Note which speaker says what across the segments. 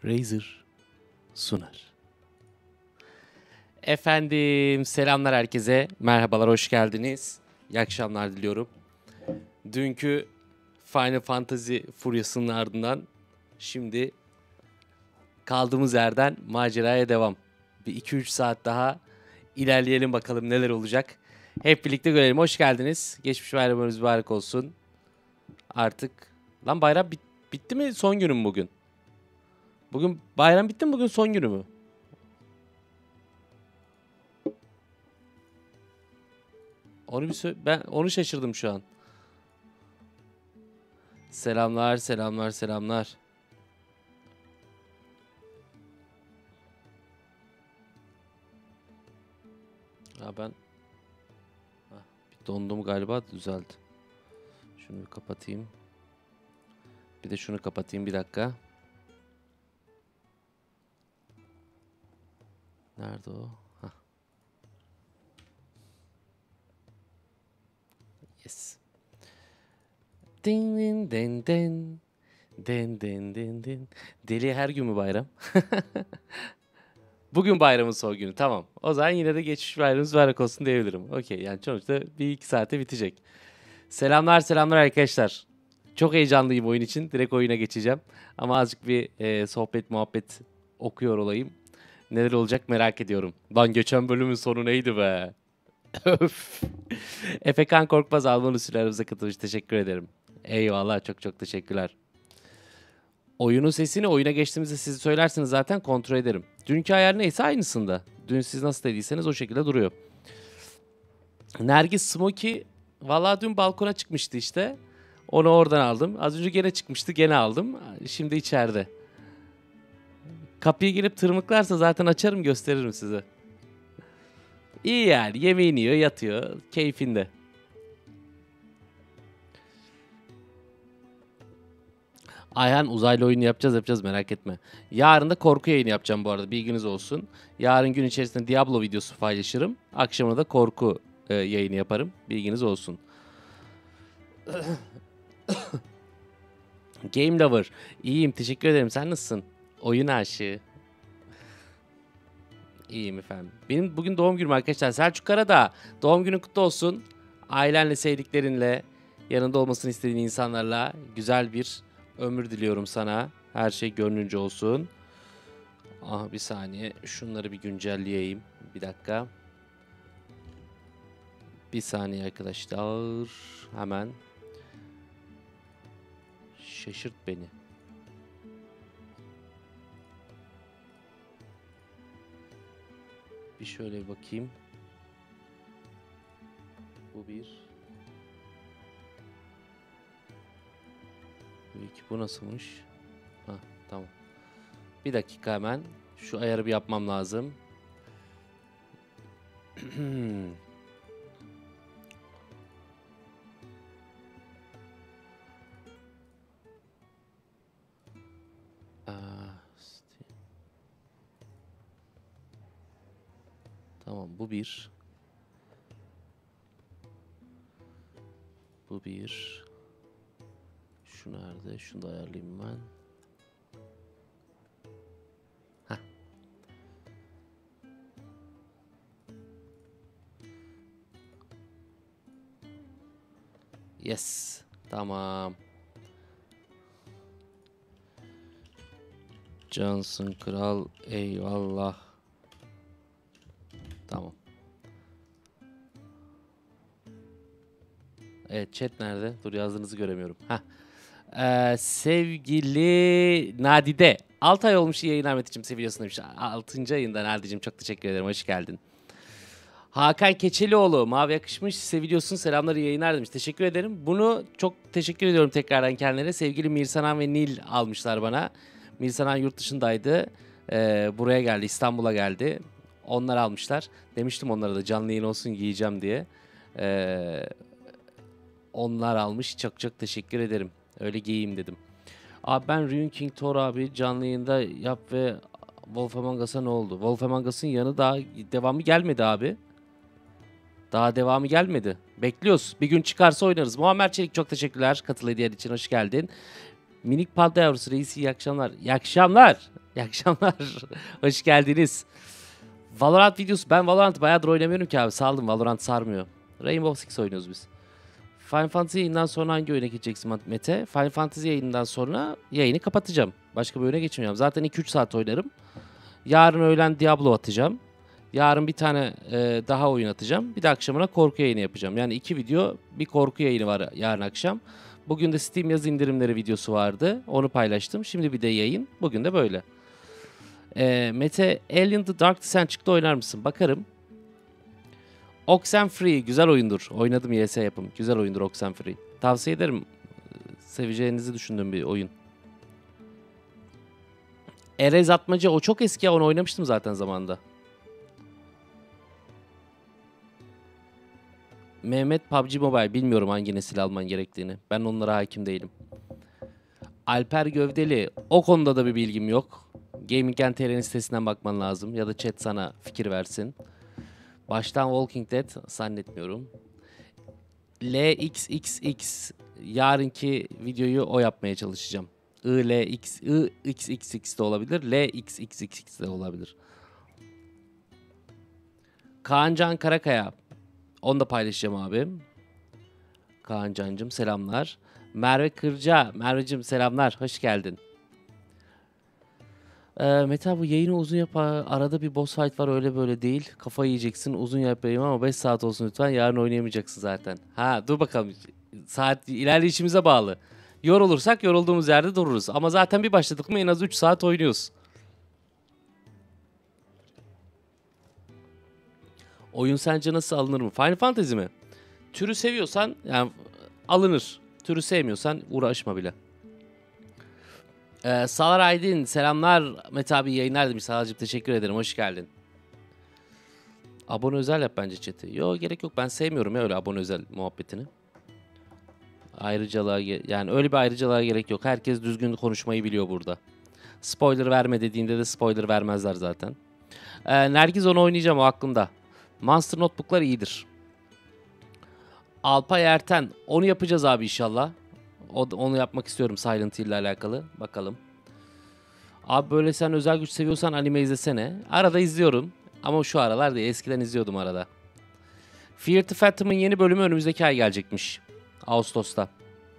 Speaker 1: Razer sunar. Efendim selamlar herkese. Merhabalar, hoş geldiniz. İyi akşamlar diliyorum. Dünkü Final Fantasy furyasının ardından şimdi kaldığımız yerden maceraya devam. Bir 2-3 saat daha ilerleyelim, bakalım neler olacak. Hep birlikte görelim. Hoş geldiniz. Geçmiş bayramınız mübarek olsun. Artık lan bayram bitti mi? Son günüm bugün. Bugün bayram bitti mi? Bugün son günü mü? Onu ben onu şaşırdım şu an. Selamlar, selamlar, selamlar. Ya ben bir dondum galiba, düzeldi. Şunu bir kapatayım. Bir de şunu kapatayım, bir dakika. Nerede o? Hah. Yes. Din din din din. Din din din din. Deli her gün mü bayram? Bugün bayramın son günü, tamam. O zaman yine de geçmiş bayramımız mübarek olsun diyebilirim. Okey, yani sonuçta bir iki saate bitecek. Selamlar, selamlar arkadaşlar. Çok heyecanlıyım oyun için. Direkt oyuna geçeceğim. Ama azıcık bir sohbet muhabbet okuyor olayım. Neler olacak merak ediyorum. Lan geçen bölümün sonu neydi be? Öf. Efekan Korkmaz Alman sürelerimize katılmış. Teşekkür ederim. Eyvallah, çok çok teşekkürler. Oyunun sesini oyuna geçtiğimizde siz söylersiniz, zaten kontrol ederim. Dünkü ayar neyse aynısında. Dün siz nasıl dediyseniz o şekilde duruyor. Nergis Smoky vallahi dün balkona çıkmıştı işte. Onu oradan aldım. Az önce gene çıkmıştı, gene aldım. Şimdi içeride. Kapıyı gelip tırmıklarsa zaten açarım, gösteririm size. İyi yani, yemeğini yiyor, yatıyor, keyfinde. Ayhan, uzaylı oyunu yapacağız merak etme. Yarın da korku yayını yapacağım bu arada, bilginiz olsun. Yarın gün içerisinde Diablo videosu paylaşırım. Akşamına da korku yayını yaparım, bilginiz olsun. Game Lover. İyiyim, teşekkür ederim. Sen nasılsın? Oyun aşığı. İyiyim efendim. Benim bugün doğum günüm arkadaşlar. Selçuk Karadağ. Doğum günün kutlu olsun. Ailenle, sevdiklerinle, yanında olmasını istediğin insanlarla güzel bir ömür diliyorum sana. Her şey gönlünce olsun. Ah, bir saniye. Şunları bir güncelleyeyim. Bir dakika. Bir saniye arkadaşlar. Hemen. Şaşırt beni. Bir şöyle bir bakayım. Bu bir. Bu iki. Bu nasılmış? Hah, tamam. Bir dakika, hemen. Şu ayarı bir yapmam lazım. Tamam, bu bir. Bu bir. Şu nerede? Şunu da ayarlayayım ben. Heh. Yes. Tamam. Cansın kral. Eyvallah. Tamam. Evet, chat nerede? Dur, yazdığınızı göremiyorum. Heh. Sevgili Nadide. 6 ay olmuş, iyi yayınlar Metin'cim, seviyorsun demiş. 6. ayında Nadide'cim, çok teşekkür ederim. Hoş geldin. Hakan Keçelioğlu. Mavi yakışmış, seviliyorsun, selamlar, iyi yayınlar demiş. Teşekkür ederim. Bunu çok teşekkür ediyorum tekrardan kendilerine. Sevgili Mirsanan ve Nil almışlar bana. Mirsanan yurt dışındaydı. Buraya geldi, İstanbul'a geldi. Onlar almışlar. Demiştim onlara da canlı yayın olsun, giyeceğim diye. Onlar almış. Çok çok teşekkür ederim. Öyle giyeyim dedim. Abi ben Rune King Thor abi canlı yayında yap ve Wolf Among Us'a ne oldu? Wolf Among Us'ın yanı daha devamı gelmedi abi. Daha devamı gelmedi. Bekliyoruz. Bir gün çıkarsa oynarız. Muammer Çelik, çok teşekkürler. Katıl hediyen için hoş geldin. Minik panda yavrusu reis, iyi akşamlar. İyi akşamlar. İyi akşamlar. Hoş geldiniz. Valorant videosu. Ben Valorant bayağıdır oynamıyorum ki abi. Saldım. Valorant sarmıyor. Rainbow Six oynuyoruz biz. Final Fantasy yayından sonra hangi oyuna geçeceksin Mete? Final Fantasy yayından sonra yayını kapatacağım. Başka bir oyuna geçmeyeceğim. Zaten 2-3 saat oynarım. Yarın öğlen Diablo atacağım. Yarın bir tane daha oyun atacağım. Bir de akşamına korku yayını yapacağım. Yani 2 video, bir korku yayını var yarın akşam. Bugün de Steam yaz indirimleri videosu vardı. Onu paylaştım. Şimdi bir de yayın. Bugün de böyle. Mete, Alien The Dark Descent çıktı, oynar mısın? Bakarım. Oxenfree güzel oyundur. Oynadım, YS yapım. Güzel oyundur Oxenfree. Tavsiye ederim. Seveceğinizi düşündüğüm bir oyun. Erez Atmaca, o çok eski ya, onu oynamıştım zaten zamanında. Mehmet, PUBG Mobile, bilmiyorum hangi nesil alman gerektiğini. Ben onlara hakim değilim. Alper Gövdeli, o konuda da bir bilgim yok. Gaming.tr'nin sitesinden bakman lazım ya da chat sana fikir versin. Baştan Walking Dead zannetmiyorum. LXXX, yarınki videoyu o yapmaya çalışacağım. IXXX de olabilir, LXXX de olabilir. Kaancan Karakaya, onu da paylaşacağım abi. Kaancancığım selamlar. Merve Kırca, Merveciğim selamlar, hoş geldin. Meta, bu yayını uzun yap, arada bir boss fight var, öyle böyle değil. Kafayı yiyeceksin, uzun yapayım ama 5 saat olsun lütfen, yarın oynayamayacaksın zaten. Ha dur bakalım, saat ilerleyişimize bağlı. Yorulursak yorulduğumuz yerde dururuz ama zaten bir başladık mı en az 3 saat oynuyoruz. Oyun sence nasıl alınır mı? Final Fantasy mi? Türü seviyorsan yani alınır. Türü sevmiyorsan uğraşma bile. Salar Aydın selamlar. Mete abi yayınlar demiş. Salarcığım teşekkür ederim. Hoş geldin. Abone özel yap bence chat'i. Yok, gerek yok. Ben sevmiyorum ya öyle abone özel muhabbetini. Ayrıcalığa, yani öyle bir ayrıcalığa gerek yok. Herkes düzgün konuşmayı biliyor burada. Spoiler verme dediğimde de spoiler vermezler zaten. Nergiz, onu oynayacağım, o aklımda. Monster Notebook'lar iyidir. Alpay Erten, onu yapacağız abi inşallah. Onu yapmak istiyorum Silent Hill ile alakalı. Bakalım. Abi böyle sen özel güç seviyorsan anime izlesene. Arada izliyorum. Ama şu aralar değil. Eskiden izliyordum arada. Fear the Phantom'ın yeni bölümü önümüzdeki ay gelecekmiş. Ağustos'ta.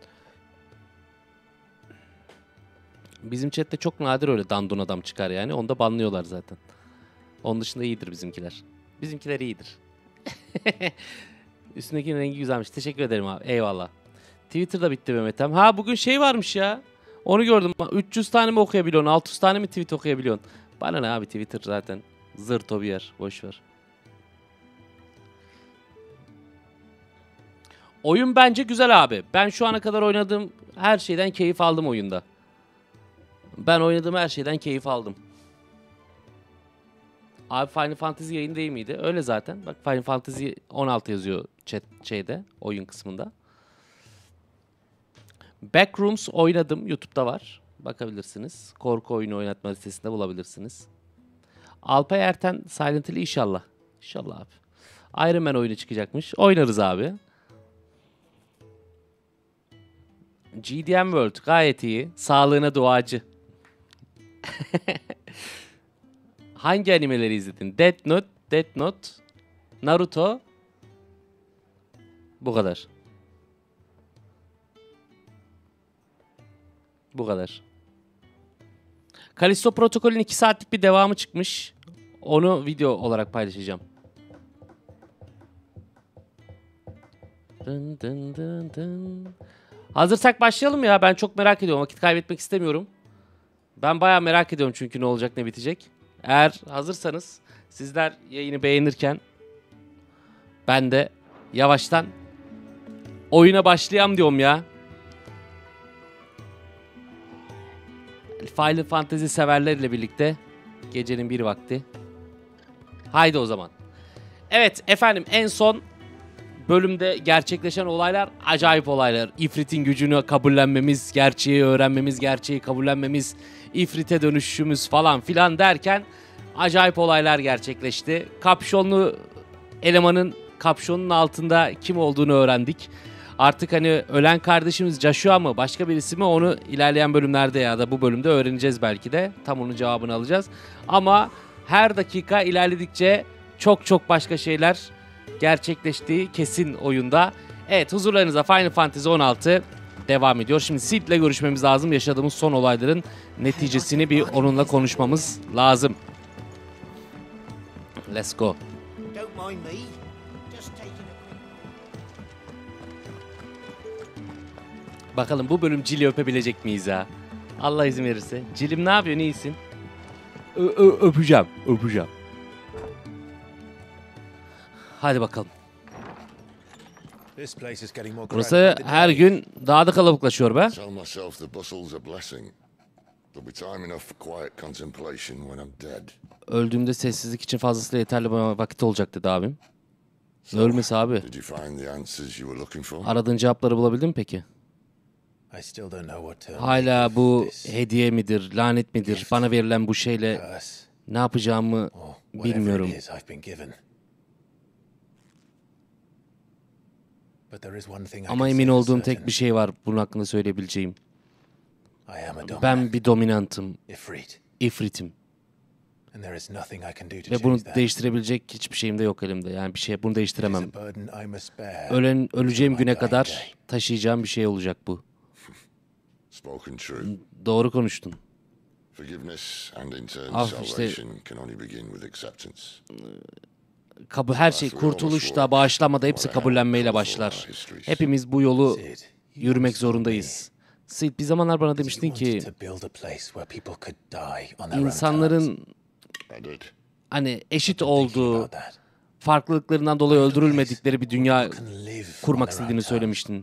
Speaker 1: Bizim chatte çok nadir öyle dandun adam çıkar yani. Onu da banlıyorlar zaten. Onun dışında iyidir bizimkiler. Bizimkiler iyidir. Üstündekinin rengi güzelmiş. Teşekkür ederim abi. Eyvallah. Twitter'da bitti Mehmet'em. Ha bugün şey varmış ya. Onu gördüm. 300 tane mi okuyabiliyorsun? 600 tane mi tweet okuyabiliyorsun? Bana ne abi, Twitter zaten zırt o bir yer. Boşver. Oyun bence güzel abi. Ben şu ana kadar oynadığım her şeyden keyif aldım oyunda. Ben oynadığım her şeyden keyif aldım. Abi Final Fantasy yayın değil miydi? Öyle zaten. Bak Final Fantasy 16 yazıyor şeyde, oyun kısmında. Backrooms oynadım. YouTube'da var. Bakabilirsiniz. Korku oyunu oynatma listesinde bulabilirsiniz. Alpay Erten Silent Hill inşallah. İnşallah abi. Iron Man oyunu çıkacakmış. Oynarız abi. GDM World gayet iyi. Sağlığına duacı. Hangi animeleri izledin? Death Note, Naruto. Bu kadar. Bu kadar. Kalisto Protokol'ün 2 saatlik bir devamı çıkmış. Onu video olarak paylaşacağım. Dın dın dın dın. Hazırsak başlayalım ya. Ben çok merak ediyorum. Vakit kaybetmek istemiyorum. Ben bayağı merak ediyorum çünkü ne olacak, ne bitecek. Eğer hazırsanız sizler yayını beğenirken ben de yavaştan oyuna başlayalım diyorum ya. Final Fantasy severlerle birlikte gecenin bir vakti. Haydi o zaman. Evet efendim, en son bölümde gerçekleşen olaylar acayip olaylar. İfrit'in gücünü kabullenmemiz, gerçeği öğrenmemiz, gerçeği kabullenmemiz, İfrit'e dönüşümüz falan filan derken acayip olaylar gerçekleşti. Kapşonlu elemanın kapşonun altında kim olduğunu öğrendik. Artık hani ölen kardeşimiz Joshua mı başka birisi mi onu ilerleyen bölümlerde ya da bu bölümde öğreneceğiz belki de. Tam onun cevabını alacağız. Ama her dakika ilerledikçe çok başka şeyler gerçekleştiği kesin oyunda. Evet, huzurlarınıza Final Fantasy 16 devam ediyor. Şimdi Sid'le görüşmemiz lazım. Yaşadığımız son olayların neticesini bir onunla konuşmamız lazım. Let's go. Bakalım bu bölüm Jill'i öpebilecek miyiz ya? Allah izin verirse. Jill'im ne yapıyorsun, iyisin? Öpeceğim. Hadi bakalım. Burası her gün daha da kalabalıklaşıyor be. Öldüğümde sessizlik için fazlasıyla yeterli vakit olacak dedi abim. Ölmesi abi. Aradığın cevapları bulabildin mi peki? Hala bu hediye midir, lanet midir, bana verilen bu şeyle ne yapacağımı bilmiyorum. Ama emin olduğum tek bir şey var bunun hakkında söyleyebileceğim. Ben bir dominantım, ifritim. Ve bunu değiştirebilecek hiçbir şeyim de yok elimde. Yani bunu değiştiremem. Öleceğim güne kadar taşıyacağım bir şey olacak bu. Doğru konuştun. İşte her şey kurtuluş da bağışlanma da hepsi kabullenmeyle başlar. Hepimiz bu yolu yürümek zorundayız. Sid, bir zamanlar bana demiştin ki insanların hani eşit olduğu, farklılıklarından dolayı öldürülmedikleri bir dünya kurmak istediğini söylemiştin.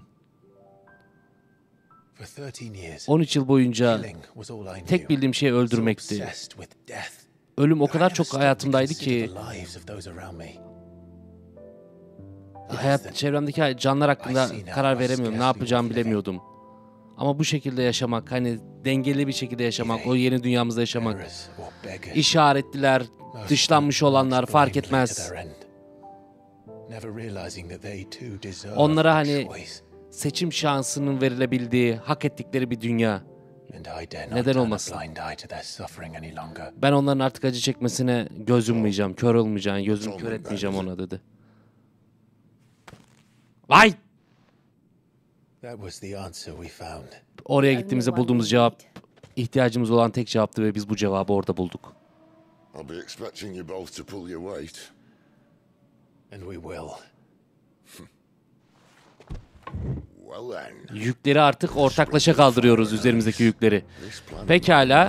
Speaker 1: 13 yıl boyunca tek bildiğim şey öldürmekti. Ölüm o kadar çok hayatımdaydı ki çevremdeki canlar hakkında karar veremiyorum. Ne yapacağımı bilemiyordum. Ama bu şekilde yaşamak, hani dengeli bir şekilde yaşamak, o yeni dünyamızda yaşamak, işaretliler, dışlanmış olanlar fark etmez. Onlara hani seçim şansının verilebildiği, hak ettikleri bir dünya. Neden olmasın? Ben onların artık acı çekmesine göz yummayacağım, kör olmayacağım, gözüm kör etmeyeceğim ona dedi. Vay! Oraya gittiğimizde bulduğumuz cevap ihtiyacımız olan tek cevaptı ve biz bu cevabı orada bulduk. Yükleri artık ortaklaşa kaldırıyoruz, üzerimizdeki yükleri. Pekala.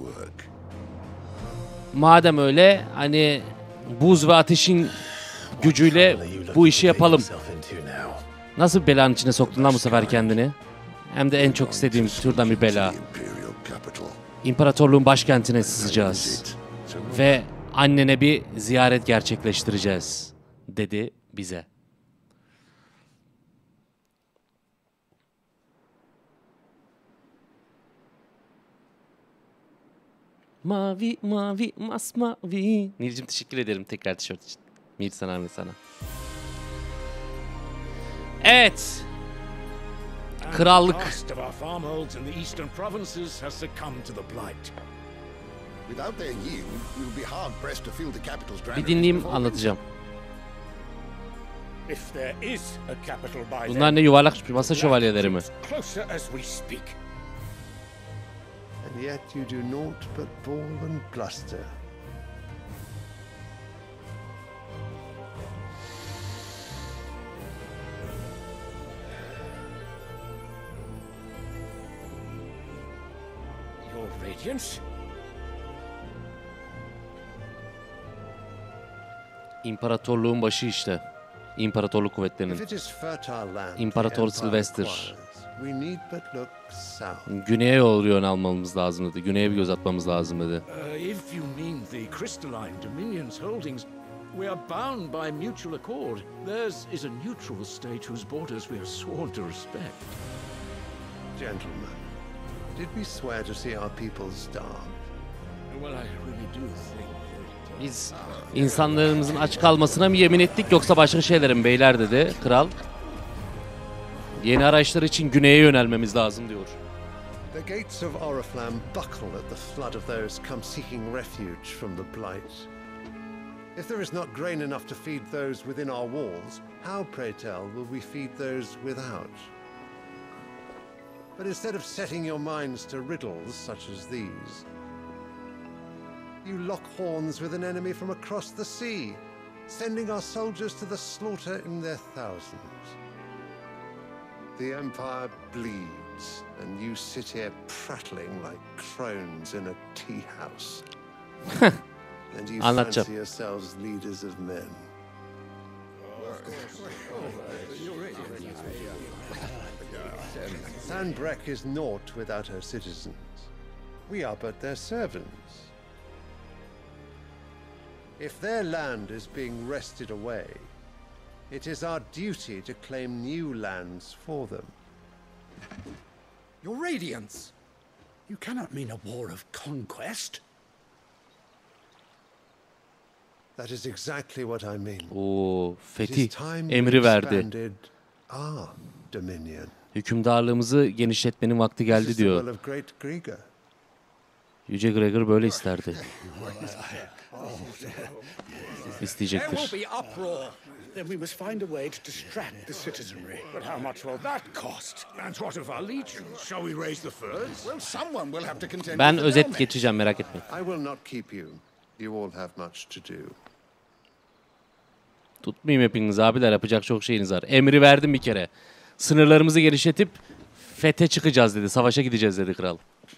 Speaker 1: Madem öyle, hani buz ve ateşin gücüyle bu işi yapalım. Nasıl bir belanın içine soktun lan bu sefer kendini? Hem de en çok istediğim türden bir bela. İmparatorluğun başkentine sızacağız. Ve annene bir ziyaret gerçekleştireceğiz, dedi bize. Mavi, mavi, masmavi. Nilcim teşekkür ederim tekrar tişört için. Mir sana ve sana. Evet. Krallık. Bir dinleyeyim, anlatacağım. Bunlar ne, yuvarlak masa şövalyeleri mi?
Speaker 2: And yet you do naught but bawl and bluster.
Speaker 3: Your Radiance?
Speaker 1: İmparatorluğun başı işte. İmparatorluk kuvvetlerinin. İmparator Sylvester. Güneye yön almamız lazım dedi. Güneye bir göz atmamız lazım dedi.
Speaker 3: If you mean the crystalline dominions holdings, we are bound by mutual accord. Theirs is a neutral state whose borders we are sworn to respect.
Speaker 2: Gentlemen, did we swear to see our people starve?
Speaker 3: Well, I really do think
Speaker 1: Biz insanlarımızın aç kalmasına mı yemin ettik yoksa başka şeylere mi beyler, dedi kral. Yeni araçlar için güneye yönelmemiz lazım diyor.
Speaker 2: The gates of Oriflamme buckle at the flood of those come seeking refuge from the Blight. If there is not grain enough to feed those within our walls, how, pray tell, will we feed those without? But instead of setting your minds to riddles such as these, you lock horns with an enemy from across the sea, sending our soldiers to the slaughter in their thousands. The Empire bleeds, and you sit here prattling like crones in a tea house. And you fancy yourselves leaders of men. Sanbreque is naught without her citizens. We are but their servants. If their land is being wrested away, it is our duty to claim new lands for them.
Speaker 4: Your Radiance! You cannot mean a war of conquest.
Speaker 2: That is exactly what I mean.
Speaker 1: Oo,
Speaker 2: It is
Speaker 1: fetih
Speaker 2: time we
Speaker 1: emri verdi.
Speaker 2: expanded our dominion.
Speaker 1: Hükümdarlığımızı genişletmenin vakti
Speaker 2: This
Speaker 1: geldi
Speaker 2: is the
Speaker 1: diyor.
Speaker 2: will of Great Grieger.
Speaker 1: Yüce Gregor böyle isterdi.
Speaker 4: There
Speaker 1: İsteyecektir.
Speaker 4: will be uproar. Then we must find a way to distract the citizenry. But how much will that cost?
Speaker 3: And what of our legions? Shall we raise the furs?
Speaker 4: Well, someone will have to contend
Speaker 1: Ben
Speaker 4: with the
Speaker 1: özet
Speaker 4: Delmec.
Speaker 1: geçeceğim, merak etmeyin.
Speaker 2: I will not keep you. You all have much to do.
Speaker 1: Tutmayayım hepiniz abiler, yapacak çok şeyiniz var. Emri verdim bir kere. Sınırlarımızı genişletip fethe çıkacağız dedi. Savaşa gideceğiz dedi kral.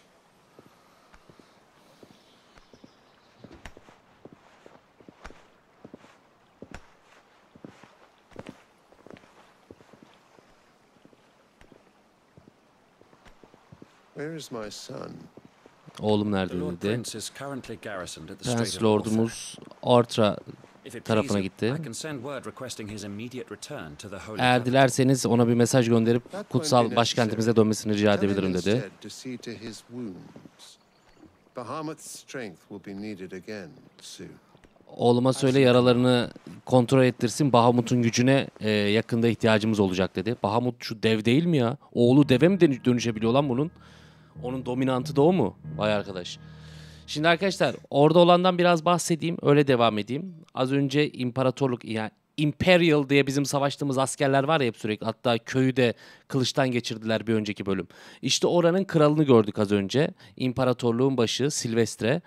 Speaker 2: Where is my son?
Speaker 1: Oğlum
Speaker 5: The
Speaker 1: nerede
Speaker 5: Lord
Speaker 1: dedi.
Speaker 5: Prince is currently garrisoned at the Strait
Speaker 1: Prens
Speaker 5: of Morpheth.
Speaker 1: Lordumuz Ortra
Speaker 5: If it
Speaker 1: tarafına
Speaker 5: please
Speaker 1: gitti.
Speaker 5: you, I can send word requesting his immediate return to the Holy
Speaker 1: Eğer
Speaker 5: Capital.
Speaker 1: dilerseniz ona bir mesaj gönderip
Speaker 2: That won't be
Speaker 1: kutsal
Speaker 2: necessary.
Speaker 1: başkentimize dönmesini rica
Speaker 2: Tell him
Speaker 1: edebilirim dedi.
Speaker 2: instead to see to his wounds. Bahamut's strength will be needed again soon.
Speaker 1: Oğluma söyle yaralarını kontrol ettirsin. Bahamut'un gücüne yakında ihtiyacımız olacak dedi. Bahamut şu dev değil mi ya? Oğlu deve mi dönüşebiliyor lan bunun? Onun dominantı da o mu? Vay arkadaş. Şimdi arkadaşlar orada olandan biraz bahsedeyim. Öyle devam edeyim. Az önce imparatorluk, yani Imperial diye bizim savaştığımız askerler var ya hep sürekli. Hatta köyü de kılıçtan geçirdiler bir önceki bölüm. İşte oranın kralını gördük az önce. İmparatorluğun başı Silvestre.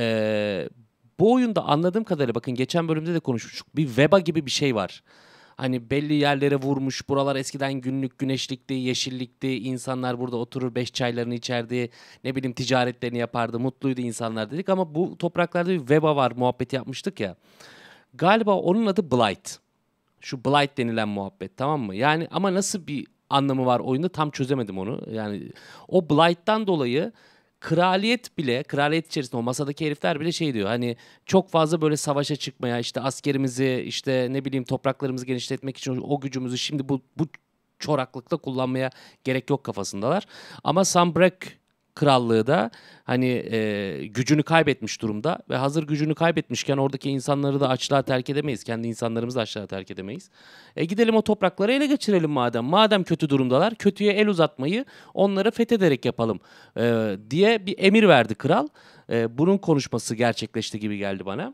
Speaker 1: Bu oyunda anladığım kadarıyla, bakın geçen bölümde de konuşmuştuk. Bir veba gibi bir şey var. Hani belli yerlere vurmuş. Buralar eskiden günlük güneşlikti, yeşillikti. İnsanlar burada oturur 5 çaylarını içerdi. Ne bileyim ticaretlerini yapardı. Mutluydu insanlar dedik ama bu topraklarda bir veba var muhabbeti yapmıştık ya. Galiba onun adı Blight. Şu Blight denilen muhabbet, tamam mı? Yani ama nasıl bir anlamı var oyunda tam çözemedim onu. Yani o Blight'tan dolayı kraliyet bile, kraliyet içerisinde o masadaki herifler bile şey diyor. Hani çok fazla böyle savaşa çıkmaya, işte askerimizi, işte ne bileyim topraklarımızı genişletmek için o gücümüzü şimdi bu çoraklıkta kullanmaya gerek yok kafasındalar. Ama Sanbreque krallığı da hani gücünü kaybetmiş durumda ve hazır gücünü kaybetmişken oradaki insanları da açlığa terk edemeyiz. Kendi insanlarımızı da açlığa terk edemeyiz. Gidelim o toprakları ele geçirelim madem. Madem kötü durumdalar, kötüye el uzatmayı onları fethederek yapalım diye bir emir verdi kral. Bunun konuşması gerçekleşti gibi geldi bana.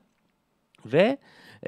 Speaker 1: Ve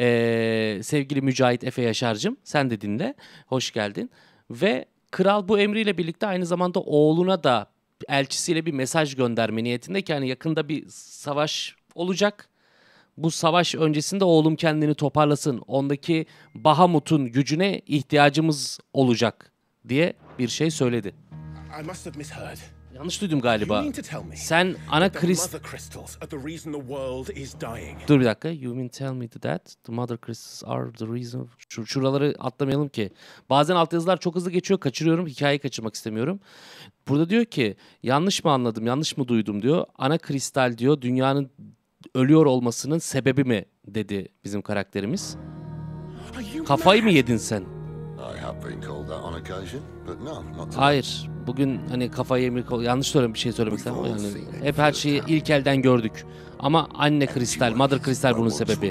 Speaker 1: sevgili Mücahit Efe Yaşar'cığım sen de dinle. Hoş geldin. Ve kral bu emriyle birlikte aynı zamanda oğluna da elçisiyle bir mesaj gönderme niyetinde ki hani yakında bir savaş olacak. Bu savaş öncesinde oğlum kendini toparlasın. Ondaki Bahamut'un gücüne ihtiyacımız olacak diye bir şey söyledi.
Speaker 4: I must have misheard.
Speaker 1: Yanlış duydum
Speaker 4: You
Speaker 1: galiba.
Speaker 4: mean to tell me
Speaker 1: Sen ana
Speaker 4: the
Speaker 1: Krist...
Speaker 4: mother crystals are the reason the world is dying?
Speaker 1: Dur bir dakika. You mean tell me that the mother crystals are the reason... Şuraları atlamayalım ki. Bazen altyazılar çok hızlı geçiyor. Kaçırıyorum. Hikayeyi kaçırmak istemiyorum. Burada diyor ki yanlış mı anladım, yanlış mı duydum diyor. Ana kristal diyor dünyanın ölüyor olmasının sebebi mi dedi bizim karakterimiz.
Speaker 4: Are you
Speaker 1: Kafayı mı
Speaker 4: mad?
Speaker 1: yedin sen?
Speaker 6: I have been called that on occasion, but no, not today.
Speaker 1: Hayır. Bugün hani kafayı yemek yanlış söylüyorum, bir şey söylemek istemem ama yani hep her şeyi ilk elden gördük. Ama anne kristal, mother kristal bunun sebebi.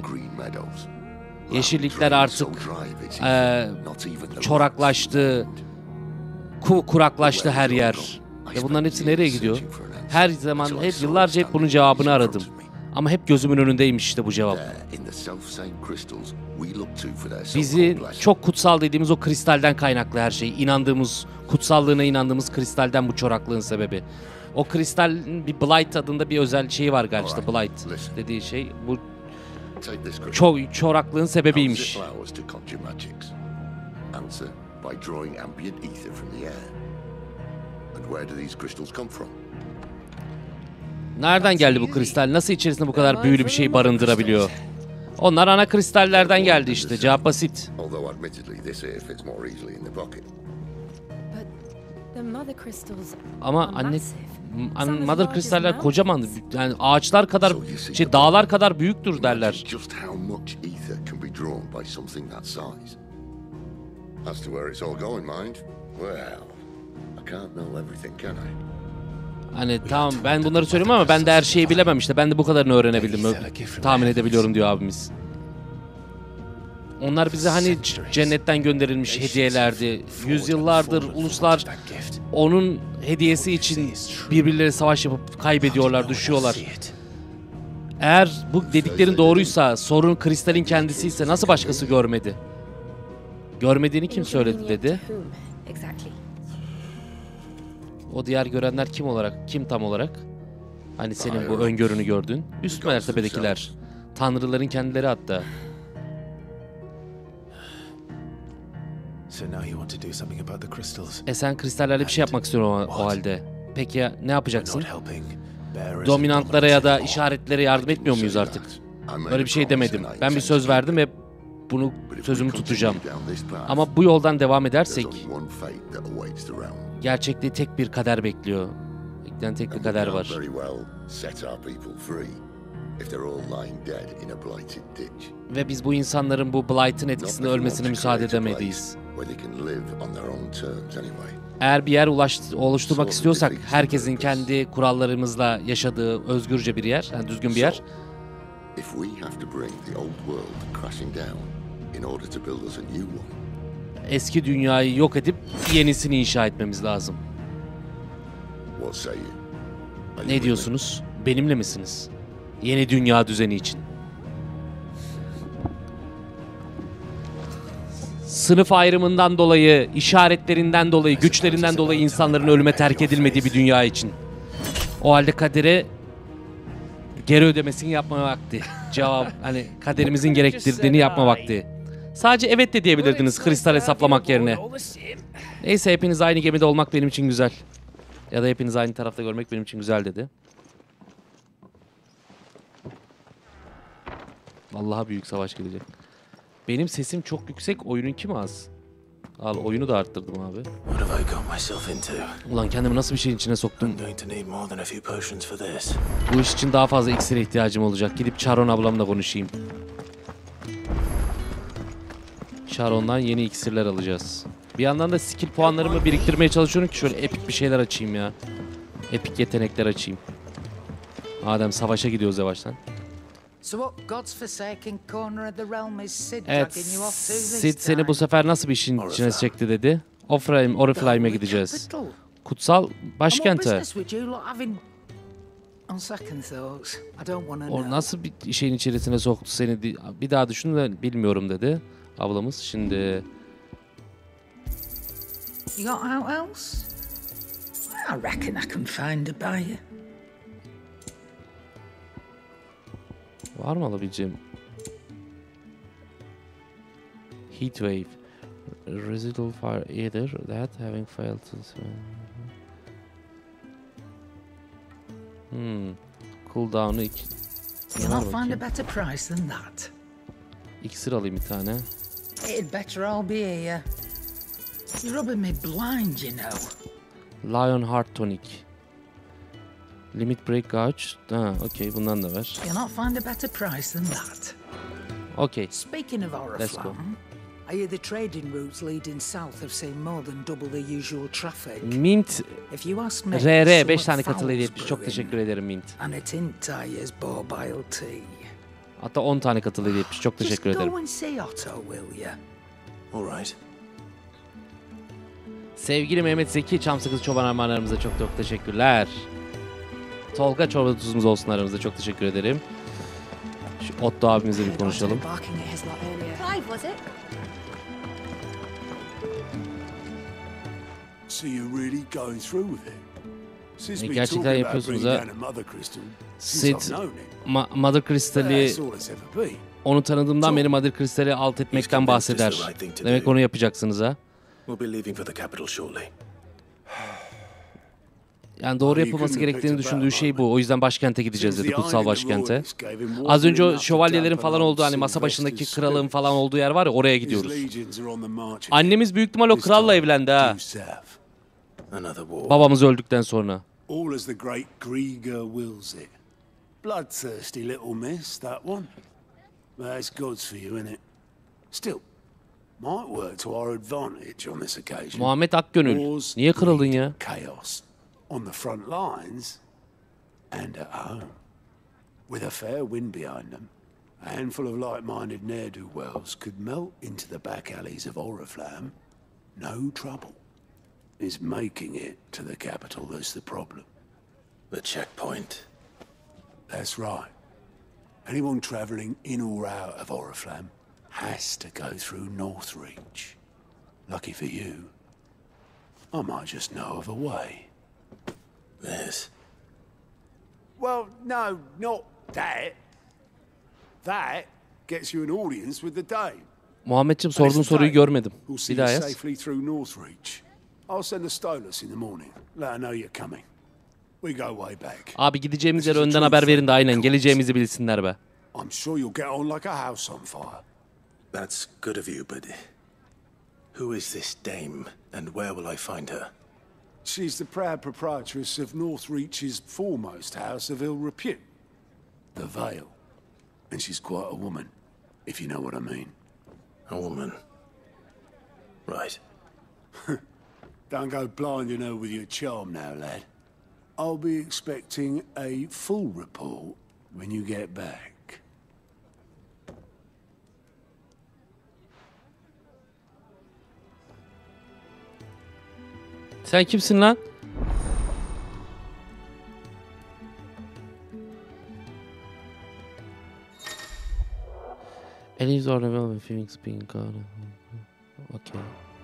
Speaker 1: Yeşillikler artık çoraklaştı. kuraklaştı her yer. Ve bunların hepsi nereye gidiyor? Her zaman, hep yıllarca hep bunun cevabını aradım. Ama hep gözümün önündeymiş işte bu cevap. Bizi çok kutsal dediğimiz o kristalden kaynaklı her şey. İnandığımız, kutsallığına inandığımız kristalden bu çoraklığın sebebi. O kristalin bir Blight adında bir özel şeyi var galiba, işte Blight dediği şey. Bu çoraklığın sebebiymiş. Nereden geldi bu kristal? Nasıl içerisinde bu kadar büyülü bir şey barındırabiliyor? Onlar ana kristallerden geldi işte. Cevap basit. Ama Mother kristaller kocaman. Yani ağaçlar kadar, dağlar kadar büyüktür derler. Hani tamam ben bunları söylüyorum ama ben de her şeyi bilemem işte. Ben de bu kadarını öğrenebildim. Tahmin edebiliyorum diyor abimiz. Onlar bize hani cennetten gönderilmiş hediyelerdi. Yüzyıllardır uluslar onun hediyesi için birbirleri savaş yapıp kaybediyorlar, düşüyorlar. Eğer bu dediklerin doğruysa, sorun kristalin kendisi ise nasıl başkası görmedi? Görmediğini kim söyledi dedi. O diğer görenler kim olarak, kim tam olarak? Hani senin bu öngörünü gördün. Üst mertebedekiler. Tanrıların kendileri hatta. Sen kristallerle bir şey yapmak istiyorsun o halde. Peki ya ne yapacaksın? Dominantlara ya da işaretlere yardım etmiyor muyuz artık? Öyle bir şey demedim. Ben bir söz verdim ve bunu sözümü tutacağım. Ama bu yoldan devam edersek gerçekte tek bir kader bekliyor. Bekleyen tek bir kader var. Ve biz bu insanların bu Blight'ın etkisinde ölmesine müsaade edemeyiz. Eğer bir yer oluşturmak istiyorsak, herkesin kendi kurallarımızla yaşadığı özgürce bir yer, yani düzgün bir yer. Eski dünyayı yok edip yenisini inşa etmemiz lazım. Ne diyorsunuz? Benimle misiniz? Yeni dünya düzeni için. Sınıf ayrımından dolayı, işaretlerinden dolayı, güçlerinden dolayı insanların ölüme terk edilmediği bir dünya için. O halde kadere geri ödemesini yapma vakti. Cevap, hani kaderimizin gerektirdiğini yapma vakti. Sadece evet de diyebilirdiniz kristal hesaplamak yerine. Neyse, hepiniz aynı gemide olmak benim için güzel. Ya da hepiniz aynı tarafta görmek benim için güzel dedi. Vallahi büyük savaş gelecek. Benim sesim çok yüksek, oyununki mi az? Al, oyunu da arttırdım abi. Ulan kendimi nasıl bir şeyin içine soktum? Bu iş için daha fazla iksire ihtiyacım olacak. Gidip Charon ablamla konuşayım. Charon'dan yeni iksirler alacağız. Bir yandan da skill puanlarımı biriktirmeye çalışıyorum ki şöyle epik bir şeyler açayım ya. Epik yetenekler açayım. Madem savaşa gidiyoruz yavaştan. Evet, Sid seni bu sefer nasıl bir işin içine çekti dedi. Oriflame'e gideceğiz. Kutsal başkente. O nasıl bir şeyin içerisine soktu seni? Bir daha düşün de bilmiyorum dedi ablamız. Şimdi... Var mı alabileceğim? Heatwave. Residual fire either that having failed to... Cooldown'u 2. İksir alayım bir tane. Lionheart Tonic. Limit Break Gauge. Ha, okey, bundan da ver. Okay. Let's go. Mint RR 5 tane katıl hediye etmiş. Çok teşekkür ederim Mint. Hatta 10 tane katıl hediye etmiş. Çok teşekkür ederim. Sevgili Mehmet Zeki, Çamsakız Çoban armağanlarımıza çok çok teşekkürler. Tolga çorba tuzumuz olsun aramızda, çok teşekkür ederim. Şu Otto abimizle bir konuşalım.
Speaker 7: Clive, was it?
Speaker 4: So you're really going through with it? Since me
Speaker 1: Gerçekten
Speaker 4: talking about
Speaker 1: yapıyorsunuz
Speaker 4: bringing
Speaker 1: ha.
Speaker 4: down a Mother Crystal, since
Speaker 1: Sid,
Speaker 4: I've known it,
Speaker 1: Mother Crystal'i
Speaker 4: that's all it's ever been.
Speaker 1: onu tanıdığımdan beri Mother Crystal'i alt etmekten bahseder. Demek onu yapacaksınız ha.
Speaker 8: We'll be leaving for the capital shortly.
Speaker 1: Yani doğru yapılması gerektiğini düşündüğü şey bu. O yüzden başkente gideceğiz dedi, kutsal başkente. Az önce o şövalyelerin falan olduğu, hani masa başındaki kralın falan olduğu yer var ya, oraya gidiyoruz. Annemiz büyük ihtimal o kralla evlendi ha.
Speaker 8: Another war.
Speaker 1: Babamız öldükten sonra.
Speaker 4: All as the great Grieger wills it. Bloodthirsty little miss, that one. That's God's for you, innit? Still, might work to our advantage on this occasion.
Speaker 1: Muhammed Akgönül.
Speaker 4: Wars
Speaker 1: Niye kırıldın
Speaker 4: breed
Speaker 1: ya?
Speaker 4: Chaos. On the front lines and at home. With a fair wind behind them, a handful of like-minded ne'er-do-wells could melt into the back alleys of Oriflamme. No trouble. It's making it to the capital that's the problem.
Speaker 8: The checkpoint.
Speaker 4: That's right. Anyone travelling in or out of Oriflamme has to go through Northreach. Lucky for you, I might just know of a way.
Speaker 8: This.
Speaker 4: Well, no, not that. That gets you an audience with the Dame.
Speaker 1: Muhammedciğim, sorduğun soruyu görmedim.
Speaker 4: We'll see
Speaker 1: Bir
Speaker 4: you
Speaker 1: daha yaz.
Speaker 4: safely through Northreach. I'll send a Stolas in the morning. Let her know you're coming. We go way back.
Speaker 1: Abi gideceğimiz yere önden haber verin de aynen geleceğimizi bilsinler be.
Speaker 4: I'm sure you'll get on like a house on fire.
Speaker 8: That's good of you, but who is this dame, and where will I find her?
Speaker 4: She's the proud proprietress of Northreach's foremost house of ill repute, the Vale. And she's quite a woman, if you know what I mean.
Speaker 8: A woman. Right.
Speaker 4: Don't go blinding her with your charm now, lad. I'll be expecting a full report when you get back.
Speaker 1: Sen kimsin lan? Elise Orneville ve Phoenix being gone. Okay.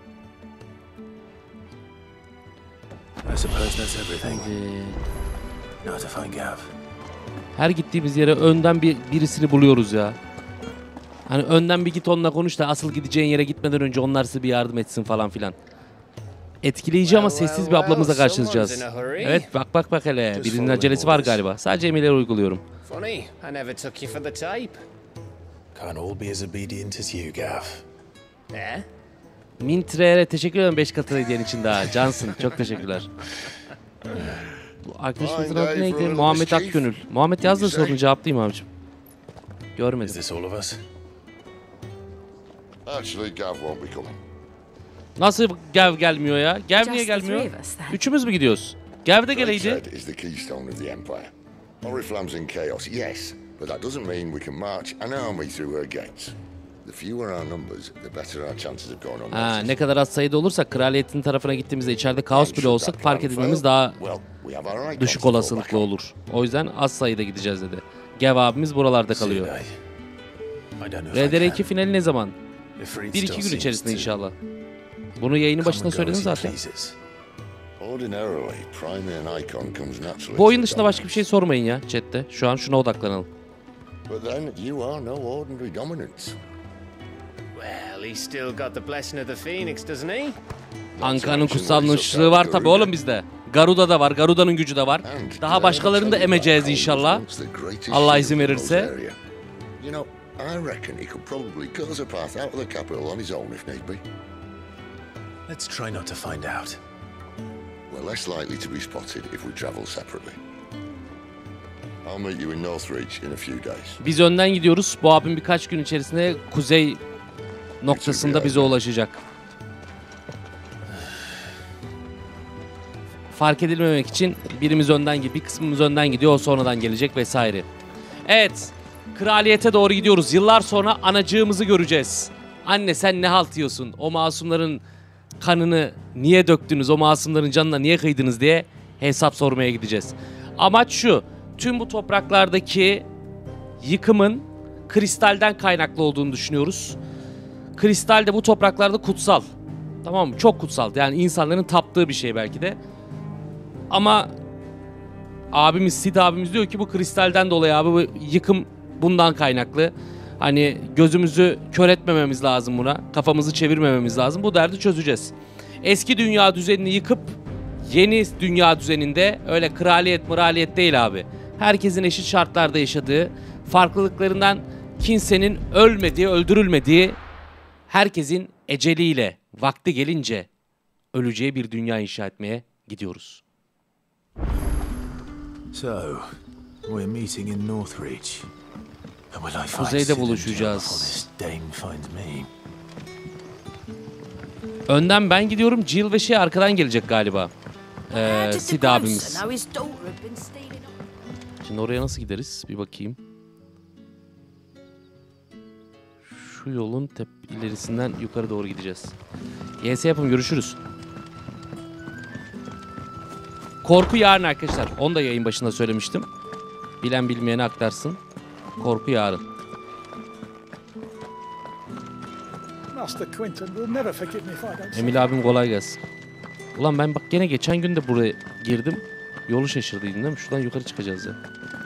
Speaker 8: I suppose that's everything.
Speaker 1: Şimdi
Speaker 8: Now to find Gav.
Speaker 1: her gittiğimiz yere önden birisini buluyoruz ya. Hani önden bir git onunla konuş da asıl gideceğin yere gitmeden önce onlar size bir yardım etsin falan filan. Etkileyici ama sessiz bir ablamızla karşılaşacağız. Evet, bak hele. Birinin acelesi var galiba. Sadece emirleri uyguluyorum.
Speaker 9: Funny, I never took you for the type.
Speaker 8: Can't all be as obedient as you, Gav.
Speaker 9: Eh?
Speaker 1: Mintrere teşekkür ederim 5 katı hediyen için daha. Cansın, çok teşekkürler. Bu arkadaşımızın adı neydi? Muhammed Akgönül. Muhammed yazdığı sorunu cevaplayayım abicim.
Speaker 8: Is
Speaker 1: Görmedim.
Speaker 8: this all of us?
Speaker 6: Actually, Gav won't be coming.
Speaker 1: Nasıl Gav gelmiyor ya? Gav niye
Speaker 7: Just the
Speaker 1: gelmiyor?
Speaker 7: three of us, then.
Speaker 1: Üçümüz mü gidiyoruz? Gav de geleydi.
Speaker 6: Dreadhead is the keystone of the Empire. Oriflamme's in chaos, yes, but that doesn't mean we can march an army through her gates. The fewer our numbers, the better our chances of going on.
Speaker 1: Ha, ne kadar az sayıda olursak kraliyetin tarafına gittiğimizde içeride kaos bile olsak fark edilmemiz daha düşük olasılıklı olur. O yüzden az sayıda gideceğiz dedi. Gav abimiz buralarda kalıyor.
Speaker 8: I don't know if I
Speaker 1: RDR2
Speaker 8: can.
Speaker 1: finali ne zaman?
Speaker 8: Ifrit
Speaker 1: 1-2
Speaker 8: still
Speaker 1: gün
Speaker 8: seems
Speaker 1: içerisinde
Speaker 8: to
Speaker 1: inşallah. Bunu yayının başında
Speaker 8: come and go
Speaker 1: söyledin
Speaker 8: as he
Speaker 1: zaten.
Speaker 8: pleases.
Speaker 6: Ordinarily, priming an icon comes naturally.
Speaker 1: Bu oyun
Speaker 6: to the
Speaker 1: dışında başka bir şey
Speaker 6: dominance.
Speaker 1: sormayın ya chatte. Şu an şuna odaklanalım.
Speaker 6: But then you are no ordinary dominance.
Speaker 9: Well, he's still got the blessing of the Phoenix, doesn't he?
Speaker 1: Anka'nın kutsal ışığı var tabi oğlum bizde. Garuda da var, Garuda'nın gücü de var. Daha başkalarını da emeceğiz inşallah. Allah izin verirse.
Speaker 6: You know, I reckon he could probably cut us a path out of the capital on his own if need be.
Speaker 8: Let's try not to find out.
Speaker 6: We're less likely to be spotted if we travel separately. I'll meet you in Northreach in a few days.
Speaker 1: Biz önden gidiyoruz. Bu abim birkaç gün içerisinde kuzey noktasında bize ulaşacak. Fark edilmemek için birimiz önden gidiyor, bir kısmımız önden gidiyor, o sonradan gelecek vesaire. Evet, kraliyete doğru gidiyoruz. Yıllar sonra anacığımızı göreceğiz. Anne sen ne halt yiyorsun? O masumların kanını niye döktünüz, o masumların canına niye kıydınız diye hesap sormaya gideceğiz. Amaç şu, tüm bu topraklardaki yıkımın kristalden kaynaklı olduğunu düşünüyoruz. Kristal de bu topraklarda kutsal. Tamam mı? Çok kutsal. Yani insanların taptığı bir şey belki de. Ama Sid abimiz diyor ki bu kristalden dolayı abi bu yıkım bundan kaynaklı. Hani gözümüzü kör etmememiz lazım buna. Kafamızı çevirmememiz lazım. Bu derdi çözeceğiz. Eski dünya düzenini yıkıp yeni dünya düzeninde öyle kraliyet değil abi. Herkesin eşit şartlarda yaşadığı, farklılıklarından kimsenin ölmediği, öldürülmediği, herkesin eceliyle vakti gelince öleceği bir dünya inşa etmeye gidiyoruz.
Speaker 8: So, we're meeting in Northreach.
Speaker 1: Kuzeyde buluşacağız. Önden ben gidiyorum. Jill ve arkadan gelecek galiba. Sid abimiz. Şimdi oraya nasıl gideriz? Bir bakayım. Şu yolun ilerisinden yukarı doğru gideceğiz. YS yapım, görüşürüz. Korku yarın arkadaşlar. Onu da yayın başında söylemiştim. Bilen bilmeyene aktarsın. Korku yarın. Emil abim kolay gelsin. Ulan ben bak gene geçen gün de buraya girdim. Yolu şaşırdıydım değil mi? Şuradan yukarı çıkacağız ya.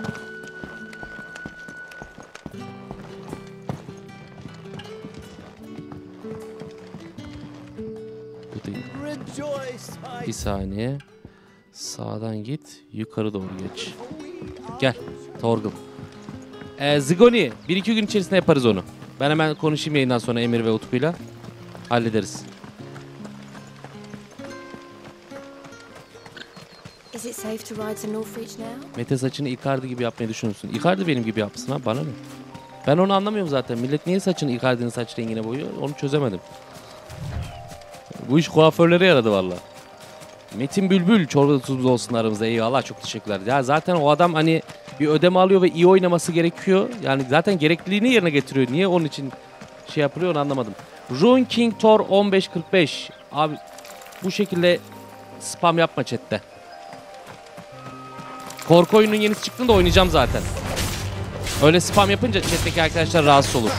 Speaker 1: Bu değil. Bir saniye. Sağdan git. Yukarı doğru geç. Gel. Torgul. Zigoni. 1-2 gün içerisinde yaparız onu. Ben hemen konuşayım yayından sonra Emir ve Utku'yla. Hallederiz. Mete saçını Icardi gibi yapmayı düşünürsün. Icardi benim gibi yapsın ha, bana ne? Ben onu anlamıyorum zaten. Millet niye saçını Icardi'nin saç rengine boyuyor? Onu çözemedim. Bu iş kuaförlere yaradı vallahi. Metin Bülbül, çorba tuzumuz olsun aramızda. Eyvallah, çok teşekkürler. Ya zaten o adam hani bir ödeme alıyor ve iyi oynaması gerekiyor. Yani zaten gerekliliğini yerine getiriyor. Niye onun için şey yapılıyor onu anlamadım. Rune King Thor 1545. Abi bu şekilde spam yapma chatte. Korku oyunun yenisi çıktığında oynayacağım zaten. Öyle spam yapınca chatteki arkadaşlar rahatsız olur.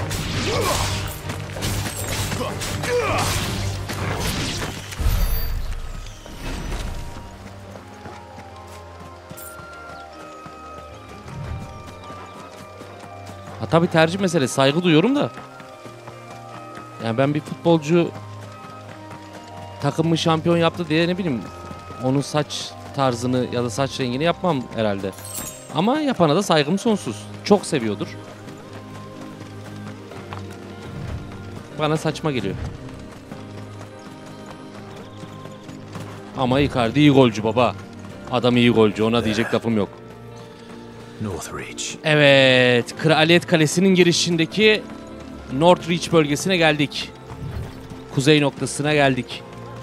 Speaker 1: Ha tabii tercih meselesi, saygı duyuyorum da. Yani ben bir futbolcu takımı şampiyon yaptı diye ne bileyim onun saç tarzını ya da saç rengini yapmam herhalde. Ama yapana da saygım sonsuz. Çok seviyordur. Bana saçma geliyor. Ama Icardi iyi golcü baba. Adam iyi golcü, ona diyecek lafım yok.
Speaker 8: Northreach.
Speaker 1: Evet, Kraliyet Kalesi'nin girişindeki Northreach bölgesine geldik. Kuzey noktasına geldik.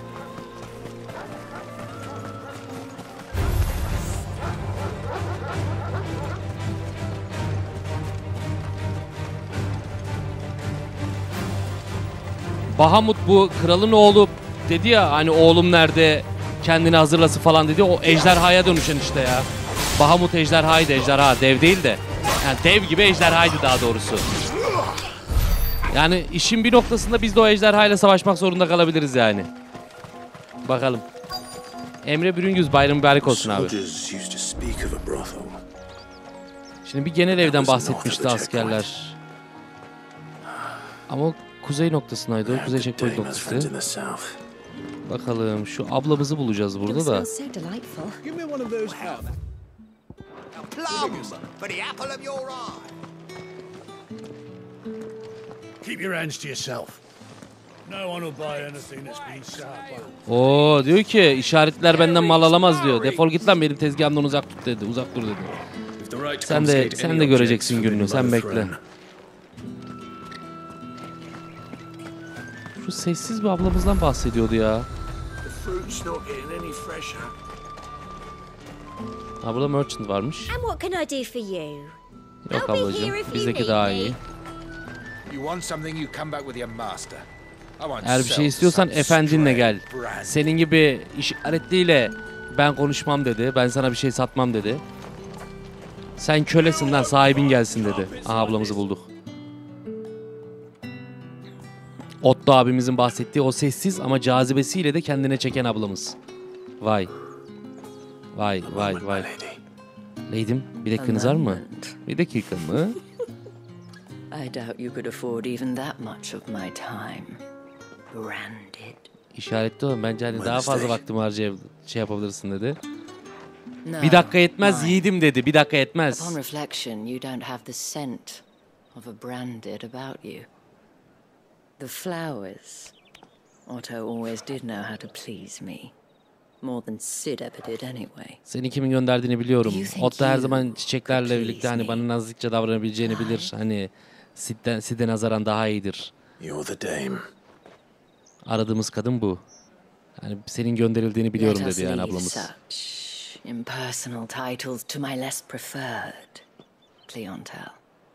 Speaker 1: Bahamut bu kralın oğlu dedi ya, hani oğlum nerede kendini hazırlası falan dedi. O ejderhaya dönüşen işte ya. Bahamut ejderhaydı, ejderha dev değil de. Yani dev gibi ejderhaydı daha doğrusu. Yani işin bir noktasında biz de o ejderhayla savaşmak zorunda kalabiliriz yani. Bakalım. Emre Bürüngüz, bayram mübarek olsun abi. Şimdi bir genel evden bahsetmişti askerler. Ama o kuzey noktasındaydı. O kuzey checkpoint noktası. Bakalım şu ablamızı bulacağız burada da.
Speaker 4: Keep your hands to yourself. No one will buy anything that's been sharpened.
Speaker 1: Oo diyor ki işaretler benden mal alamaz diyor. Defol git lan, benim tezgahımdan uzak tut dedi. Uzak dur dedi. Sen de göreceksin gününü. Sen bekle. Şu sessiz bir ablamızdan bahsediyordu ya. Ha burada merchant varmış. Yok ablacığım, bizdeki daha iyi.
Speaker 10: You want something, you come back with your master.
Speaker 1: Eğer bir şey istiyorsan efendinle gel. Senin gibi işaretliyle ben konuşmam dedi. Ben sana bir şey satmam dedi. Sen kölesin lan, sahibin gelsin dedi. Aha, ablamızı bulduk. Otto abimizin bahsettiği o sessiz ama cazibesiyle de kendine çeken ablamız. Vay. Vay vay vay. Lady'm, bir dakikanız var mı? Bir dakika mı?
Speaker 10: I doubt you could afford even that much of my time. Branded.
Speaker 1: İşaretli olun. Bence hani daha fazla vaktimi şey yapabilirsin dedi.
Speaker 10: No,
Speaker 1: Bir dakika yetmez
Speaker 10: mine.
Speaker 1: yiğidim dedi. Bir dakika yetmez.
Speaker 10: Upon reflection, you don't have the scent of a branded about you. The flowers. Otto always did know how to please me. More than Sid ever did anyway.
Speaker 1: Seni kimin gönderdiğini biliyorum.
Speaker 10: Do you think
Speaker 1: Otto her
Speaker 10: you
Speaker 1: zaman çiçeklerle
Speaker 10: could
Speaker 1: birlikte
Speaker 10: please
Speaker 1: hani
Speaker 10: me?
Speaker 1: bana nazikçe davranabileceğini bilir. Hani Sid'e nazaran daha iyidir.
Speaker 8: You're the dame.
Speaker 1: Aradığımız kadın bu. Yani senin gönderildiğini biliyorum
Speaker 10: Let us
Speaker 1: dedi yani
Speaker 10: leave
Speaker 1: ablamız.
Speaker 10: such impersonal titles to my less preferred clientele.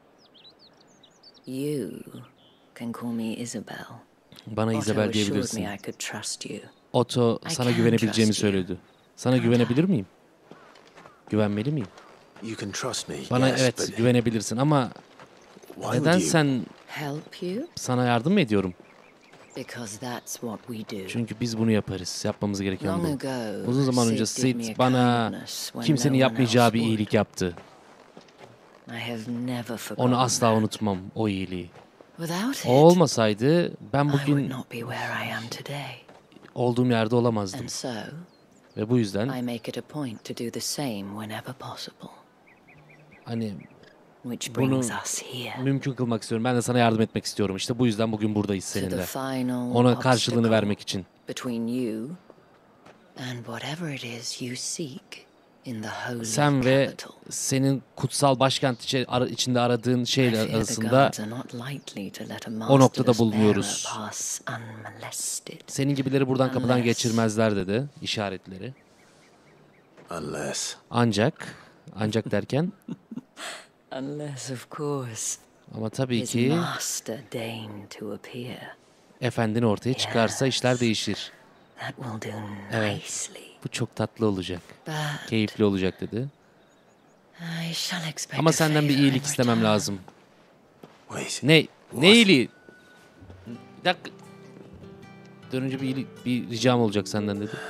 Speaker 10: You can call me Isabel.
Speaker 1: Bana
Speaker 10: Otto
Speaker 1: Isabel
Speaker 10: assured
Speaker 1: diyebilirsin.
Speaker 10: me I could trust you.
Speaker 1: Otto sana
Speaker 10: I can
Speaker 1: güvenebileceğimi
Speaker 10: trust you.
Speaker 1: söyledi. Sana güvenebilir miyim? Güvenmeli miyim?
Speaker 8: You can trust me.
Speaker 1: Bana
Speaker 8: yes,
Speaker 1: evet
Speaker 8: but
Speaker 1: güvenebilirsin ama
Speaker 8: why
Speaker 1: neden
Speaker 8: would you?
Speaker 1: sen
Speaker 10: Help you?
Speaker 1: sana yardım mı ediyorum?
Speaker 10: Because that's what we do.
Speaker 1: Çünkü biz bunu yaparız. Yapmamız gereken
Speaker 10: Long
Speaker 1: bu.
Speaker 10: ago,
Speaker 1: Uzun zaman önce
Speaker 10: Sid did me
Speaker 1: Sid
Speaker 10: a
Speaker 1: bana
Speaker 10: kindness when
Speaker 1: kimsenin
Speaker 10: no one
Speaker 1: yapmayacağı
Speaker 10: else
Speaker 1: bir
Speaker 10: would.
Speaker 1: iyilik yaptı.
Speaker 10: I have never forgotten
Speaker 1: Onu asla
Speaker 10: that.
Speaker 1: unutmam o iyiliği.
Speaker 10: Without it,
Speaker 1: O olmasaydı ben
Speaker 10: I would
Speaker 1: bugün
Speaker 10: not be where I am today.
Speaker 1: olduğum yerde olamazdım.
Speaker 10: And so,
Speaker 1: Ve bu yüzden
Speaker 10: I make it a point to do the same whenever possible.
Speaker 1: hani
Speaker 10: Which
Speaker 1: bunu
Speaker 10: brings us here.
Speaker 1: mümkün kılmak istiyorum. Ben de sana yardım etmek istiyorum. İşte bu yüzden bugün buradayız
Speaker 10: To the
Speaker 1: seninle.
Speaker 10: final
Speaker 1: Ona karşılığını
Speaker 10: obstacle
Speaker 1: vermek için.
Speaker 10: between you and whatever it is you seek in the holy
Speaker 1: Sen ve
Speaker 10: capital.
Speaker 1: senin kutsal başkent içinde aradığın
Speaker 10: I
Speaker 1: şeyler
Speaker 10: fear the
Speaker 1: arasında
Speaker 10: guards are not likely to let a
Speaker 1: o noktada
Speaker 10: masterless
Speaker 1: bulunuyoruz.
Speaker 10: bearer pass unmolested.
Speaker 1: Senin gibileri buradan kapıdan
Speaker 10: Unless-
Speaker 1: geçirmezler dedi işaretleri.
Speaker 8: Unless.
Speaker 1: Ancak derken
Speaker 10: Unless, of course,
Speaker 1: ama tabii
Speaker 10: his
Speaker 1: ki
Speaker 10: master deign to appear.
Speaker 1: efendin ortaya çıkarsa işler değişir.
Speaker 10: That will do
Speaker 1: Evet.
Speaker 10: nicely.
Speaker 1: Bu çok tatlı olacak.
Speaker 10: But
Speaker 1: Keyifli olacak dedi.
Speaker 10: I shall expect
Speaker 1: Ama
Speaker 10: a
Speaker 1: senden bir
Speaker 10: favor
Speaker 1: iyilik
Speaker 10: in
Speaker 1: istemem
Speaker 10: return.
Speaker 1: lazım.
Speaker 8: Wait.
Speaker 1: Ne iyiliği? Bir dakika. Dönünce bir ricam olacak senden dedi.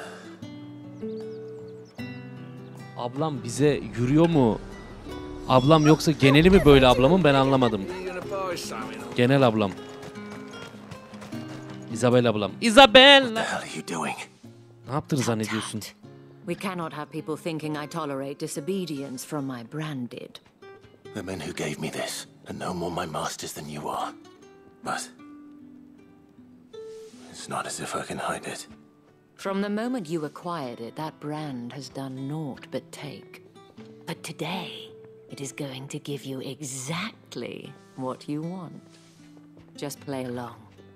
Speaker 1: Ablam bize yürüyor mu? Ablam yoksa geneli mi böyle ablamın, ben anlamadım. Genel ablam. Isabel ablam. Isabella!
Speaker 8: What are you doing?
Speaker 1: Ne yaptığını zannediyorsun?
Speaker 10: We cannot have people thinking I tolerate disobedience from my branded.
Speaker 8: The men who gave me this are no more my masters than you are. But it's not as if I can hide it.
Speaker 10: From the moment you acquired it, that brand has done naught but take. But today, it is going to give you exactly what you want. Just play along.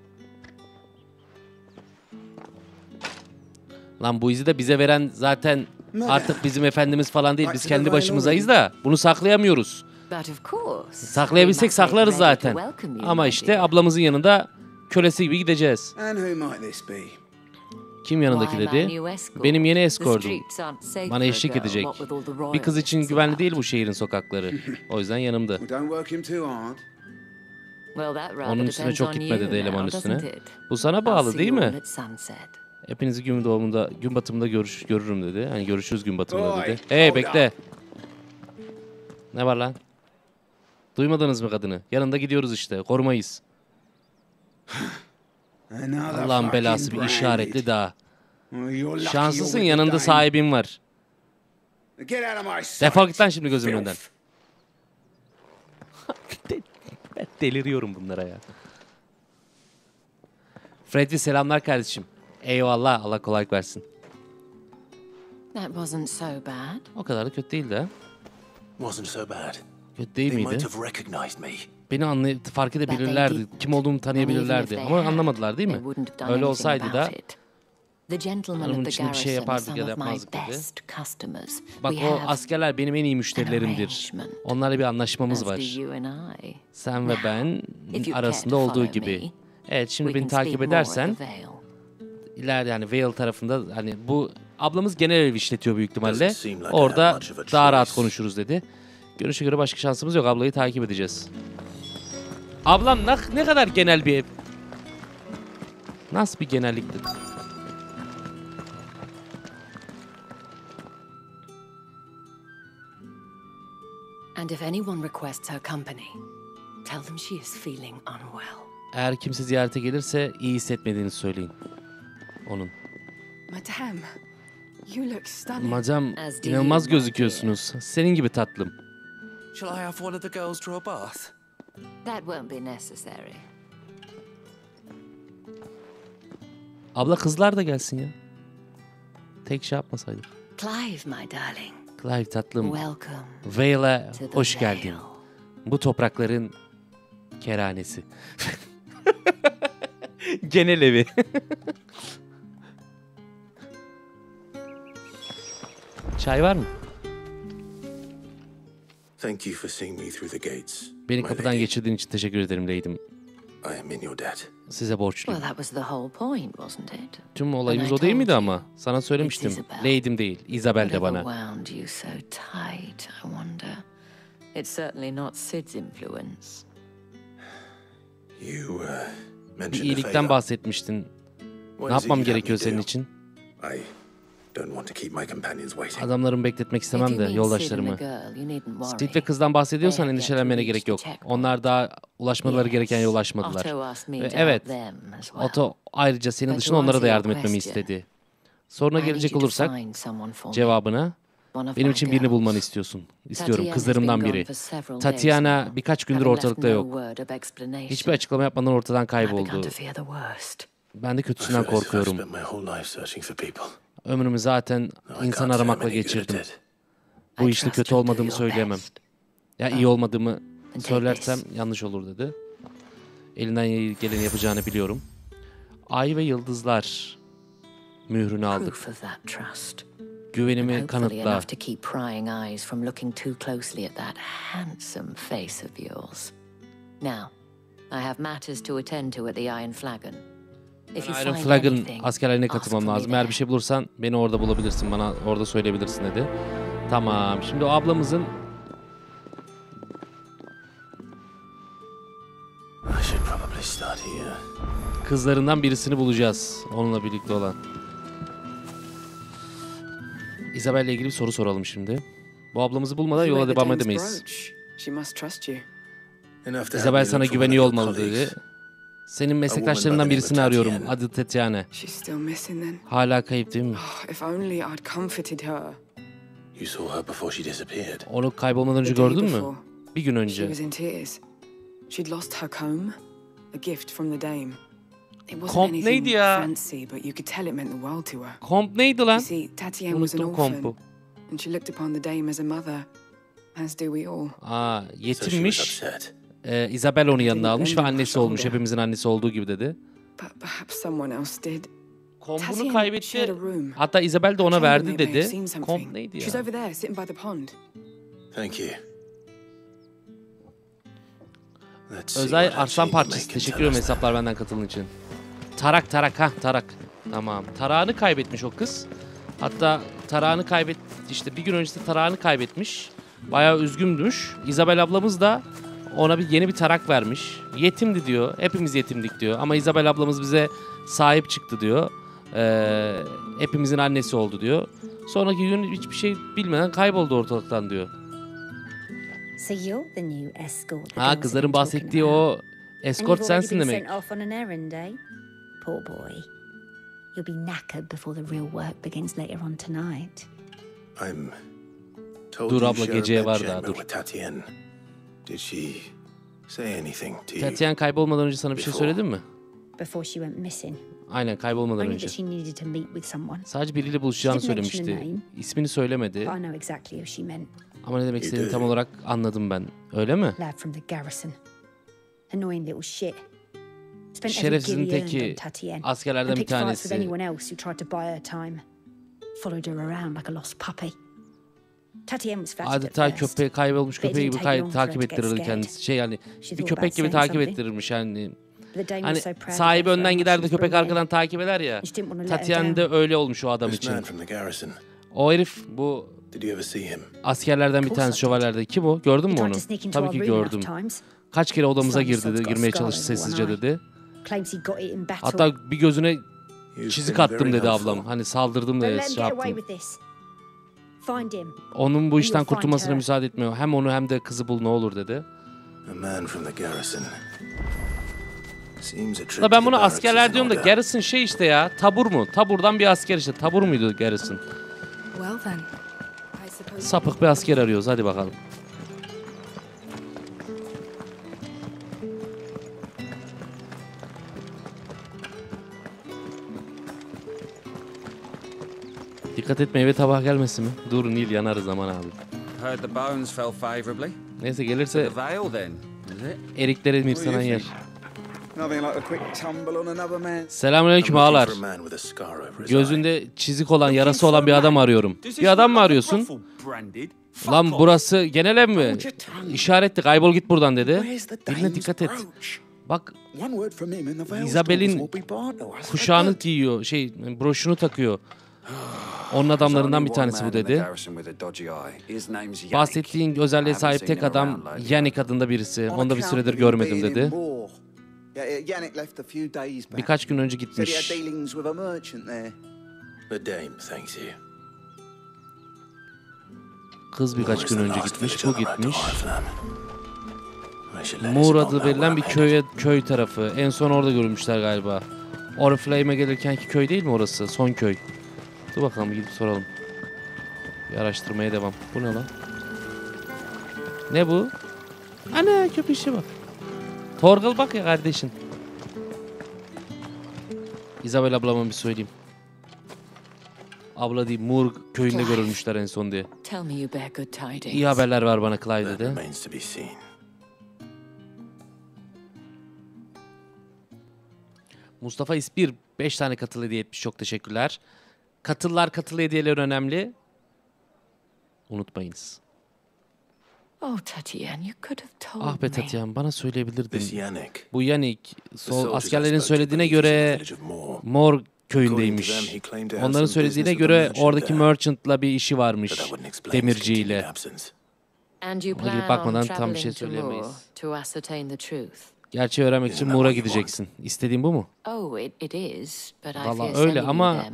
Speaker 1: Lan bu izi de bize veren zaten artık bizim efendimiz falan değil. Biz kendi başımızayız da bunu saklayamıyoruz.
Speaker 10: But of course,
Speaker 1: Saklayabilsek saklarız zaten. Ama işte ablamızın yanında kölesi gibi gideceğiz.
Speaker 11: And who might this be?
Speaker 1: Kim yanındaki dedi? Benim yeni eskordum. Bana eşlik edecek. Bir kız için güvenli değil bu şehrin sokakları. O yüzden yanımda.
Speaker 11: Well, don't work him too hard.
Speaker 1: Onun üstüne çok gitme dedi eleman üstüne. Bu sana bağlı değil mi? Hepinizi gün batımında görürüm dedi. Hani görüşürüz gün batımında dedi. Hey bekle. Ne var lan? Duymadınız mı kadını? Yanında gidiyoruz işte. Korumayız. Allah'ın belası bir işaretli daha. Şanslısın, yanında sahibin var. Defol git lan şimdi gözümün önünden. Ben deliriyorum bunlara ya. Freddy selamlar kardeşim. Eyvallah, Allah kolaylık versin.
Speaker 10: That wasn't so bad.
Speaker 1: O kadar da kötü değildi ha.
Speaker 8: Wasn't so bad.
Speaker 1: Kötü değil
Speaker 8: They
Speaker 1: miydi?
Speaker 8: might have recognized me.
Speaker 1: Beni fark edebilirlerdi. Kim olduğumu tanıyabilirlerdi. Ama anlamadılar değil mi? Öyle olsaydı da onun için bir şey yapardık ya da yapmazdık dedi. Bak o askerler benim en iyi müşterilerimdir. Onlarla bir anlaşmamız var. Sen ve ben arasında olduğu gibi. Evet, şimdi
Speaker 10: We
Speaker 1: beni
Speaker 10: can
Speaker 1: takip
Speaker 10: speak more at
Speaker 1: edersen
Speaker 10: the Vale.
Speaker 1: ileride yani Vale tarafında hani bu ablamız genel ev işletiyor büyük ihtimalle.
Speaker 8: Doesn't seem like I have
Speaker 1: Orada
Speaker 8: much of a
Speaker 1: daha rahat
Speaker 8: choice.
Speaker 1: konuşuruz dedi. Görünüşe göre başka şansımız yok. Ablayı takip edeceğiz. Ablam ne kadar genel bir ev. Nasıl bir genelliktir?
Speaker 10: And if anyone requests her company, tell them she is feeling unwell.
Speaker 1: Eğer kimse ziyarete gelirse iyi hissetmediğini söyleyin. Onun.
Speaker 7: Madame, you look stunning.
Speaker 1: Madam,
Speaker 10: As do
Speaker 1: inanılmaz
Speaker 10: you, my
Speaker 1: gözüküyorsunuz. Senin gibi tatlım.
Speaker 11: Shall I have one of the girls draw a bath?
Speaker 10: That won't be necessary.
Speaker 1: Abla kızlar da gelsin ya. Tek şey yapmasaydık.
Speaker 10: Clive, my darling.
Speaker 1: Clive tatlım.
Speaker 10: Welcome
Speaker 1: Vale'a
Speaker 10: to the
Speaker 1: hoş geldin.
Speaker 10: Vale.
Speaker 1: Bu toprakların kerhanesi. Genel evi. Çay var mı?
Speaker 8: Thank you for seeing me through the gates.
Speaker 1: Beni
Speaker 8: my
Speaker 1: kapıdan
Speaker 8: lady.
Speaker 1: geçirdiğin için teşekkür ederim Lady'm.
Speaker 8: I am in your debt.
Speaker 1: Size borçluyum.
Speaker 10: Well, that was the whole point, wasn't it?
Speaker 1: Tüm olayımız
Speaker 10: And I
Speaker 1: o değil
Speaker 10: told
Speaker 1: miydi
Speaker 10: you,
Speaker 1: ama? Sana söylemiştim.
Speaker 10: it's Isabel.
Speaker 1: Lady'm değil. Isabel de
Speaker 10: Whatever
Speaker 1: bana.
Speaker 10: wound you so tight, I wonder. It's certainly not Sid's influence.
Speaker 8: You
Speaker 1: Bir
Speaker 8: mentioned a
Speaker 1: iyilikten
Speaker 8: favor.
Speaker 1: bahsetmiştin.
Speaker 8: What
Speaker 1: Ne
Speaker 8: is it
Speaker 1: yapmam
Speaker 8: you'd have
Speaker 1: gerekiyor
Speaker 8: me
Speaker 1: senin
Speaker 8: do?
Speaker 1: için?
Speaker 8: I don't want to keep my companions waiting.
Speaker 1: Adamlarımı bekletmek
Speaker 10: If
Speaker 1: istemem
Speaker 10: you
Speaker 1: de
Speaker 10: mean
Speaker 1: yoldaşlarımı.
Speaker 10: Sid and the girl, you needn't worry.
Speaker 1: Steve ve kızdan bahsediyorsan
Speaker 10: They have yet to
Speaker 1: endişelenmene
Speaker 10: reach
Speaker 1: gerek
Speaker 10: the
Speaker 1: yok.
Speaker 10: checkpoint.
Speaker 1: Onlar daha ulaşmaları gereken yere ulaşmadılar.
Speaker 10: Otto asked me
Speaker 1: Ve
Speaker 10: to
Speaker 1: evet,
Speaker 10: help them as well.
Speaker 1: Otto ayrıca senin
Speaker 10: But
Speaker 1: dışında
Speaker 10: to
Speaker 1: onlara da
Speaker 10: answer your
Speaker 1: yardım etmemi
Speaker 10: question,
Speaker 1: istedi. Sonra
Speaker 10: I need
Speaker 1: gelecek
Speaker 10: you to
Speaker 1: olursak
Speaker 10: find someone for me.
Speaker 1: cevabına
Speaker 10: One of
Speaker 1: benim
Speaker 10: my
Speaker 1: için birini bulmanı
Speaker 10: girls.
Speaker 1: istiyorum.
Speaker 10: Tatiana has
Speaker 1: Kızlarımdan
Speaker 10: been
Speaker 1: biri.
Speaker 10: gone for several days
Speaker 1: Tatiana
Speaker 10: now,
Speaker 1: birkaç gündür
Speaker 10: having left
Speaker 1: ortalıkta
Speaker 10: no
Speaker 1: yok.
Speaker 10: word of explanation.
Speaker 1: Hiçbir açıklama yapmadan ortadan
Speaker 10: I began
Speaker 1: kayboldu.
Speaker 10: to fear the worst.
Speaker 1: Ben de
Speaker 8: I
Speaker 1: kötüsünden
Speaker 8: feel as if I've
Speaker 1: korkuyorum.
Speaker 8: spent my whole life searching for people.
Speaker 1: Ömrümü zaten
Speaker 8: I
Speaker 1: insan
Speaker 8: can't say
Speaker 1: aramakla
Speaker 8: I'm any good at
Speaker 1: geçirdim.
Speaker 8: it.
Speaker 1: Bu
Speaker 10: I
Speaker 1: işte
Speaker 10: trust
Speaker 1: kötü
Speaker 10: you'll do
Speaker 1: olmadığımı
Speaker 10: your
Speaker 1: söyleyemem.
Speaker 10: best.
Speaker 1: Ya iyi olmadığımı
Speaker 10: take
Speaker 1: söylersem
Speaker 10: this.
Speaker 1: yanlış olur dedi. Elinden geleni yapacağını biliyorum. Ay ve yıldızlar mührünü aldık.
Speaker 10: Proof of that trust.
Speaker 1: Güvenimi
Speaker 10: Hopefully
Speaker 1: kanıtla.
Speaker 10: enough to keep prying eyes from looking too closely at that handsome face of yours. Now, I have matters to attend to at the Iron Flagon. If you
Speaker 1: Iron
Speaker 10: find
Speaker 1: Flag'ın
Speaker 10: anything,
Speaker 1: askerlerine
Speaker 10: ask
Speaker 1: katılmam
Speaker 10: for me
Speaker 1: lazım. Eğer
Speaker 10: there.
Speaker 1: bir şey bulursan beni orada bulabilirsin. Bana orada söyleyebilirsin dedi. Tamam. Şimdi o ablamızın
Speaker 8: I should probably start here.
Speaker 1: kızlarından birisini bulacağız. Onunla birlikte olan. Isabel'le ilgili bir soru soralım şimdi. Bu ablamızı bulmadan
Speaker 7: You
Speaker 1: yola
Speaker 7: made the
Speaker 1: devam
Speaker 7: dame's
Speaker 1: edemeyiz.
Speaker 7: brooch. She must trust you.
Speaker 8: Enough to help
Speaker 1: Isabel
Speaker 8: me
Speaker 1: sana
Speaker 8: look for one
Speaker 1: güveniyor
Speaker 8: of your
Speaker 1: olmalı dedi.
Speaker 8: colleagues.
Speaker 1: Senin meslektaşlarından birisini arıyorum.
Speaker 8: Tatiana.
Speaker 1: Adı Tatiana.
Speaker 7: She's still missing then.
Speaker 1: Hala kayıp değil mi?
Speaker 7: Oh, if only I'd comforted her.
Speaker 8: You saw her before she disappeared.
Speaker 1: Onu kaybolmadan önce
Speaker 7: The day
Speaker 1: gördün mü?
Speaker 7: before,
Speaker 1: Bir gün
Speaker 7: She
Speaker 1: önce.
Speaker 7: was in tears. She'd lost her comb, a gift from the dame. It wasn't
Speaker 1: Komp
Speaker 7: anything
Speaker 1: neydi ya?
Speaker 7: fancy, but you could tell it meant the world to her.
Speaker 1: Komp neydi
Speaker 7: You
Speaker 1: lan?
Speaker 7: see, Tatiana was an
Speaker 1: Unuttum
Speaker 7: orphan,
Speaker 1: kompu.
Speaker 7: and she looked upon the dame as a mother, as do we all.
Speaker 1: Aa,
Speaker 8: So she was
Speaker 1: yetimmiş.
Speaker 8: upset.
Speaker 1: Isabel onu yanına almış ve
Speaker 7: Didn't
Speaker 1: annesi
Speaker 7: bend
Speaker 1: olmuş.
Speaker 7: shoulder.
Speaker 1: Hepimizin annesi olduğu gibi dedi.
Speaker 7: But perhaps someone else did.
Speaker 1: Kompunu
Speaker 7: Tatiana shared
Speaker 1: kaybetti.
Speaker 7: a room.
Speaker 1: Hatta Isabel de ona
Speaker 7: Chamberlain
Speaker 1: verdi
Speaker 7: may have
Speaker 1: dedi.
Speaker 7: seen something.
Speaker 1: Komp neydi
Speaker 7: She's
Speaker 1: ya?
Speaker 7: over there, sitting by the pond.
Speaker 8: Thank you. Let's see
Speaker 1: Özay
Speaker 8: what
Speaker 1: Arslan
Speaker 8: actually
Speaker 1: Parçası.
Speaker 8: May can
Speaker 1: Teşekkür
Speaker 8: tell
Speaker 1: ederim
Speaker 8: us then.
Speaker 1: hesaplar benden katıldığın için. Tarak. Tarak. Tamam. Tarağını kaybetmiş o kız. Hatta tarağını işte bir gün öncesinde tarağını kaybetmiş. Bayağı üzgünmüş. Isabel ablamız da ona yeni bir tarak vermiş. Yetimdi diyor. Hepimiz yetimdik diyor. Ama Isabel ablamız bize sahip çıktı diyor. Hepimizin annesi oldu diyor. Sonraki gün hiçbir şey bilmeden kayboldu ortalıktan diyor.
Speaker 12: So you're the new escort. the
Speaker 1: Ha,
Speaker 12: girls
Speaker 1: kızların
Speaker 12: have been talking
Speaker 1: bahsettiği
Speaker 12: about.
Speaker 1: o
Speaker 12: And
Speaker 1: escort
Speaker 12: you've already
Speaker 1: sensin
Speaker 12: been
Speaker 1: demek.
Speaker 12: sent off on an errand, eh? Poor boy. You'll be knackered before the real work begins later on tonight.
Speaker 8: I'm told
Speaker 1: Dur
Speaker 8: you
Speaker 1: abla,
Speaker 8: share a
Speaker 1: geceye
Speaker 8: bed
Speaker 1: var daha,
Speaker 8: chamber
Speaker 1: dur.
Speaker 8: with Tatiana. Did she say anything to you?
Speaker 1: Tatiana kaybolmadan önce sana bir şey söyledin mi?
Speaker 12: Before she went missing.
Speaker 1: Aynen, kaybolmadan
Speaker 12: Only
Speaker 1: önce.
Speaker 12: that she needed to meet with someone.
Speaker 1: Sadece biriyle buluşacağını
Speaker 12: She didn't mention a
Speaker 1: söylemişti.
Speaker 12: name.
Speaker 1: İsmini söylemedi.
Speaker 12: But I know exactly who she meant.
Speaker 1: Ama ne demek istediğini
Speaker 8: You
Speaker 1: tam
Speaker 8: do.
Speaker 1: olarak anladım ben. Öyle mi?
Speaker 12: Lad from the garrison. Annoying little shit. Spent every
Speaker 1: Şerefsizin
Speaker 12: guinea earned
Speaker 1: teki
Speaker 12: on Tatiana.
Speaker 1: askerlerden
Speaker 12: And
Speaker 1: bir
Speaker 12: picked fights with
Speaker 1: tanesi.
Speaker 12: anyone else who tried to buy her time. Followed her around like a lost puppy. Tatiana was flattered
Speaker 1: Adeta
Speaker 12: at first.
Speaker 1: köpeği, kaybolmuş
Speaker 12: But it
Speaker 1: köpeği
Speaker 12: didn't
Speaker 1: gibi
Speaker 12: take long for her
Speaker 1: takip
Speaker 12: to get
Speaker 1: ettirirdi
Speaker 12: scared.
Speaker 1: kendisi. Şey yani
Speaker 12: She
Speaker 1: bir
Speaker 12: thought
Speaker 1: köpek
Speaker 12: about
Speaker 1: gibi
Speaker 12: saying
Speaker 1: takip
Speaker 12: something.
Speaker 1: ettirirmiş yani. Hani sahibi önden gider de köpek arkadan takip eder ya. Tatiana de öyle olmuş o adam için. O herif bu askerlerden bir tanesi, şövalyelerde. Kim o? Gördün mü onu? Tabii ki gördüm. Kaç kere odamıza girmeye çalıştı sessizce dedi. Hatta bir gözüne çizik attım dedi ablam. Hani saldırdım dedi, şey yaptım. Onun bu işten kurtulmasına müsaade etmiyor. Hem onu hem de kızı bul ne olur dedi. Da ben bunu askerler diyorum da Garrison şey işte ya. Tabur mu? Taburdan bir asker işte. Tabur muydu Garrison? Sapık bir asker arıyoruz. Hadi bakalım. Dikkat et meyve tabağa gelmesin mi? Dur Nil yanarız zaman abi.
Speaker 5: Heard the bones fell favorably.
Speaker 1: Neyse gelirse
Speaker 5: The Vale then, is it?
Speaker 1: erikleri Mirsanan yer. Selamünaleyküm ağalar. Gözünde çizik olan, yarası olan bir adam arıyorum. Bir adam mı arıyorsun? Lan burası genel ev mi? İşaretli, kaybol git buradan dedi. Diline dikkat et. Bak Isabel'in kuşağını giyiyor, broşunu takıyor. Onun adamlarından bir tanesi bu dedi. Bahsettiğin özelliğe sahip tek adam Yannick adında birisi. Onu da bir süredir görmedim dedi. Birkaç gün önce gitmiş. Kız birkaç gün önce gitmiş, bu gitmiş. Moor adı verilen bir köy tarafı. En son orada görülmüşler galiba. Oriflame'e gelirkenki köy değil mi orası? Son köy. Dur bakalım gidip soralım. Bir araştırmaya devam. Bu ne lan? Ne bu? Ana köpüşe bak. Torgal bak ya kardeşin. Isabel ablama bir söyleyeyim. Abla değil, Moor köyünde görülmüşler en son diye. İyi haberler var bana Clive dedi. Mustafa İspir 5 tane katıl hediye etmiş. Çok teşekkürler. Katıl hediyeler önemli. Unutmayınız. Ah be Tatiana, bana söyleyebilirdin. Bu Yannick, askerlerin söylediğine göre Moor köyündeymiş. Onların söylediğine göre oradaki merchant'la bir işi varmış. Demirciyle. Ona gidip bakmadan tam bir şey söyleyemeyiz. Gerçeği öğrenmek için Moor'a gideceksin. İstediğin bu mu? Vallahi öyle ama...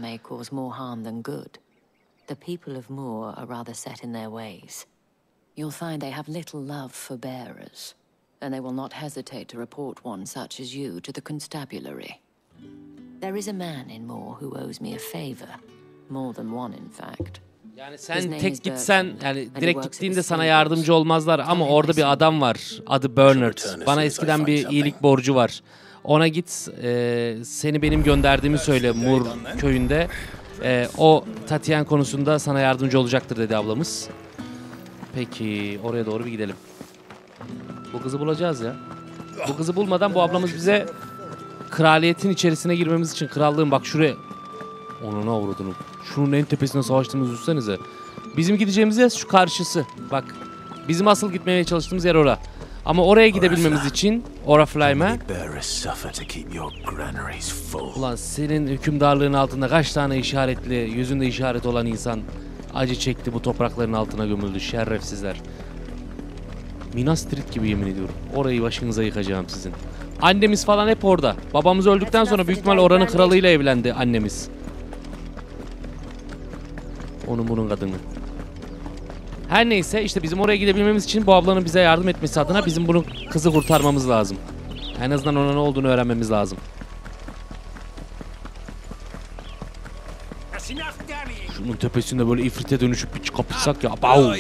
Speaker 10: The people of Moor are rather set in their ways. You'll find they have little love for bearers, and they will not hesitate to report one such as you to the constabulary. There is a man in Moor who owes me a favor, more than one in fact.
Speaker 1: Yani sen tek gitsen, yani direkt gittiğinde sana yardımcı olmazlar ama orada bir adam var, adı Bernard. Bana eskiden bir iyilik borcu var. Ona git, seni benim gönderdiğimi söyle Moor köyünde. O Tatiana konusunda sana yardımcı olacaktır dedi ablamız. Peki oraya doğru bir gidelim. Bu kızı bulacağız ya. Bu kızı bulmadan bu ablamız bize kraliyetin içerisine girmemiz için, krallığın bak şuraya. Onuna avradını. Şunun en tepesine savaştığımızı düşünsenize. Bizim gideceğimiz yer şu karşısı. Bak bizim asıl gitmeye çalıştığımız yer orası. Ama oraya gidebilmemiz için Oriflame'e... Ulan senin hükümdarlığın altında kaç tane işaretli, yüzünde işaret olan insan acı çekti, bu toprakların altına gömüldü şerefsizler. Minas Tirith gibi yemin ediyorum. Orayı başınıza yıkacağım sizin. Annemiz falan hep orada. Babamız öldükten sonra büyük ihtimal oranın kralıyla evlendi annemiz. Onun bunun kadını. Her neyse işte bizim oraya gidebilmemiz için bu ablanın bize yardım etmesi adına bizim bunun kızı kurtarmamız lazım. En azından ona ne olduğunu öğrenmemiz lazım. Şunun tepesinde böyle ifrite dönüşüp bir kapışsak ya. Bau!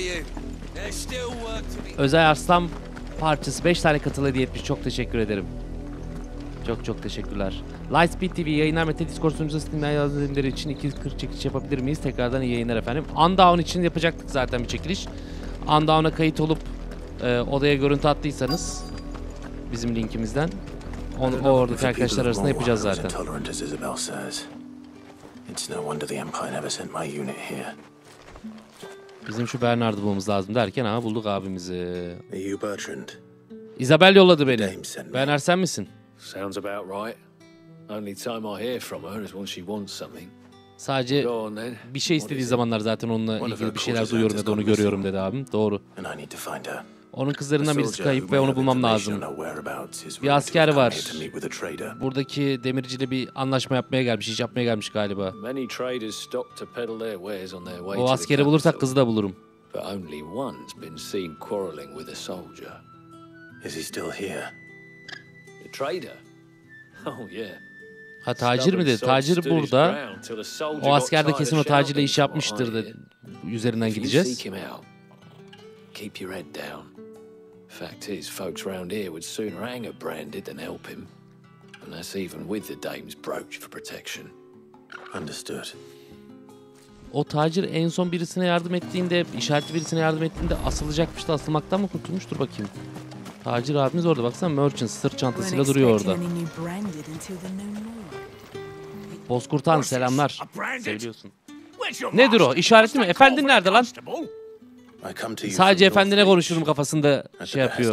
Speaker 1: Özel Arslan parçası 5 tane katıl hediye etmiş. Çok teşekkür ederim. Çok teşekkürler. Lightspeed TV yayınlar Mete Discord sunucusu Steam'den yazdığımları için 240 çekiliş yapabilir miyiz? Tekrardan iyi yayınlar efendim. Undown için yapacaktık zaten bir çekiliş. Undown'a kayıt olup odaya görüntü attıysanız bizim linkimizden o oradaki arkadaşlar arasında yapacağız zaten. Bizim şu Bernard'ı bulmamız lazım derken bulduk abimizi. Isabel yolladı beni. Bernard sen misin?
Speaker 3: Sounds about right. Only time I hear from her is when she wants something.
Speaker 1: Sadece
Speaker 3: Go on then.
Speaker 1: bir şey istediği zamanlar zaten onunla ilgili bir şeyler duyuyorum ya da onu görüyorum dedi abim. Doğru.
Speaker 8: And I need to find her.
Speaker 1: Onun kızlarından birisi kayıp ve onu bulmam lazım. Bir asker var. Buradaki demirciyle bir anlaşma yapmaya gelmiş, iş yapmaya gelmiş galiba.
Speaker 3: Many traders stop to peddle their wares on their way
Speaker 1: O
Speaker 3: to
Speaker 1: askeri
Speaker 3: the
Speaker 1: bulursak
Speaker 3: capital,
Speaker 1: kızı da bulurum.
Speaker 3: but only one's been seen quarreling with a soldier.
Speaker 8: Is he still here?
Speaker 3: The trader? Oh yeah.
Speaker 1: Ha tacir mi dedi? Tacir burada. O asker de kesin o tacirle iş yapmıştır dedi. Üzerinden gideceğiz.
Speaker 3: Keep your head down. Fact is, folks round here would sooner hang a Branded than help him. And that's even with the dame's brooch for protection.
Speaker 8: Understood.
Speaker 1: O tacir en son birisine yardım ettiğinde, işaretli birisine yardım ettiğinde asılacakmış da asılmaktan mı kurtulmuştur bakayım. Tacir abimiz orada baksana, merchant sırt çantasıyla duruyor orada. Bozkurtan selamlar. Seviyorsun. Nedir o? İşaretli mi? Efendin nerede lan? Sadece efendine konuşurum kafasında şey yapıyor.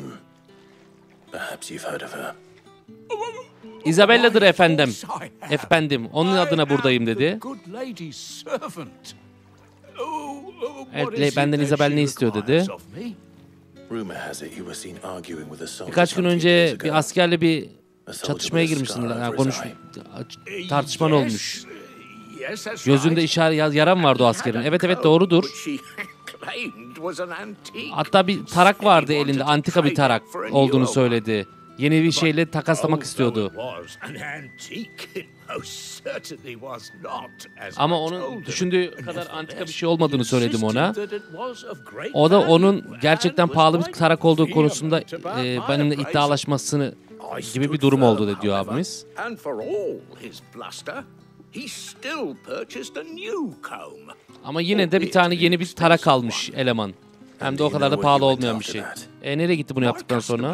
Speaker 1: Isabella'dır efendim. Efendim. Onun adına buradayım dedi. Evet, benden Isabel ne istiyor dedi. Birkaç gün önce bir askerle bir çatışmaya girmişsin. Yani tartışman olmuş. Gözünde yaram vardı o askerin. Evet evet doğrudur. Hatta bir tarak vardı elinde. Antika bir tarak olduğunu söyledi. Yeni bir şeyle takaslamak istiyordu. Ama onun düşündüğü kadar antika bir şey olmadığını söyledim ona. O da onun gerçekten pahalı bir tarak olduğu konusunda benimle iddialaşmasını gibi bir durum oldu diyor abimiz. Ama yine de bir tane yeni bir tarak almış eleman. Hem de o kadar da pahalı olmayan bir şey. Nereye gitti bunu yaptıktan sonra?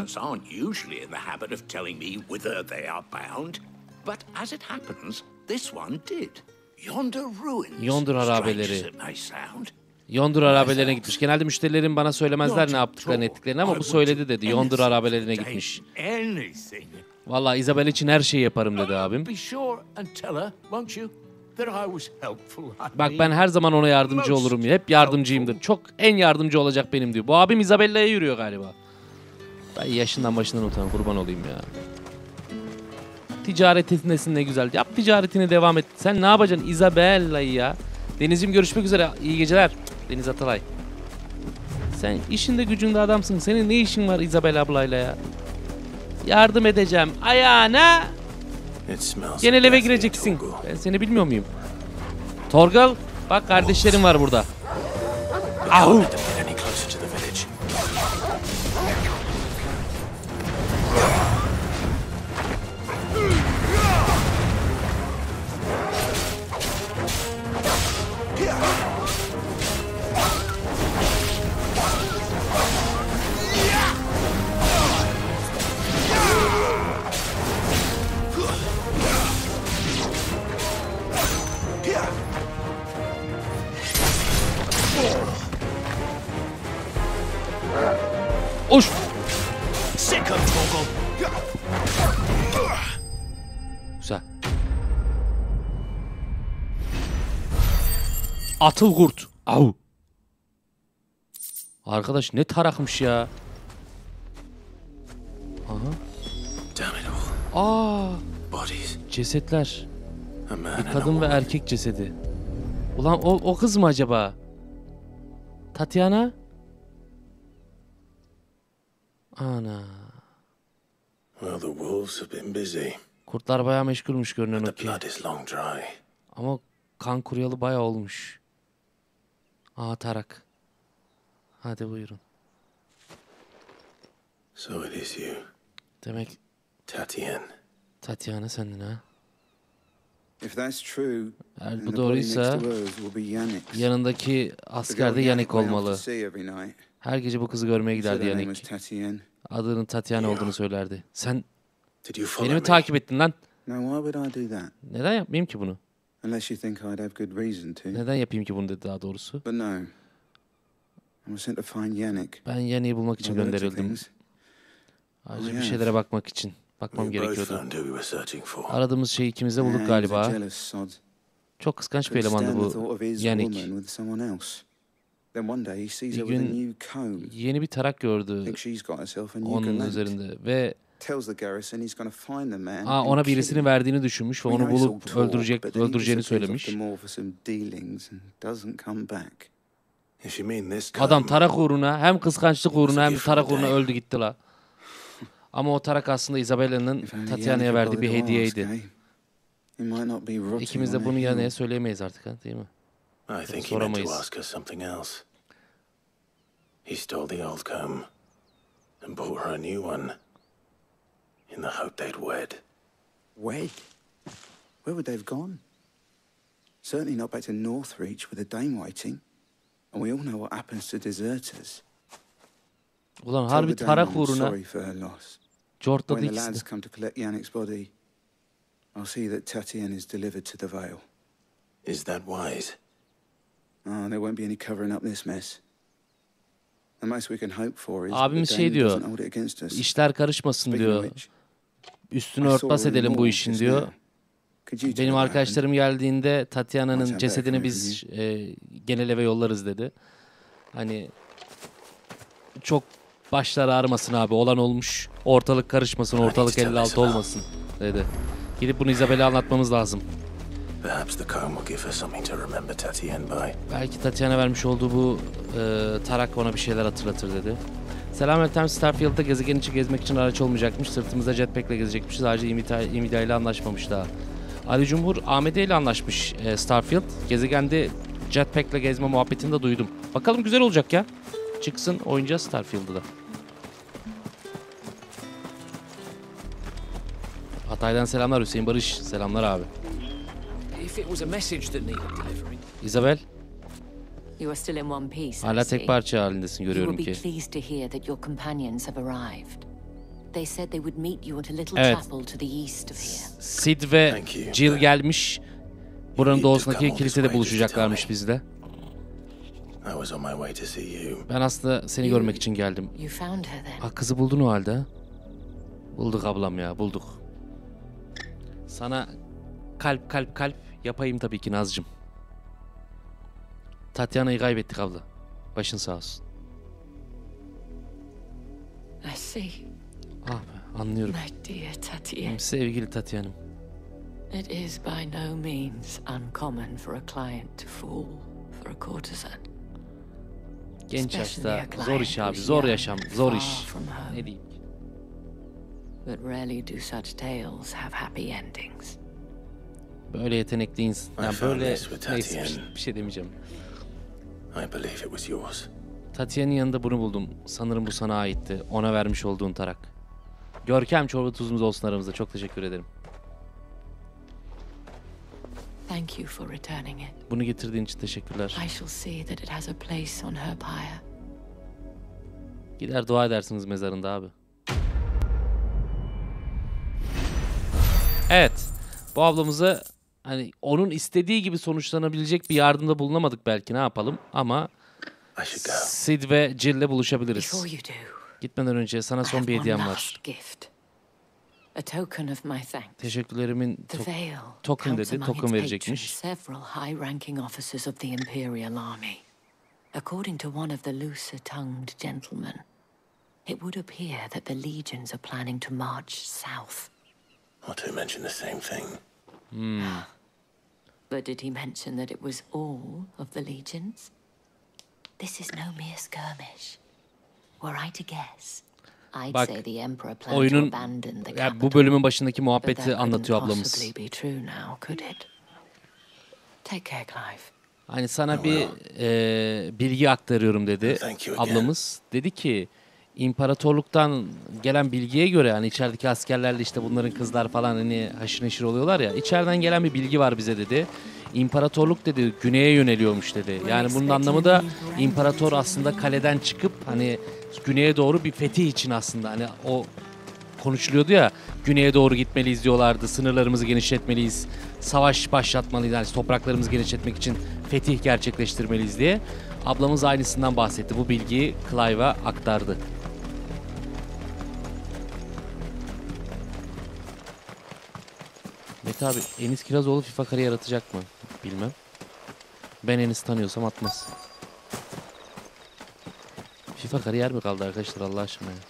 Speaker 1: Yondur harabeleri. Yondur harabelerine gitmiş. Genelde müşterilerin bana söylemezler ne yaptıklarını ettiklerini ama bu söyledi dedi. Yondur harabelerine gitmiş. Vallahi Isabel için her şeyi yaparım dedi abim. Bak ben her zaman ona yardımcı olurum ya. Hep yardımcıyımdır. Çok en yardımcı olacak benim diyor. Bu abim Isabella'ya yürüyor galiba. Ben yaşından başından utanıyorum, kurban olayım ya. Ticaretindesin ne güzel. Yap ticaretine devam et. Sen ne yapacaksın Isabella'yı ya? Deniz'im görüşmek üzere. İyi geceler. Deniz Atalay. Sen işinde gücünde adamsın. Senin ne işin var Isabella ablayla ya? Yardım edeceğim. Ayağına. Genel eve gireceksin. Ben seni bilmiyor muyum? Torgal, bak kardeşlerim var burada. Au! Uş! Güzel. Atıl kurt. Au. Arkadaş ne tarakmış ya. Aha. Cesetler. Bir kadın ve erkek cesedi. Ulan o kız mı acaba? Tatiana? Ana. Kurtlar bayağı meşgulmuş görünen o ki. Ama kan kuruyalı bayağı olmuş. Tarak. Hadi buyurun. Demek Tatiana sendin ha. Eğer bu doğruysa yanındaki asker de Yannick olmalı. Her gece bu kızı görmeye giderdi Yannick. Adının Tatiana olduğunu söylerdi. Sen beni mi takip ettin lan? Neden yapmayayım ki bunu? Neden yapayım ki bunu dedi daha doğrusu. Ben Yannick'i bulmak için gönderildim. Acil bir şeylere bakmak için. Bakmam gerekiyordu. Aradığımız şeyi ikimiz de bulduk galiba. Çok kıskanç bir elemandı bu Yannick. Bir gün yeni bir tarak gördü onun üzerinde ve ona birisini verdiğini düşünmüş ve onu bulup öldüreceğini söylemiş. Adam tarak uğruna, hem kıskançlık uğruna hem de tarak uğruna öldü gitti la. Ama o tarak aslında Isabella'nın Tatiana'ya verdiği bir hediyeydi. İkimiz de bunu Yannick'e söyleyemeyiz artık, değil mi? Soramayız.
Speaker 8: He stole the old comb and bought her a new one in the hope they'd wed.
Speaker 13: Wed? Where would they have gone? Certainly not back to Northreach with a dame waiting. And we all know what happens to deserters.
Speaker 1: Ulan harbi tarak uğruna cortladı
Speaker 13: When the
Speaker 1: ikisi
Speaker 13: lads
Speaker 1: de.
Speaker 13: come to collect Yannick's body, I'll see that Tatiana is delivered to the Vale.
Speaker 8: Is that wise?
Speaker 13: Oh, there won't be any covering up this mess. The most we can hope for is
Speaker 1: Abimiz şey diyor, işler karışmasın diyor. Üstünü örtbas edelim bu işin diyor. Benim arkadaşlarım geldiğinde Tatiana'nın cesedini biz genel eve yollarız dedi. Hani çok başlar ağrımasın abi, olan olmuş. Ortalık karışmasın, ortalık 56 olmasın dedi. Gidip bunu Isabel'e anlatmamız lazım. Belki Tatiana vermiş olduğu bu tarak ona bir şeyler hatırlatır dedi. Selamünaleyküm, Starfield'da gezegen içi gezmek için araç olmayacakmış. Sırtımızda jetpack'le gezecekmişiz. Ayrıca Imida ile anlaşmamış daha. Ali Cumhur AMD ile anlaşmış Starfield. Gezegende jetpack'le gezme muhabbetini de duydum. Bakalım güzel olacak ya. Çıksın, oynayacağız Starfield'da da. Hatay'dan selamlar Hüseyin Barış. Selamlar abi. Isabel.
Speaker 10: You are still in one piece.
Speaker 1: Hala tek parça halindesin, görüyorum ki.
Speaker 10: You will be pleased to hear that your companions have arrived. They said they would meet you at a little
Speaker 1: Evet.
Speaker 10: chapel to the east of here.
Speaker 1: Sid ve Jill gelmiş. Buranın doğusundaki kilisede buluşacaklarmış bizle. Ben aslında seni görmek için geldim.
Speaker 10: You found her then.
Speaker 1: Kızı buldun o halde. Bulduk ablam ya, bulduk. Sana kalp yapayım tabii ki Nazcığım. Tatiana'yı kaybettik abla. Başın sağ olsun.
Speaker 10: I see.
Speaker 1: Ah be, anlıyorum.
Speaker 10: My dear Tatiana.
Speaker 1: Sevgili Tatiana'm.
Speaker 10: It is by no means uncommon for a client to fall for a courtesan.
Speaker 1: Genç yaşta zor iş abi, zor yaşam, zor iş. Ne diyeyim?
Speaker 10: But rarely do such tales have happy endings.
Speaker 1: Böyle yetenekli insan, yani böyle neyse bir şey demeyeceğim. Tatiana'nın yanında bunu buldum. Sanırım bu sana aitti. Ona vermiş olduğun tarak. Görkem çorba tuzumuz olsun aramızda. Çok teşekkür ederim.
Speaker 10: Thank you for returning it.
Speaker 1: Bunu getirdiğin için teşekkürler.
Speaker 10: I shall see that it has a place on her pyre.
Speaker 1: Gider dua edersiniz mezarında abi. Evet. Bu ablamıza hani onun istediği gibi sonuçlanabilecek bir yardımda bulunamadık belki, ne yapalım, ama Sid ve Jill'le buluşabiliriz. Gitmeden önce sana son bir hediyem var.
Speaker 10: A token of my thanks.
Speaker 1: Teşekkürlerimin token dedi, token verecekmiş.
Speaker 10: Several high-ranking officers of the Imperial Army. According to one of the looser-tongued gentlemen, it would appear that the legions are planning to march south.
Speaker 8: Or to mention the same thing.
Speaker 10: But did he mention that it was all of the legions? This is no mere skirmish. Were I to guess, I'd
Speaker 1: Bak,
Speaker 10: say the Emperor planned to
Speaker 1: oyunun
Speaker 10: abandon the
Speaker 1: yani bu bölümün başındaki muhabbeti
Speaker 10: But that
Speaker 1: anlatıyor
Speaker 10: couldn't
Speaker 1: ablamız.
Speaker 10: possibly be true now, could it? Take care, Clive.
Speaker 1: Hani sana bir bilgi aktarıyorum dedi ablamız. Dedi ki imparatorluktan gelen bilgiye göre, hani içerideki askerlerle işte bunların kızlar falan hani haşır neşir oluyorlar ya. İçeriden gelen bir bilgi var bize dedi. İmparatorluk dedi güneye yöneliyormuş dedi. Yani bunun anlamı da imparator aslında kaleden çıkıp hani güneye doğru bir fetih için aslında hani o konuşuluyordu ya, güneye doğru gitmeliyiz diyorlardı. Sınırlarımızı genişletmeliyiz. Savaş başlatmalıyız. Yani topraklarımızı genişletmek için fetih gerçekleştirmeliyiz diye. Ablamız aynısından bahsetti. Bu bilgiyi Clive'a aktardı. Ahmet abi, Enis Kirazoğlu FIFA kariyer atacak mı? Bilmem. Ben Enis tanıyorsam atmaz. FIFA kariyer mi kaldı arkadaşlar Allah aşkına ya?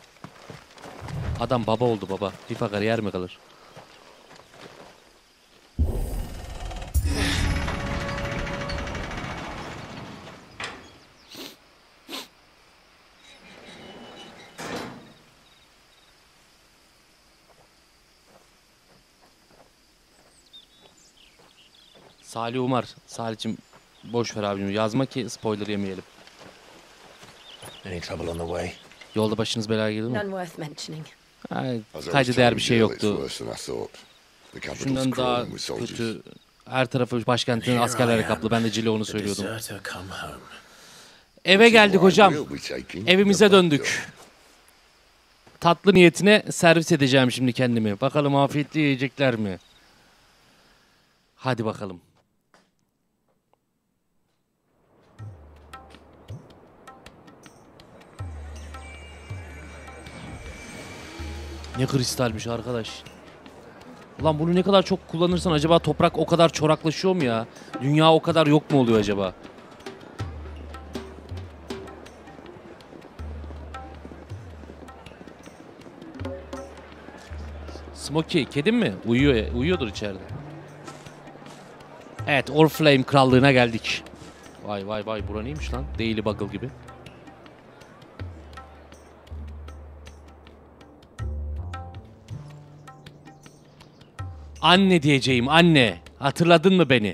Speaker 1: Adam baba oldu baba. FIFA kariyer mi kalır? Salih Umar. Salih'cim boş ver abicim. Yazma ki spoiler yemeyelim.
Speaker 8: Any trouble on the way?
Speaker 1: Yolda başınız belaya girdi mi?
Speaker 12: None worth mentioning.
Speaker 1: Kayda değer bir şey yoktu. Şundan daha kötü. Her tarafı başkentin askerlerle kaplı. Ben de Cile onu söylüyordum. Eve geldik hocam. Evimize döndük. Tatlı niyetine servis edeceğim şimdi kendimi. Bakalım afiyetli yiyecekler mi? Hadi bakalım. Ne kristalmiş arkadaş. Ulan bunu ne kadar çok kullanırsan acaba toprak o kadar çoraklaşıyor mu ya? Dünya o kadar yok mu oluyor acaba? Smokey, kedin mi? Uyuyordur içeride. Evet, Oriflame krallığına geldik. Vay vay vay, bura neymiş lan? Daily Bugle gibi. Anne diyeceğim, anne. Hatırladın mı beni?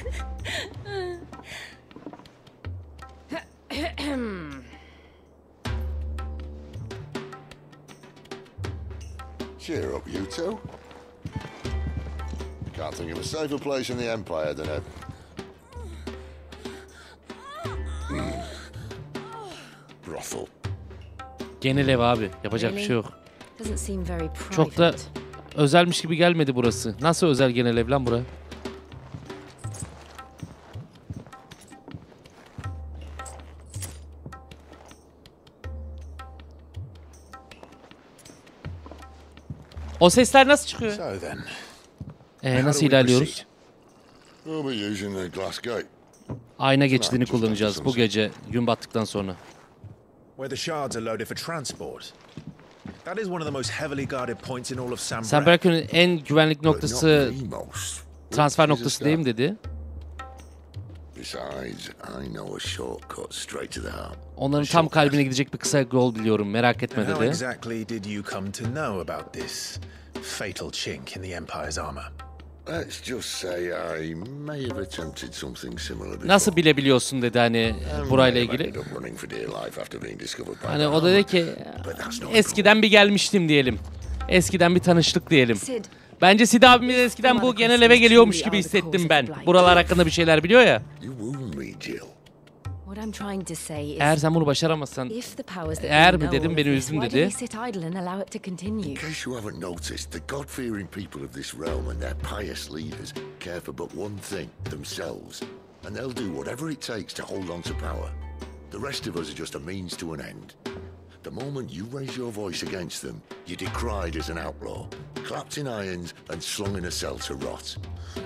Speaker 6: Cheer up, you two. Can't think of a safer place in the Empire than a... brothel.
Speaker 1: Genel ev abi. Yapacak bir şey yok. Çok da özelmiş gibi gelmedi burası. Nasıl özel genel ev lan bura? O sesler nasıl çıkıyor? Nasıl ilerliyoruz? Ayna geçidini kullanacağız bu gece gün battıktan sonra.
Speaker 14: Where the shards are loaded for transport. That is one of the most heavily guarded points in all of Sam.
Speaker 1: Sam Baratheon'un en güvenlik noktası transfer noktası değil mi dedi? Onların tam kalbine gidecek bir kısa yol biliyorum. Merak etme dedi.
Speaker 14: How exactly did you come to know about this fatal chink in the Empire's armor?
Speaker 6: Let's just say I may have attempted something similar before.
Speaker 1: Nasıl bilebiliyorsun dedi hani burayla ilgili. Hani o da dedi ki eskiden bir gelmiştim diyelim. Eskiden bir tanıştık diyelim. Bence Sid abimiz eskiden bu genel eve geliyormuş gibi hissettim ben. Buralar hakkında bir şeyler biliyor ya. Eğer sen bunu başaramazsan, eğer mi dedim beni üzdün dedi.
Speaker 6: In case you haven't noticed, the God-fearing people of this realm and their pious leaders care for but one thing, themselves. And they'll do whatever it takes to hold on to power. The rest of us are just a means to an end. The moment you raise your voice against them, you're decried as an outlaw, clapped in irons and slung in a cell to rot.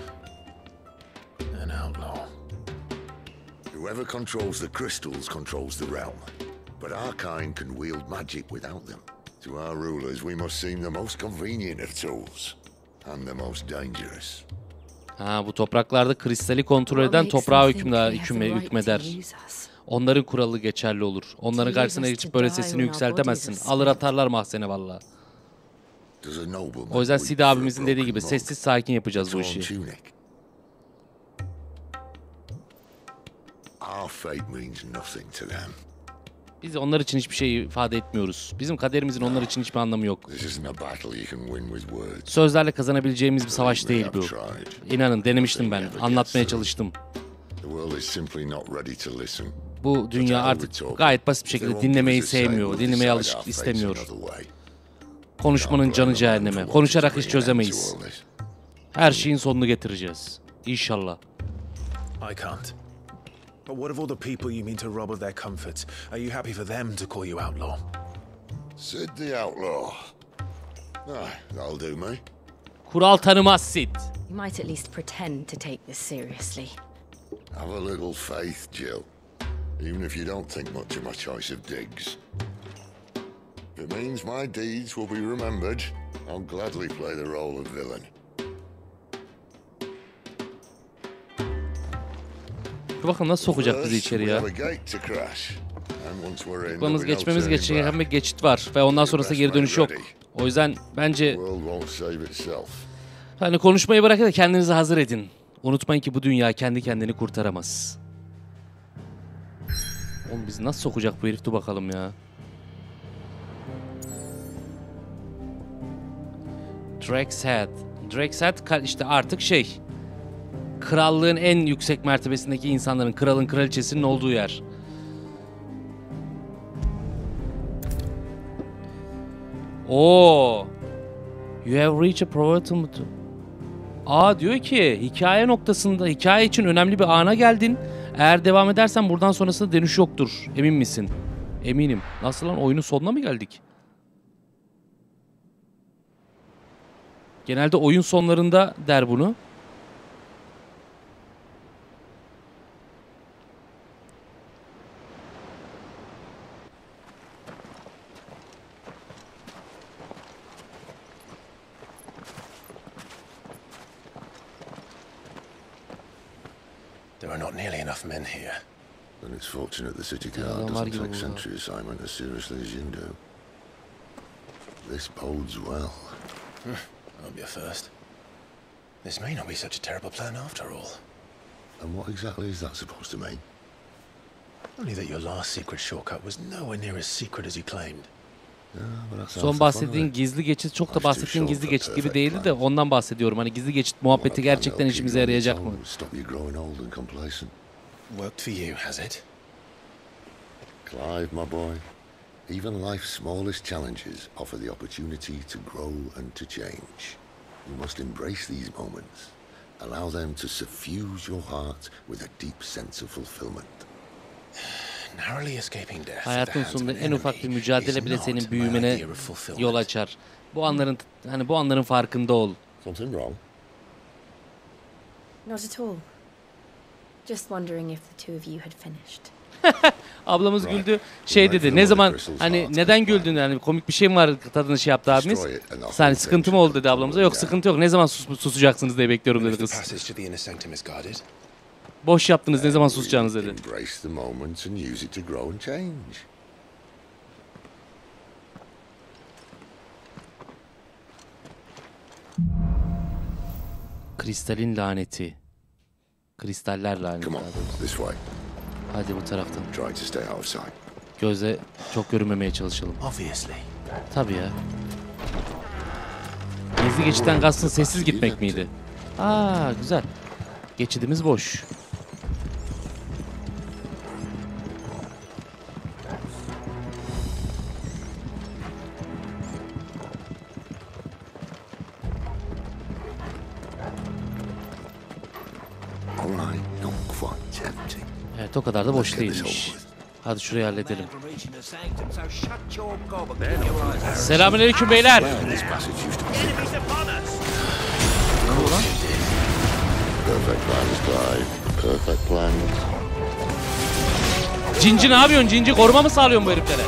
Speaker 14: An outlaw.
Speaker 6: Whoever controls the crystals controls the realm. But our kind can wield magic without them. To our rulers, we must seem the most convenient of tools. And the most dangerous.
Speaker 1: Ha, bu topraklarda kristali kontrol eden toprağa hükmeder. Onların kuralı geçerli olur. Onların karşısına geçip böyle sesini yükseltemezsin. Alır atarlar mahzene valla. O yüzden Sid abimizin dediği gibi sessiz sakin yapacağız bu işi. Biz onlar için hiçbir şey ifade etmiyoruz. Bizim kaderimizin onlar için hiçbir anlamı yok. Sözlerle kazanabileceğimiz bir savaş değil bu. İnanın denemiştim ben. Anlatmaya çalıştım. Bu dünya artık gayet basit bir şekilde dinlemeyi sevmiyor. Dinlemeye alışık istemiyor. Konuşmanın canı cehenneme. Konuşarak hiç çözemeyiz. Her şeyin sonunu getireceğiz. İnşallah.
Speaker 14: I can't. But what of all the people you mean to rob of their comforts? Are you happy for them to call you outlaw?
Speaker 6: Sid the outlaw. That'll do me.
Speaker 1: Kural tanımaz Sid.
Speaker 12: You might at least pretend to take this seriously.
Speaker 6: Have a little faith, Jill. Even if you don't think much of my choice of digs. If it means my deeds will be remembered, I'll gladly play the role of villain.
Speaker 1: Dur bakalım nasıl sokacak bizi içeri ya. Tıklamız geçmemiz gereken bir geçit var ve ondan sonrası geri dönüş yok. O yüzden bence hani konuşmayı bırakın da kendinizi hazır edin. Unutmayın ki bu dünya kendi kendini kurtaramaz. Oğlum bizi nasıl sokacak bu herif, dur bakalım ya. Drake's Head işte artık şey. Krallığın en yüksek mertebesindeki insanların, kralın kraliçesinin olduğu yer. Oo. You have reached a pivotal. Diyor ki hikaye noktasında, hikaye için önemli bir ana geldin. Eğer devam edersen buradan sonrasında dönüş yoktur. Emin misin? Eminim. Nasıl lan, oyunun sonuna mı geldik? Genelde oyun sonlarında der bunu.
Speaker 14: There are not nearly enough men here.
Speaker 6: Then it's fortunate the city guard doesn't take sentry assignment as seriously as you do. This bodes well.
Speaker 14: Won't be a first. This may not be such a terrible plan after all.
Speaker 6: And what exactly is that supposed to mean?
Speaker 14: Only that your last secret shortcut was nowhere near as secret as you claimed.
Speaker 1: Son bahsettiğin gizli geçit çok da bahsettiğin gizli geçit gibi değildi de ondan bahsediyorum. Hani gizli geçit muhabbeti gerçekten işimize yarayacak mı?
Speaker 14: Worked for you, has it?
Speaker 6: Clive, my boy. Even life's smallest challenges offer the opportunity to grow and to change. You must embrace these moments. Allow them to suffuse your heart with a deep sense of fulfillment.
Speaker 1: Hayatın sonunda en ufak bir mücadele bile senin büyümene yol açar. Bu anların farkında ol.
Speaker 6: Something wrong?
Speaker 12: Not at all. Just wondering if the two of you had finished.
Speaker 1: Ablamız güldü. Şey dedi. Ne zaman hani neden güldün, yani komik bir şey mi var tadını şey yaptı abimiz. Hani sıkıntı mı oldu dedi ablamıza. Yok sıkıntı yok. Ne zaman susacaksınız diye bekliyorum dedi kız. Boş yaptınız, ne zaman susacağınız dedi. Kristalin laneti. Kristaller laneti. Hadi bu taraftan. Göze çok görünmemeye çalışalım. Tabii ya. Gizli geçitten kastın sessiz gitmek miydi? Güzel. Geçidimiz boş. Evet, o kadar da boş değilmiş. Hadi şurayı halledelim. Selamünaleyküm beyler. Cinci ne yapıyorsun? Cinci koruma mı sağlıyorsun bu heriflere?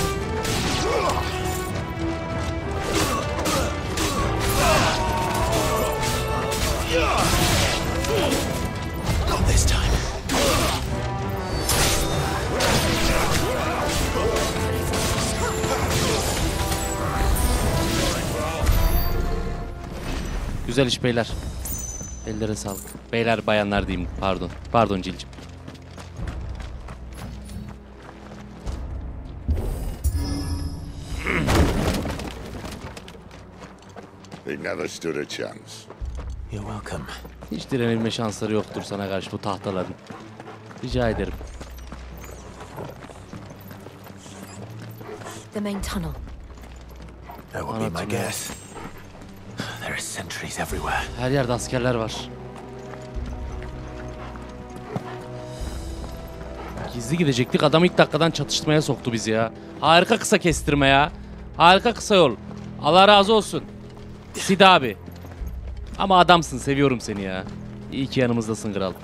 Speaker 1: Güzel iş beyler. Ellere sağlık. Beyler bayanlar diyeyim, pardon. Pardon Cilcim.
Speaker 6: They never stood a chance.
Speaker 14: You're welcome.
Speaker 1: Hiç direnilme şansları yoktur sana karşı bu tahtaların. Rica ederim.
Speaker 12: The main tunnel.
Speaker 14: That would be my guess. There are sentries everywhere.
Speaker 1: Her yerde askerler var. Gizli gidecektik. Adam ilk dakikadan çatışmaya soktu bizi ya. Harika kısa kestirme ya. Harika kısa yol. Allah razı olsun. Sid abi. Ama adamsın, seviyorum seni ya. İyi ki yanımızdasın kral.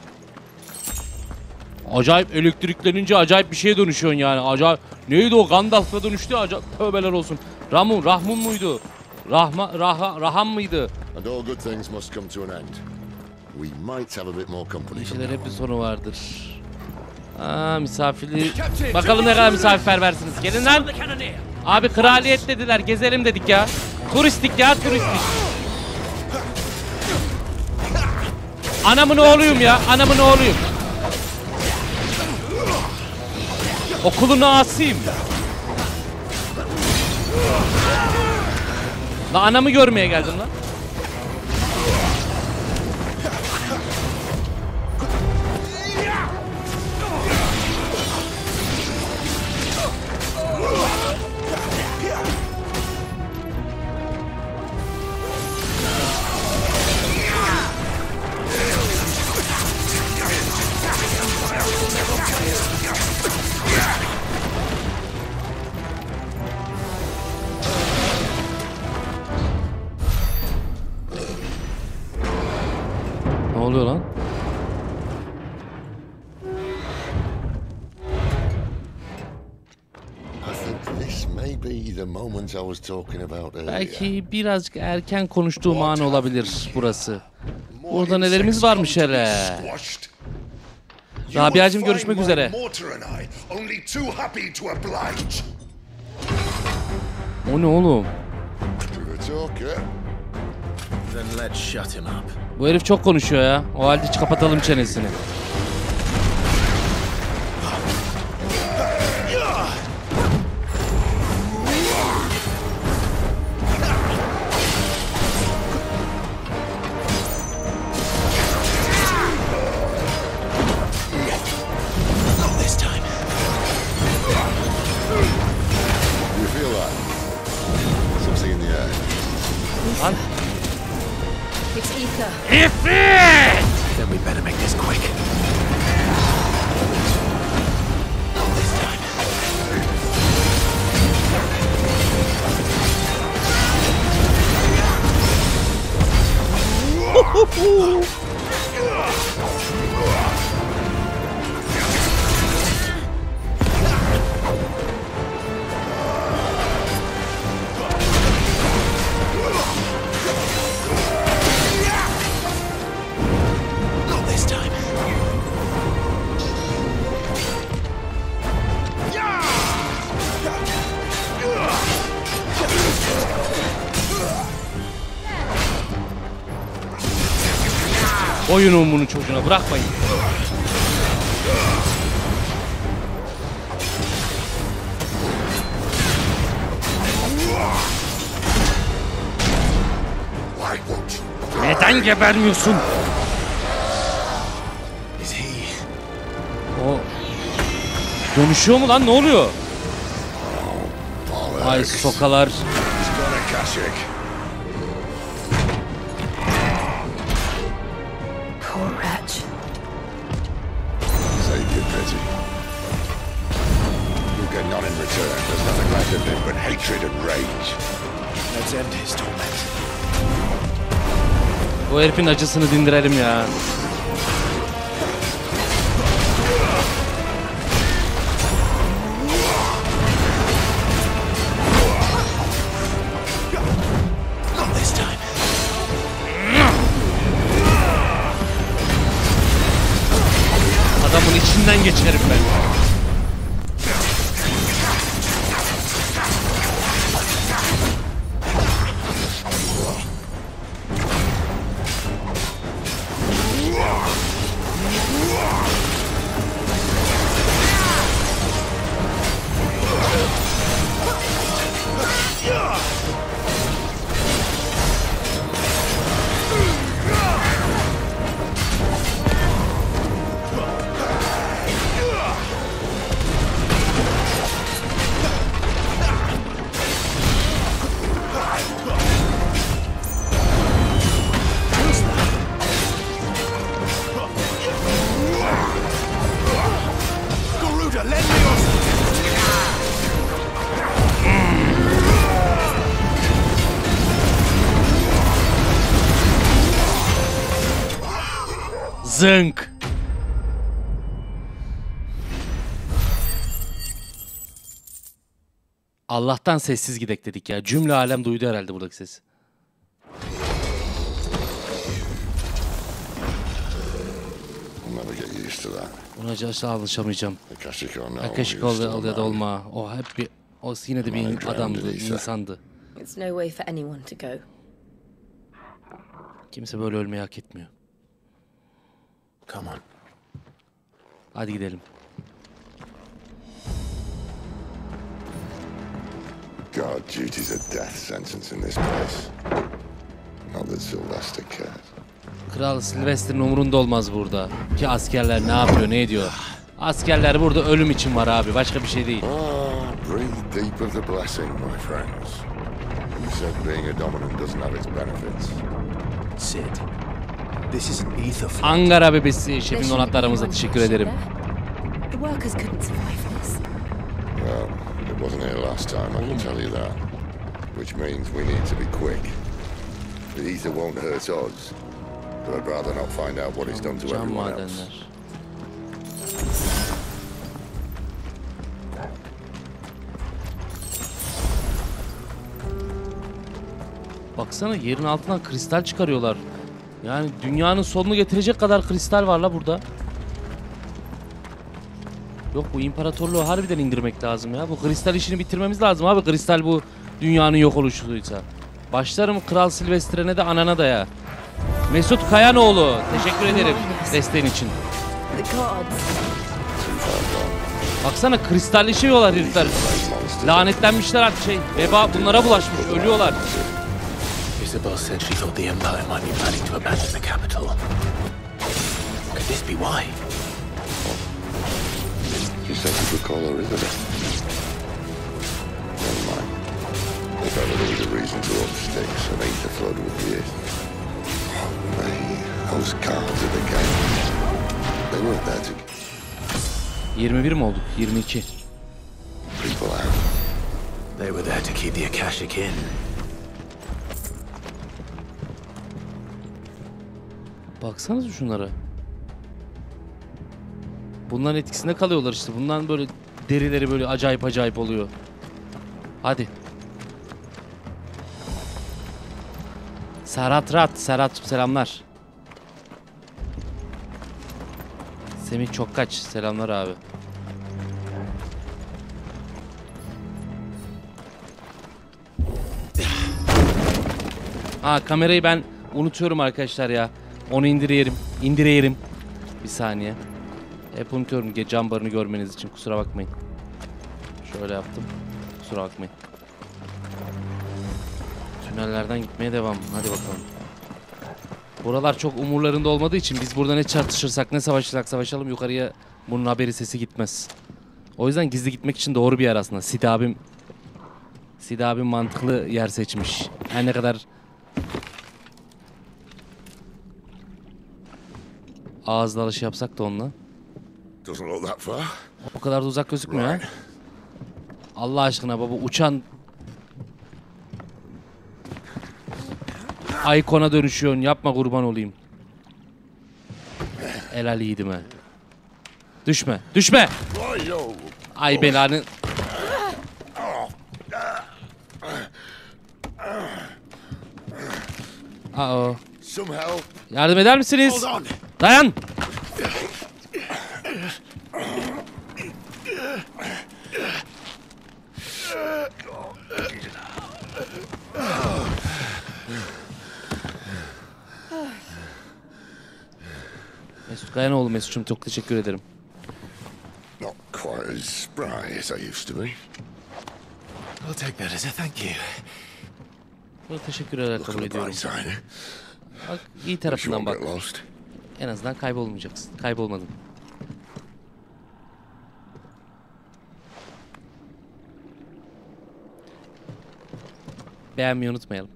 Speaker 1: Acayip elektriklenince acayip bir şeye dönüşüyorsun yani. Acayip. Neydi o? Gandalf'a dönüştü. Acayip. Tövbeler olsun. Rahmun muydu? Raham mıydı?
Speaker 6: And all good things must come to an end. We might have a bit more company.
Speaker 1: İşler hep bir sonu vardır. Misafirli. Bakalım ne kadar misafirperversiniz. Gelin lan. Abi kraliyet dediler. Gezelim dedik ya. Turistik ya, turistik. Anamın oğluyum ya. Anamın oğluyum. Okulun ağasıyım. La anamı görmeye geldim lan. Ne oluyor lan? Belki birazcık erken konuştuğum an olabilir burası. Burada nelerimiz varmış hele. Rabia'cığım görüşmek üzere. O ne oğlum? Bu herif çok konuşuyor ya. O halde hiç kapatalım çenesini. Lan.
Speaker 12: It's ether.
Speaker 1: Ifrit!
Speaker 8: Then we better make this quick.
Speaker 1: Oyunun bunu çocuğuna bırakmayın. Neden gebermiyorsun? O dönüşüyor mu lan? Ne oluyor? Ay sokalar.
Speaker 7: Poor wretch.
Speaker 6: Save your pity. You get none in return. There's nothing left of him but hatred and rage.
Speaker 8: Let's end his torment.
Speaker 1: Bu herifin acısını dindirelim ya. Adamın içinden geçerim ben. Zınk. Allah'tan sessiz gidek dedik ya. Cümle alem duydu herhalde buradaki sesi. Buna asla alışamayacağım. Akashiko oluyor da olma. O hep bir, o yine de bir adamdı, insandı.
Speaker 15: It's no way for anyone to go.
Speaker 1: Kimse böyle ölmeyi hak etmiyor.
Speaker 8: Come on.
Speaker 1: Hadi gidelim.
Speaker 6: Guard duty's a death sentence in this place. Not that Sylvester cares.
Speaker 1: Kral Sylvester'ın umurunda olmaz burada. Ki askerler ne yapıyor, ne ediyor? Askerler burada ölüm için var abi, başka bir şey değil.
Speaker 6: Breathe deep of the blessing, my friends. You said being a dominant doesn't have its benefits.
Speaker 8: Sid, this is an ether flight.
Speaker 1: Ankara bebesi şefin donatlarımıza teşekkür ederim.
Speaker 15: The workers couldn't survive this.
Speaker 6: Well, it wasn't here last time, I can tell you that. Which means we need to be quick. The ether won't hurt us, but I'd rather not find out what he's done to everyone else.
Speaker 1: Baksana yerin altından kristal çıkarıyorlar. Yani dünyanın sonunu getirecek kadar kristal var la burada. Yok, bu imparatorluğu harbiden indirmek lazım ya. Bu kristal işini bitirmemiz lazım abi. Kristal bu dünyanın yok oluşuysa. Başlarım Kral Sylvester'e de anana da ya. Mesut Kayanoğlu, teşekkür ederim desteğin için. Baksana kristalleşiyorlar herifler. Lanetlenmişler artık veba bunlara bulaşmış, ölüyorlar.
Speaker 8: Isabel said she thought the Empire might be planning to abandon the capital. Could this be why?
Speaker 6: She said you could call her Isabel. Never mind. If ever there was a reason to up sticks, an ether flood would be it. Oh, man, those guards at the gate. They weren't there to...
Speaker 1: 21 mi olduk? 22.
Speaker 6: People out.
Speaker 8: They were there to keep the Akashic in.
Speaker 1: Baksanıza şunlara. Bunların etkisinde kalıyorlar işte. Bundan böyle derileri böyle acayip acayip oluyor. Hadi. Serhat selamlar. Semih Çokkaç selamlar abi. Kamerayı ben unutuyorum arkadaşlar ya. Onu indireyelim. Bir saniye. Hep unutuyorum cam barını görmeniz için, kusura bakmayın. Şöyle yaptım. Kusura bakmayın. Tünellerden gitmeye devam. Hadi bakalım. Buralar çok umurlarında olmadığı için biz burada ne çarpışırsak ne savaşırsak savaşalım yukarıya bunun haberi sesi gitmez. O yüzden gizli gitmek için doğru bir yer aslında. Sid abim mantıklı yer seçmiş. Her ne kadar ağız dalışı yapsak da onunla. O kadar da uzak gözükmüyor ha. Allah aşkına baba, uçan Icon'a dönüşüyorsun. Yapma kurban olayım. Helal yiğidim ha. Düşme. Ay belanı. Yardım eder misiniz? Dayan. Mesut Kayanoğlu, Mesut'cum çok teşekkür ederim.
Speaker 6: Not quite as spry as I used to be.
Speaker 8: I'll take that as a thank you.
Speaker 1: Çok teşekkür ederim, kabul ediyorum. Bak, iyi tarafından bak. En azından kaybolmayacaksın. Kaybolmadın. Beğenmeyi unutmayalım.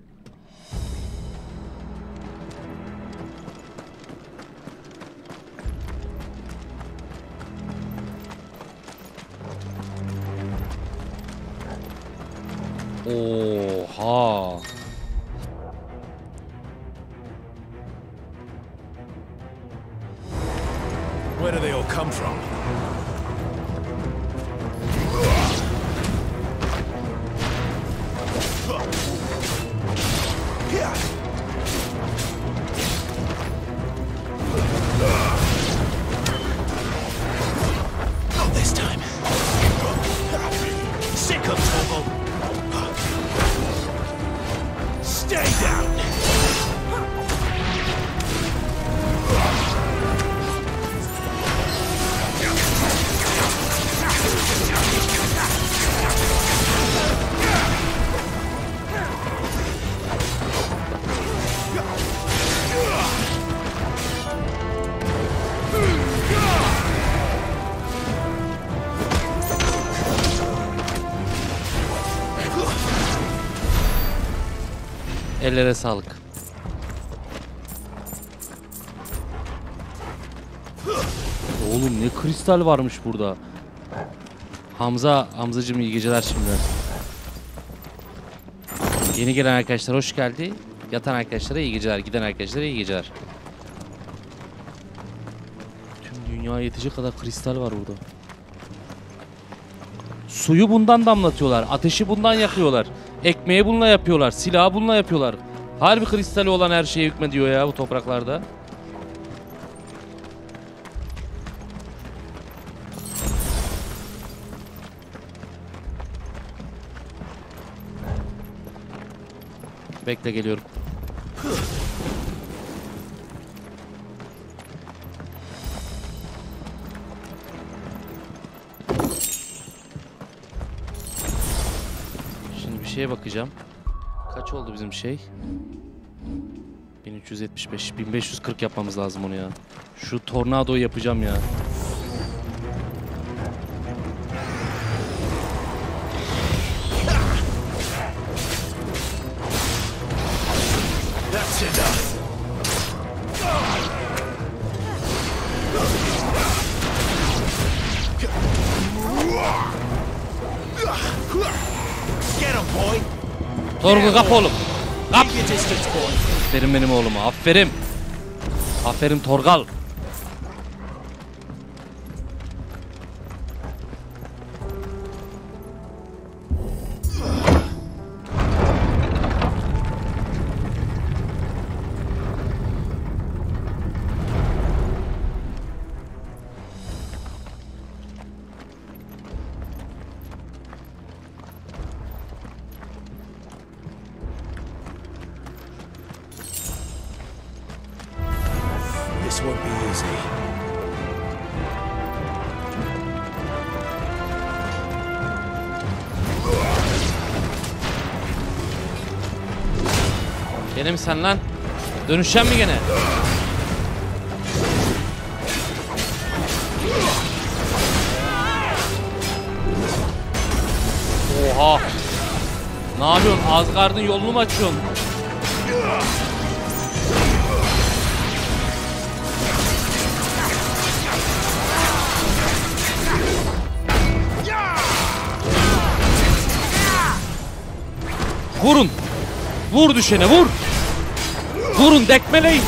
Speaker 1: Oha.
Speaker 3: from?
Speaker 8: Not this time. Sick of trouble. Stay down.
Speaker 1: Ellere sağlık. Oğlum ne kristal varmış burada. Hamzacığım iyi geceler şimdiden. Yeni gelen arkadaşlar hoş geldi. Yatan arkadaşlara iyi geceler. Giden arkadaşlara iyi geceler. Tüm dünyaya yetecek kadar kristal var burada. Suyu bundan damlatıyorlar. Ateşi bundan yakıyorlar. Ekmeği bununla yapıyorlar. Silahı bununla yapıyorlar. Harbi kristali olan her şeye hükmediyor ya bu topraklarda. Bekle geliyorum. Şimdi bir şeye bakacağım. Kaç oldu bizim şey? 1375, 1540 yapmamız lazım onu ya. Şu tornadoyu yapacağım ya.
Speaker 8: That's enough. Get him, boy.
Speaker 1: Torgu kap oğlum. Kap. Aferin benim oğluma. Aferin. Aferin Torgal.
Speaker 8: This won't be easy.
Speaker 1: Gene mi sen lan? Dönüşeceğim mi gene? Oha! Ne yapıyorsun? Asgard'ın yolunu mu açıyorsun? Vurun! Vur düşene vur! Vurun dekmeleyin!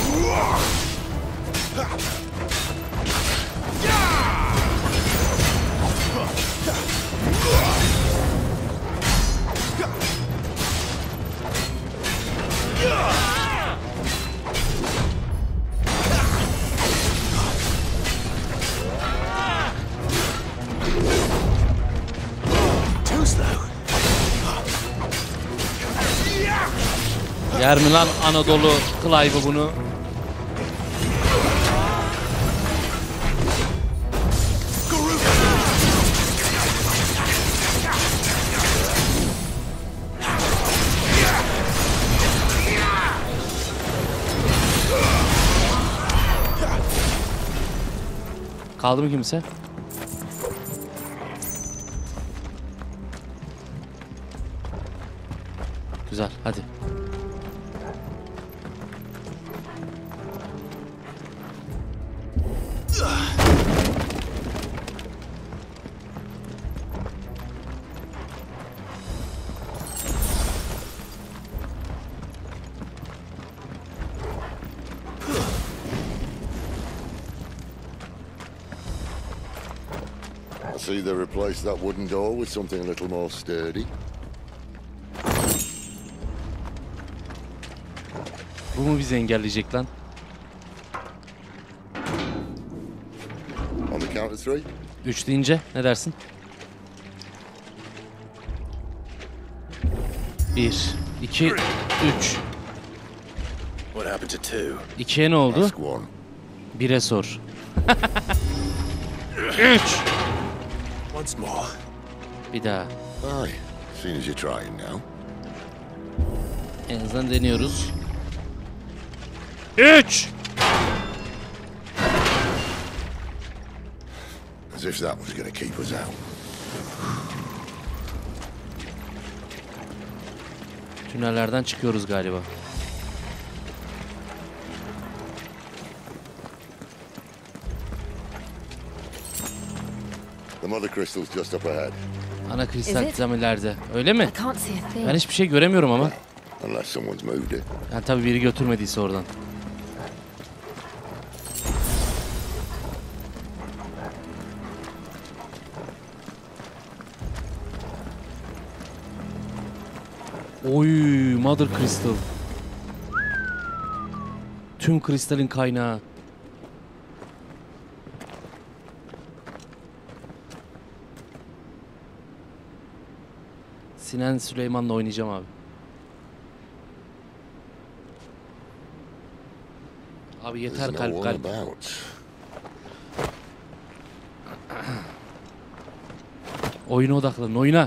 Speaker 1: Yer mi lan Anadolu Clive'ı bunu? Kaldı mı kimse? Güzel, hadi.
Speaker 6: see they replaced that wooden door with something a little more sturdy.
Speaker 1: Bu mu bizi engelleyecek lan?
Speaker 6: On the count of 3.
Speaker 1: 3 deyince ne dersin? 1, 2, 3.
Speaker 8: What happened to 2?
Speaker 1: 2'ye ne oldu?
Speaker 6: Ask 1.
Speaker 1: 1'e sor. 3.
Speaker 8: Once more.
Speaker 1: Bir daha.
Speaker 6: Aye, seeing as you're trying now.
Speaker 1: En azından deniyoruz. 3.
Speaker 6: As if that was going to keep us out.
Speaker 1: Tünellerden çıkıyoruz galiba.
Speaker 6: The mother crystal's just up ahead.
Speaker 1: Ana kristal tam ileride. Öyle mi?
Speaker 15: I can't see a thing.
Speaker 1: Ben hiçbir şey göremiyorum ama.
Speaker 6: Unless someone's moved it.
Speaker 1: Yani tabii biri götürmediyse oradan. Oy, Mother Crystal. Tüm kristalin kaynağı. Sinan Süleyman'la oynayacağım abi. Abi yeter kalp kalp. Oyuna odaklanın, oyuna.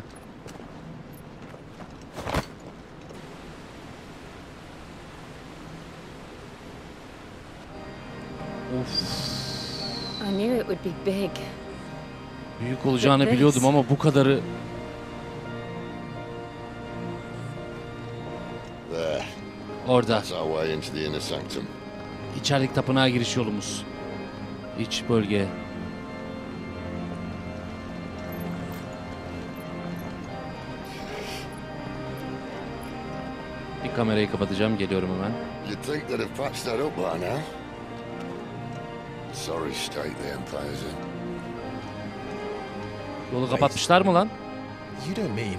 Speaker 15: I knew it would be big.
Speaker 1: Büyük olacağını biliyordum ama bu kadarı... Orada. İçerideki tapınağa giriş yolumuz. İç bölge. Bir kamerayı kapatacağım, geliyorum hemen.
Speaker 6: You'd think they'd have patched that up by now. Sorry state the Empire's in.
Speaker 1: Yolu kapatmışlar mı lan?
Speaker 14: You don't mean...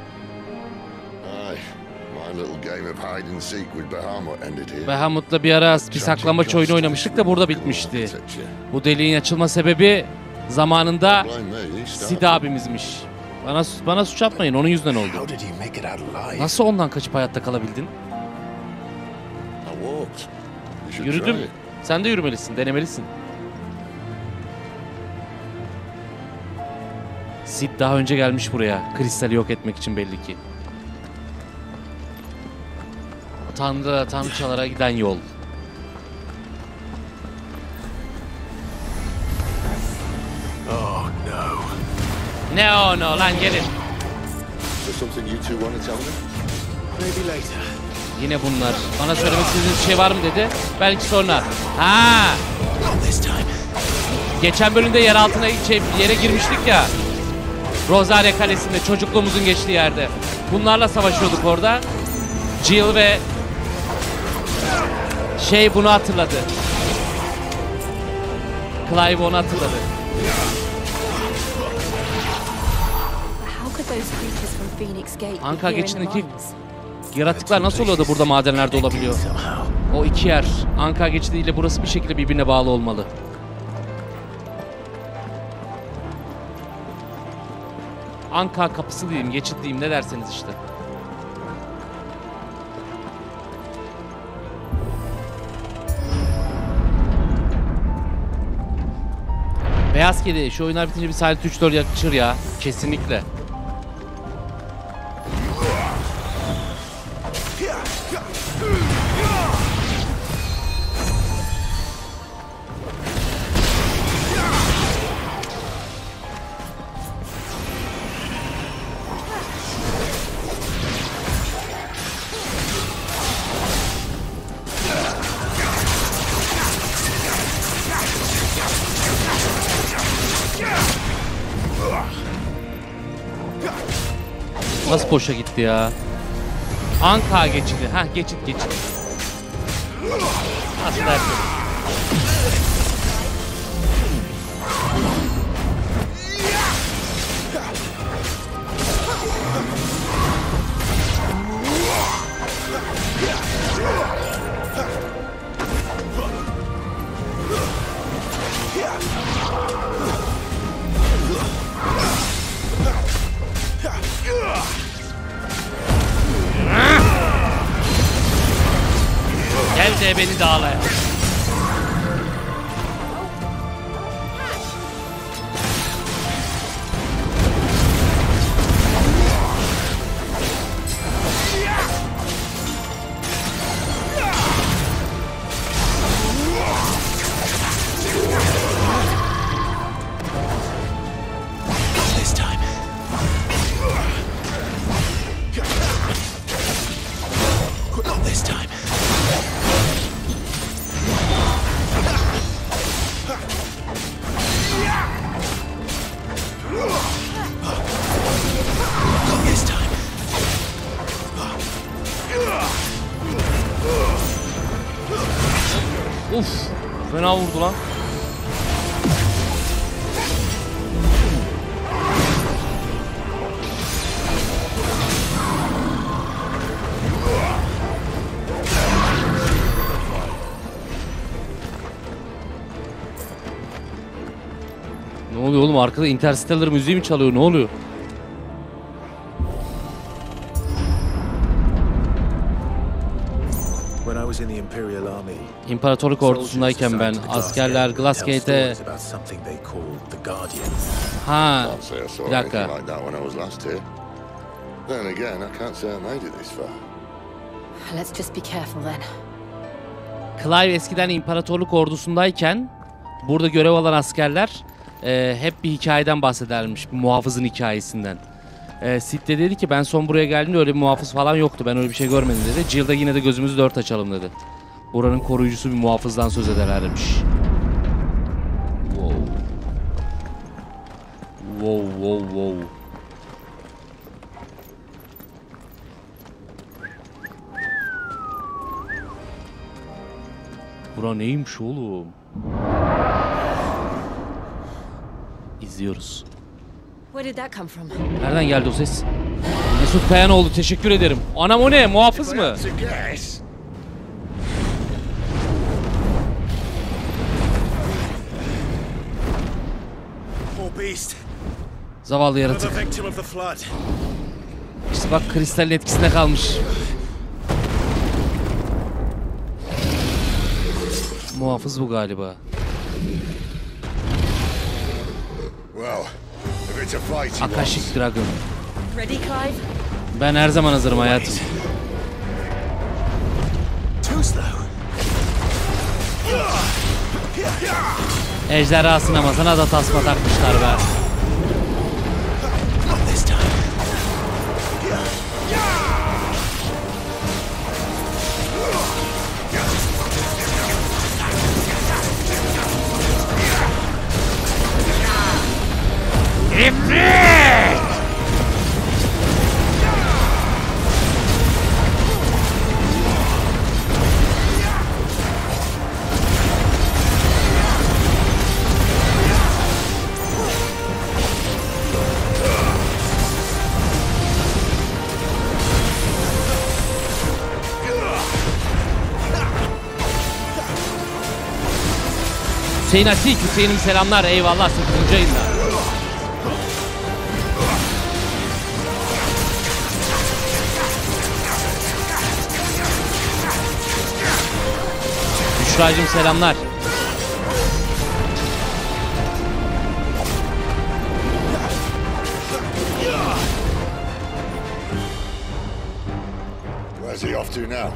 Speaker 6: Aye. My little game of hide and seek with Bahamut ended here.
Speaker 1: Bahamut'la bir ara bir saklambaç oyunu oynamıştık da burada bitmişti. Bu deliğin açılma sebebi zamanında Sid abimizmiş. Bana suç atmayın, onun yüzünden oldu. Nasıl ondan kaçıp hayatta kalabildin? Yürüdüm. Sen de yürümelisin, denemelisin. Sid daha önce gelmiş buraya. Kristali yok etmek için belli ki. Tanrıçalara giden yol.
Speaker 14: Oh no.
Speaker 1: Ne o no lan, gelin.
Speaker 6: Is there something you two want to tell me?
Speaker 14: Maybe later.
Speaker 1: Yine bunlar. Bana söylemek istediğiniz bir şey var mı dedi. Belki sonra. Ha. Geçen bölümde yer altına yere girmiştik ya. Rosaria Kalesi'nde, çocukluğumuzun geçtiği yerde. Bunlarla savaşıyorduk orada. Jill ve bunu hatırladı. Clive onu hatırladı. Anka geçidindeki yaratıklar nasıl oluyor da burada madenlerde olabiliyor? O iki yer. Anka geçidiyle burası bir şekilde birbirine bağlı olmalı. Anka kapısı diyeyim, geçit diyeyim, ne derseniz işte. Beyaz Kedi, şu oyunlar bitince bir Silent 3-4 yakışır ya. Kesinlikle. Nasıl boşa gitti ya? Anka geçidi. Ha, geçit. Nasıl dersin? Hadi beni dağla ya. Uf, fena vurdu lan. Ne oluyor oğlum? Arkada Interstellar müziği mi çalıyor? Ne oluyor? İmparatorluk ordusundayken ben askerler Glassgate'e... Ha, bir dakika.
Speaker 15: Let's just be careful then.
Speaker 1: Clive eskiden imparatorluk ordusundayken burada görev alan askerler hep bir hikayeden bahsedermiş. Bir muhafızın hikayesinden. Sid de dedi ki ben son buraya geldiğimde öyle bir muhafız falan yoktu. Ben öyle bir şey görmedim dedi. Jill da yine de gözümüzü dört açalım dedi. Buranın koruyucusu bir muhafızdan söz ederlermiş. Wow. Wow wow wow. Bura neymiş oğlum? İzliyoruz.
Speaker 15: Where did that come from?
Speaker 1: Nereden geldi o ses? Mesut Kayanoğlu, teşekkür ederim. Anam o ne? Muhafız mı? Zavallı yaratık. İşte bak kristalin etkisinde kalmış. Muhafız bu galiba. Akashic Dragon.
Speaker 15: Ready, Clive?
Speaker 1: Ben her zaman hazırım hayatım. Ejderha sinemasına da tasma takmışlar be. Hüseyin Atik, Hüseyin'im selamlar, eyvallah 8. ayında. Büşra'cığım selamlar.
Speaker 6: Where's he off to now?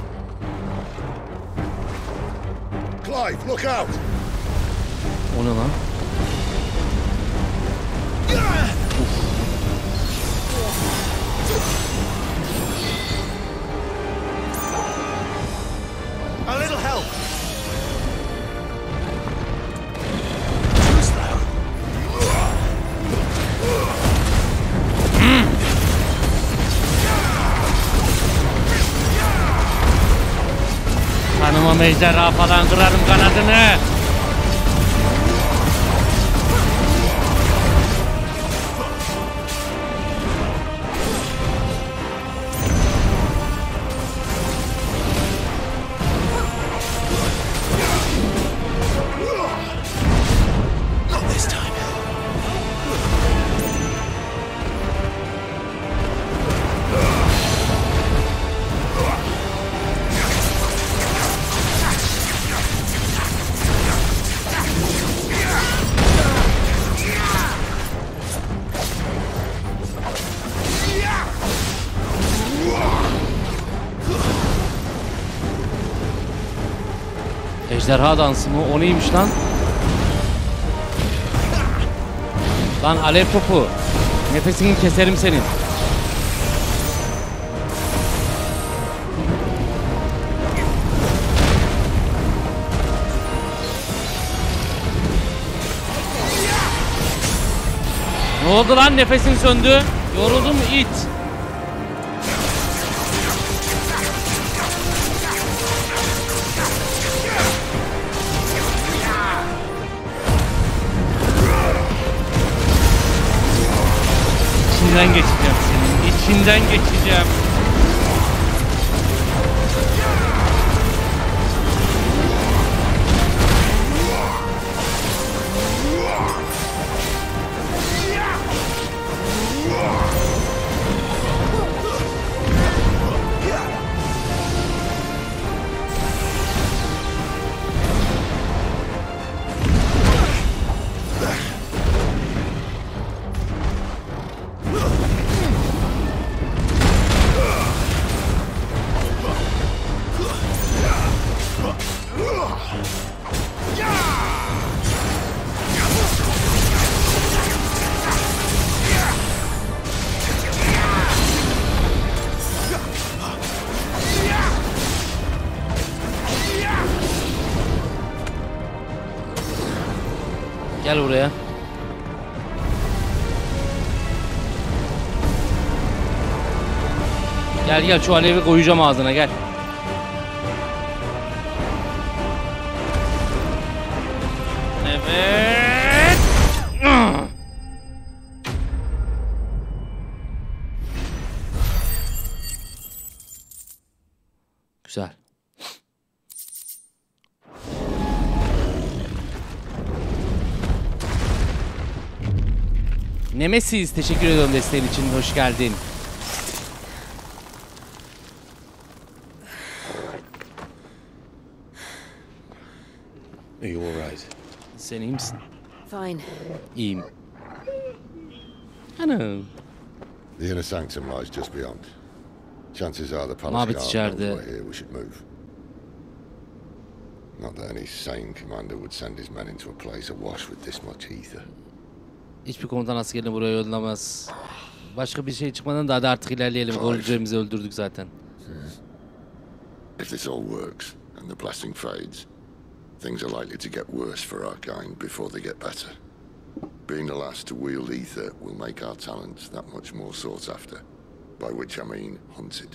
Speaker 6: Clive, look out!
Speaker 1: O ne lan?
Speaker 14: A little help.
Speaker 1: Tanımam ejderha falan, kırarım kanadını. Ejderha dansı mı? O neymiş lan? Lan alev topu. Nefesini keserim senin. Ne oldu lan, nefesin söndü? Yoruldun mu it? İçinden geçeceğim senin. İçinden geçeceğim. Gel buraya. Gel gel, şu alevi koyacağım ağzına, gel. Evet. Güzel. Nemesis, teşekkür ediyorum desteğin için. Hoş geldin.
Speaker 14: Are you all right?
Speaker 1: Sen iyi misin?
Speaker 15: Fine.
Speaker 1: İyiyim. Ana.
Speaker 6: The inner sanctum lies just beyond. Chances are the palace
Speaker 1: Mabet
Speaker 6: guard knows
Speaker 1: içeride.
Speaker 6: we're here. We should move. Not that any sane commander would send his men into a place awash with this much ether.
Speaker 1: Hiçbir komutan askerini buraya yollamaz. Başka bir şey çıkmadan da hadi artık ilerleyelim. Golcülerimizi öldürdük zaten.
Speaker 6: If this all works and the blessing fades, things are likely to get worse for our kind before they get better. Being the last to wield ether will make our talents that much more sought after, by which I mean hunted.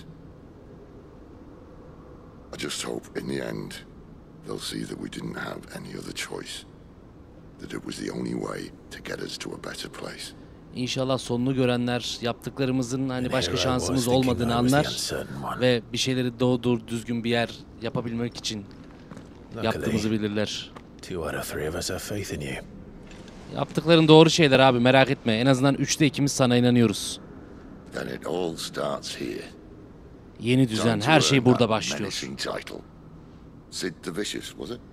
Speaker 6: I just hope in the end they'll see that we didn't have any other choice, that it was the only way to get us to a better place.
Speaker 1: İnşallah sonunu görenler yaptıklarımızın hani başka şansımız olmadığını anlar ve bir şeyleri doğru düzgün bir yer yapabilmek için yaptığımızı bilirler. Yaptıkların doğru şeyler abi, merak etme. En azından 3'te 2'miz sana inanıyoruz. Yeni düzen, her şey burada başlıyor.
Speaker 6: Sid the Vicious, was it?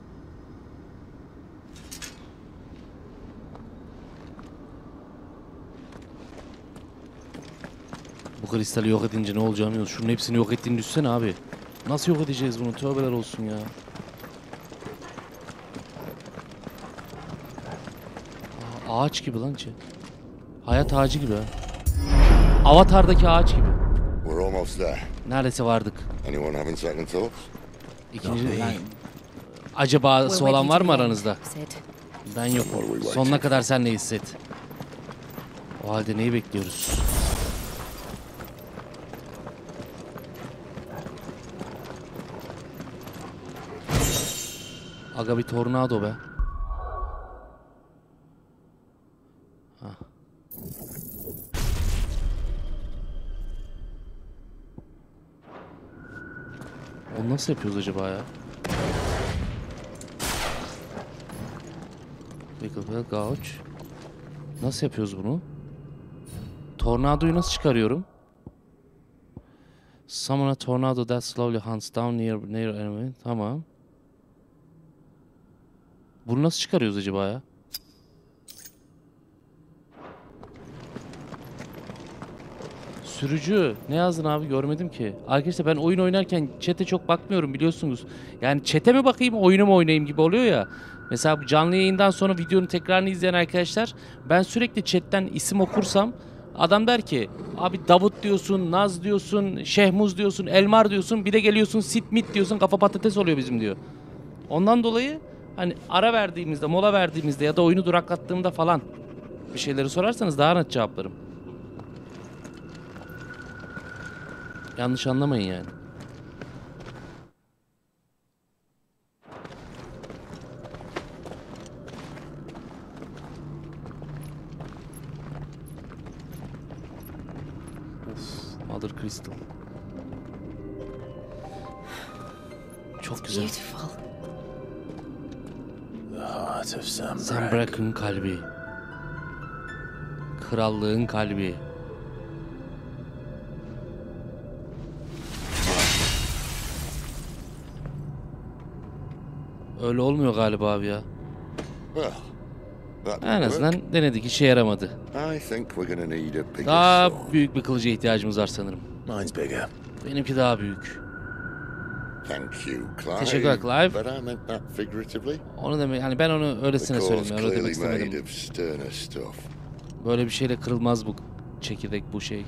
Speaker 1: Bu kristali yok edince ne olacağını yok. Şunun hepsini yok ettiğini düşsene abi. Nasıl yok edeceğiz bunu? Tövbeler olsun ya. Ağaç gibi lan içi. Hayat ağacı gibi ha. Avatar'daki ağaç gibi.
Speaker 6: We're almost there.
Speaker 1: Neredeyse vardık.
Speaker 6: Anyone having second thoughts?
Speaker 1: İkinci yani, acabası olan var mı aranızda? Ben yokum. Sonuna kadar sen ne hisset? O halde neyi bekliyoruz? Aga bir tornado be. Hah. Onu nasıl yapıyoruz acaba ya? Wiggle gouge. Nasıl yapıyoruz bunu? Tornadoyu nasıl çıkarıyorum? Summon a tornado that slowly hunts down near enemy. Tamam. Bunu nasıl çıkarıyoruz acaba ya? Sürücü. Ne yazdın abi? Görmedim ki. Arkadaşlar ben oyun oynarken chat'e çok bakmıyorum biliyorsunuz. Yani chat'e mi bakayım, oyunu mu oynayayım gibi oluyor ya. Mesela bu canlı yayından sonra videonun tekrarını izleyen arkadaşlar, ben sürekli chat'ten isim okursam adam der ki abi Davut diyorsun, Naz diyorsun, Şehmuz diyorsun, Elmar diyorsun, bir de geliyorsun Sitmit diyorsun, kafa patates oluyor bizim diyor. Ondan dolayı hani ara verdiğimizde, mola verdiğimizde ya da oyunu duraklattığımda falan bir şeyleri sorarsanız daha net cevaplarım. Yanlış anlamayın yani. Of, Mother Crystal. Çok güzel. Zambrak'ın kalbi. Krallığın kalbi. Öyle olmuyor galiba abi ya. En azından denedik, işe yaramadı. Daha büyük bir kılıca ihtiyacımız var sanırım. Benimki daha büyük. Teşekkürler Clive. Onu demek, yani ben onu öylesine söyledim, öyle demek istemedim. Böyle bir şeyle kırılmaz bu çekirdek, bu şey.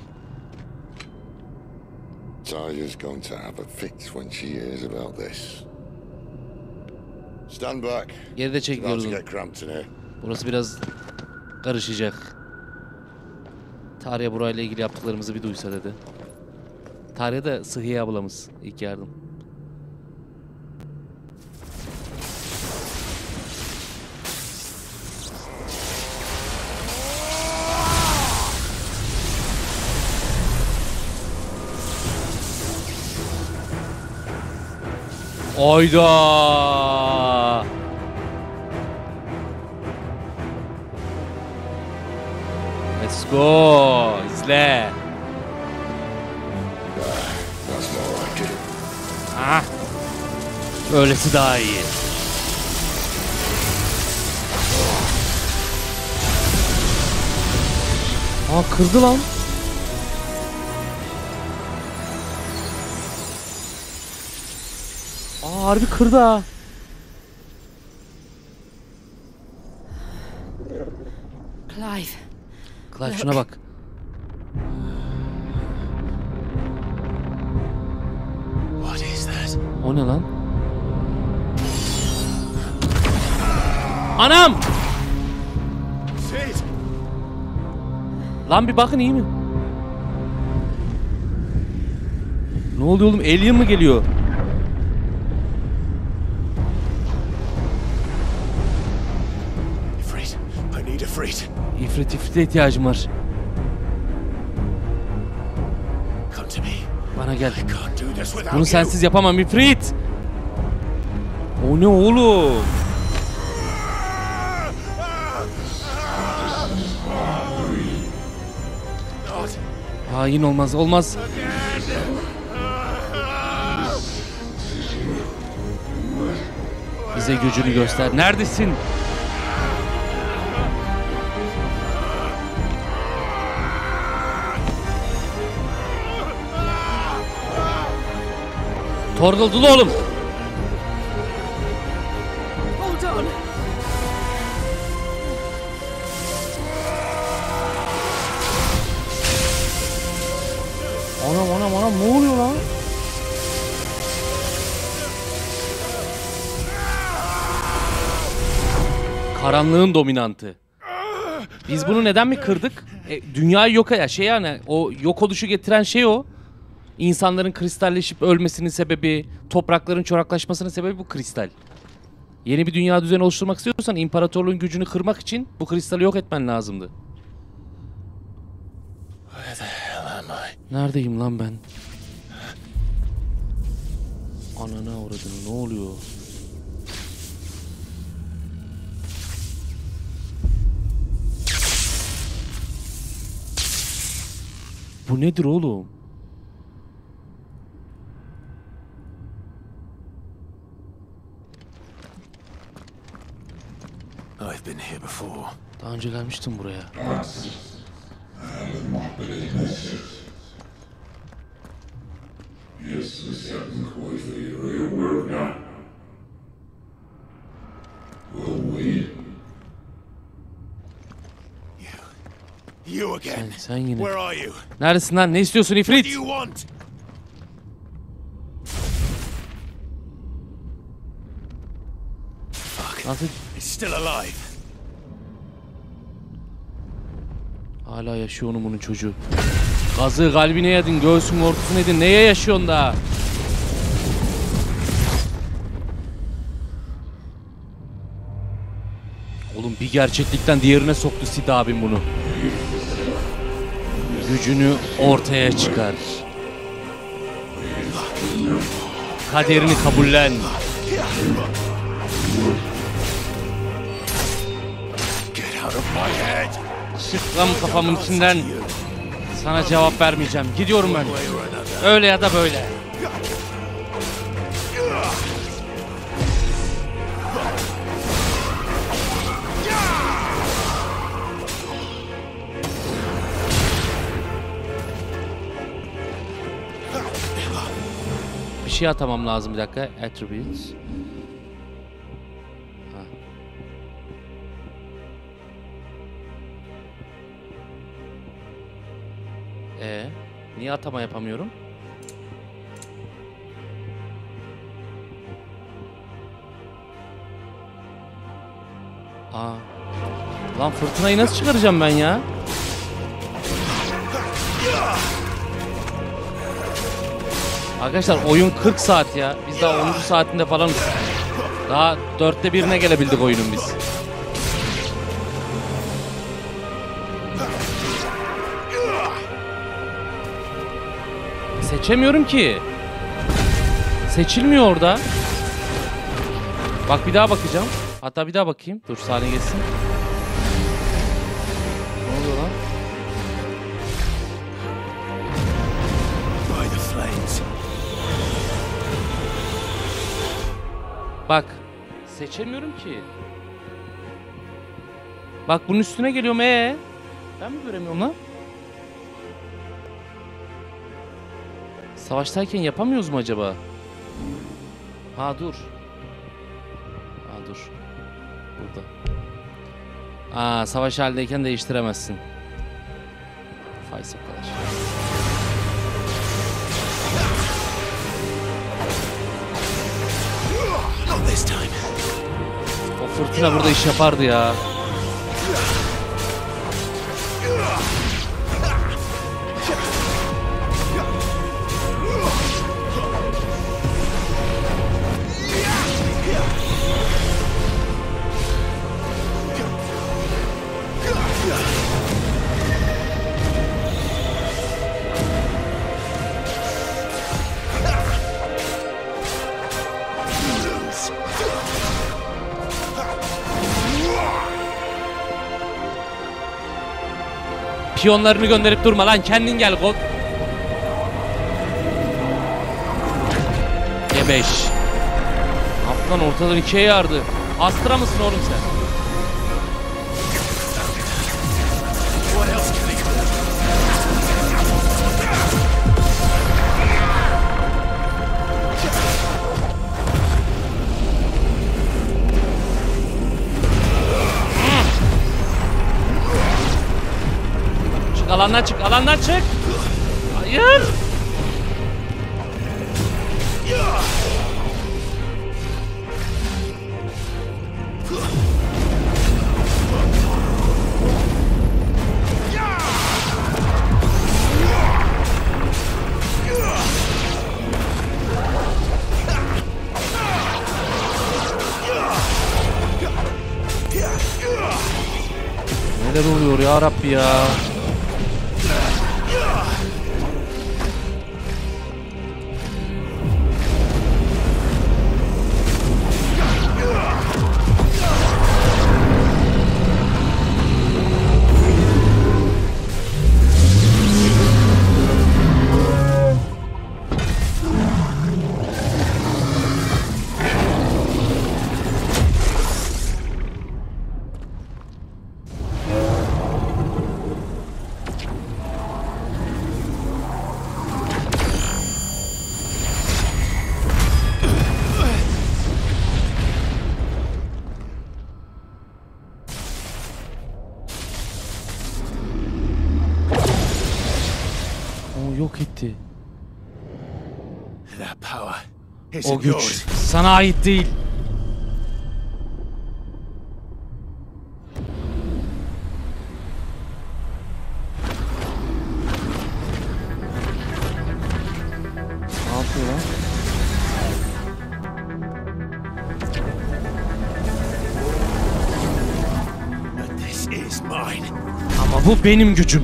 Speaker 6: Talia's going to have a fix when she hears about this. Stand back.
Speaker 1: Geride çekiyoruz. Burası biraz karışacak. Tarya burayla ilgili yaptıklarımızı bir duysa dedi. Tarya da Sıhhiye ablamız, ilk yardım. Oyda. Let's go. İzle. Ah. Öylesi daha iyi. Aa, kırdı lan. Aa, harbi kırdı ha. Clive şuna bak. O ne lan? Anam! Lan bir bakın, iyi mi? Ne oluyor oğlum? Alien mı geliyor? İfrit'e ihtiyacım var. Bana gel. Bunu sensiz yapamam İfrit. O ne oğlum? Hain olmaz, olmaz. Bize gücünü göster. Neredesin? Torgal dolu oğlum. Anam ne oluyor lan? Karanlığın dominantı. Biz bunu neden mi kırdık? Dünyayı yok ya, şey yani o yok oluşu getiren şey o. İnsanların kristalleşip ölmesinin sebebi, toprakların çoraklaşmasının sebebi bu kristal. Yeni bir dünya düzeni oluşturmak istiyorsan imparatorluğun gücünü kırmak için bu kristali yok etmen lazımdı. Neredeyim lan ben? Anana uğradın, ne oluyor? Bu nedir oğlum?
Speaker 8: I've been here before.
Speaker 1: Daha önce gelmiştim buraya.
Speaker 16: Yes, the second quickly, are you aware now? We'll wait.
Speaker 4: You again.
Speaker 1: Sen yine.
Speaker 4: Where are you?
Speaker 1: Neredesin lan? Ne istiyorsun
Speaker 4: What
Speaker 1: ifrit?
Speaker 4: do you want?
Speaker 1: Nasıl?
Speaker 4: It's still alive.
Speaker 1: Hala yaşıyor onun bunun çocuğu. Gazı kalbine yedin, göğsün ortasına yedin. Neye yaşıyorsun da? Oğlum bir gerçeklikten diğerine soktu Sid abim bunu. Gücünü ortaya çıkar. Kaderini kabullen.
Speaker 4: Get out of my head.
Speaker 1: Çık lan kafamın içinden. Sana cevap vermeyeceğim. Gidiyorum ben. Öyle ya da böyle. Bir şey atamam lazım, bir dakika. Attributes. Niye atama yapamıyorum? Lan fırtınayı nasıl çıkaracağım ben ya? Arkadaşlar oyun 40 saat ya. Biz daha 10. saatinde falanız. Daha 4'te 1'ine gelebildik oyunun biz. Seçemiyorum ki. Seçilmiyor orada. Bak bir daha bakacağım. Hatta bir daha bakayım. Dur saniye geçsin. Ne oluyor lan? Bak. Seçemiyorum ki. Bak bunun üstüne geliyorum. Ben mi göremiyorum lan? Savaştayken yapamıyoruz mu acaba? Dur. Dur. Burada. Savaş halindeyken değiştiremezsin. Faiz o kadar. O fırtına burada iş yapardı ya. Piyonlarını gönderip durma lan, kendin gel God. G5. Afgan ortadan ikiye yardı. Astra mısın oğlum sen? Alandan çık, alandan çık. Hayır. Neler oluyor ya Rabbi ya? yok etti.
Speaker 14: That power
Speaker 1: O
Speaker 14: isn't
Speaker 1: güç
Speaker 14: yours.
Speaker 1: sana ait değil. Ne yapıyor lan?
Speaker 14: But this is mine.
Speaker 1: Ama bu benim gücüm.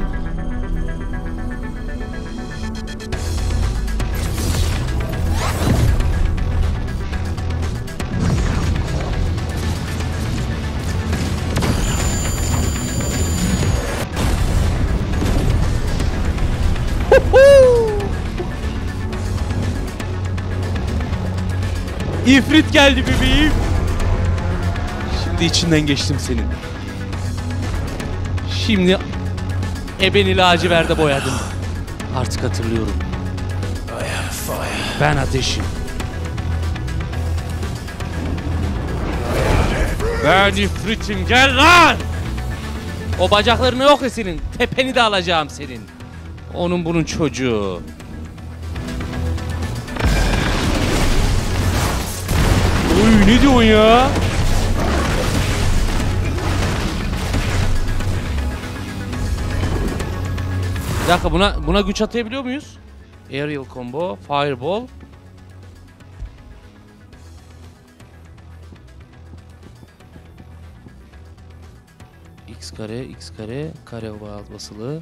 Speaker 1: İfrit geldi bebeğim. Şimdi içinden geçtim senin. Şimdi ebeni laciverde boyadım. Artık hatırlıyorum. Ben ateşim. Ben ifritim, gel lan! O bacaklarını yok ya senin. Tepeni de alacağım senin. Onun bunun çocuğu. Oy, ne diyorsun ya? Bir dakika, buna güç atayabiliyor muyuz? Aerial combo, fireball. X kare, kare basılı.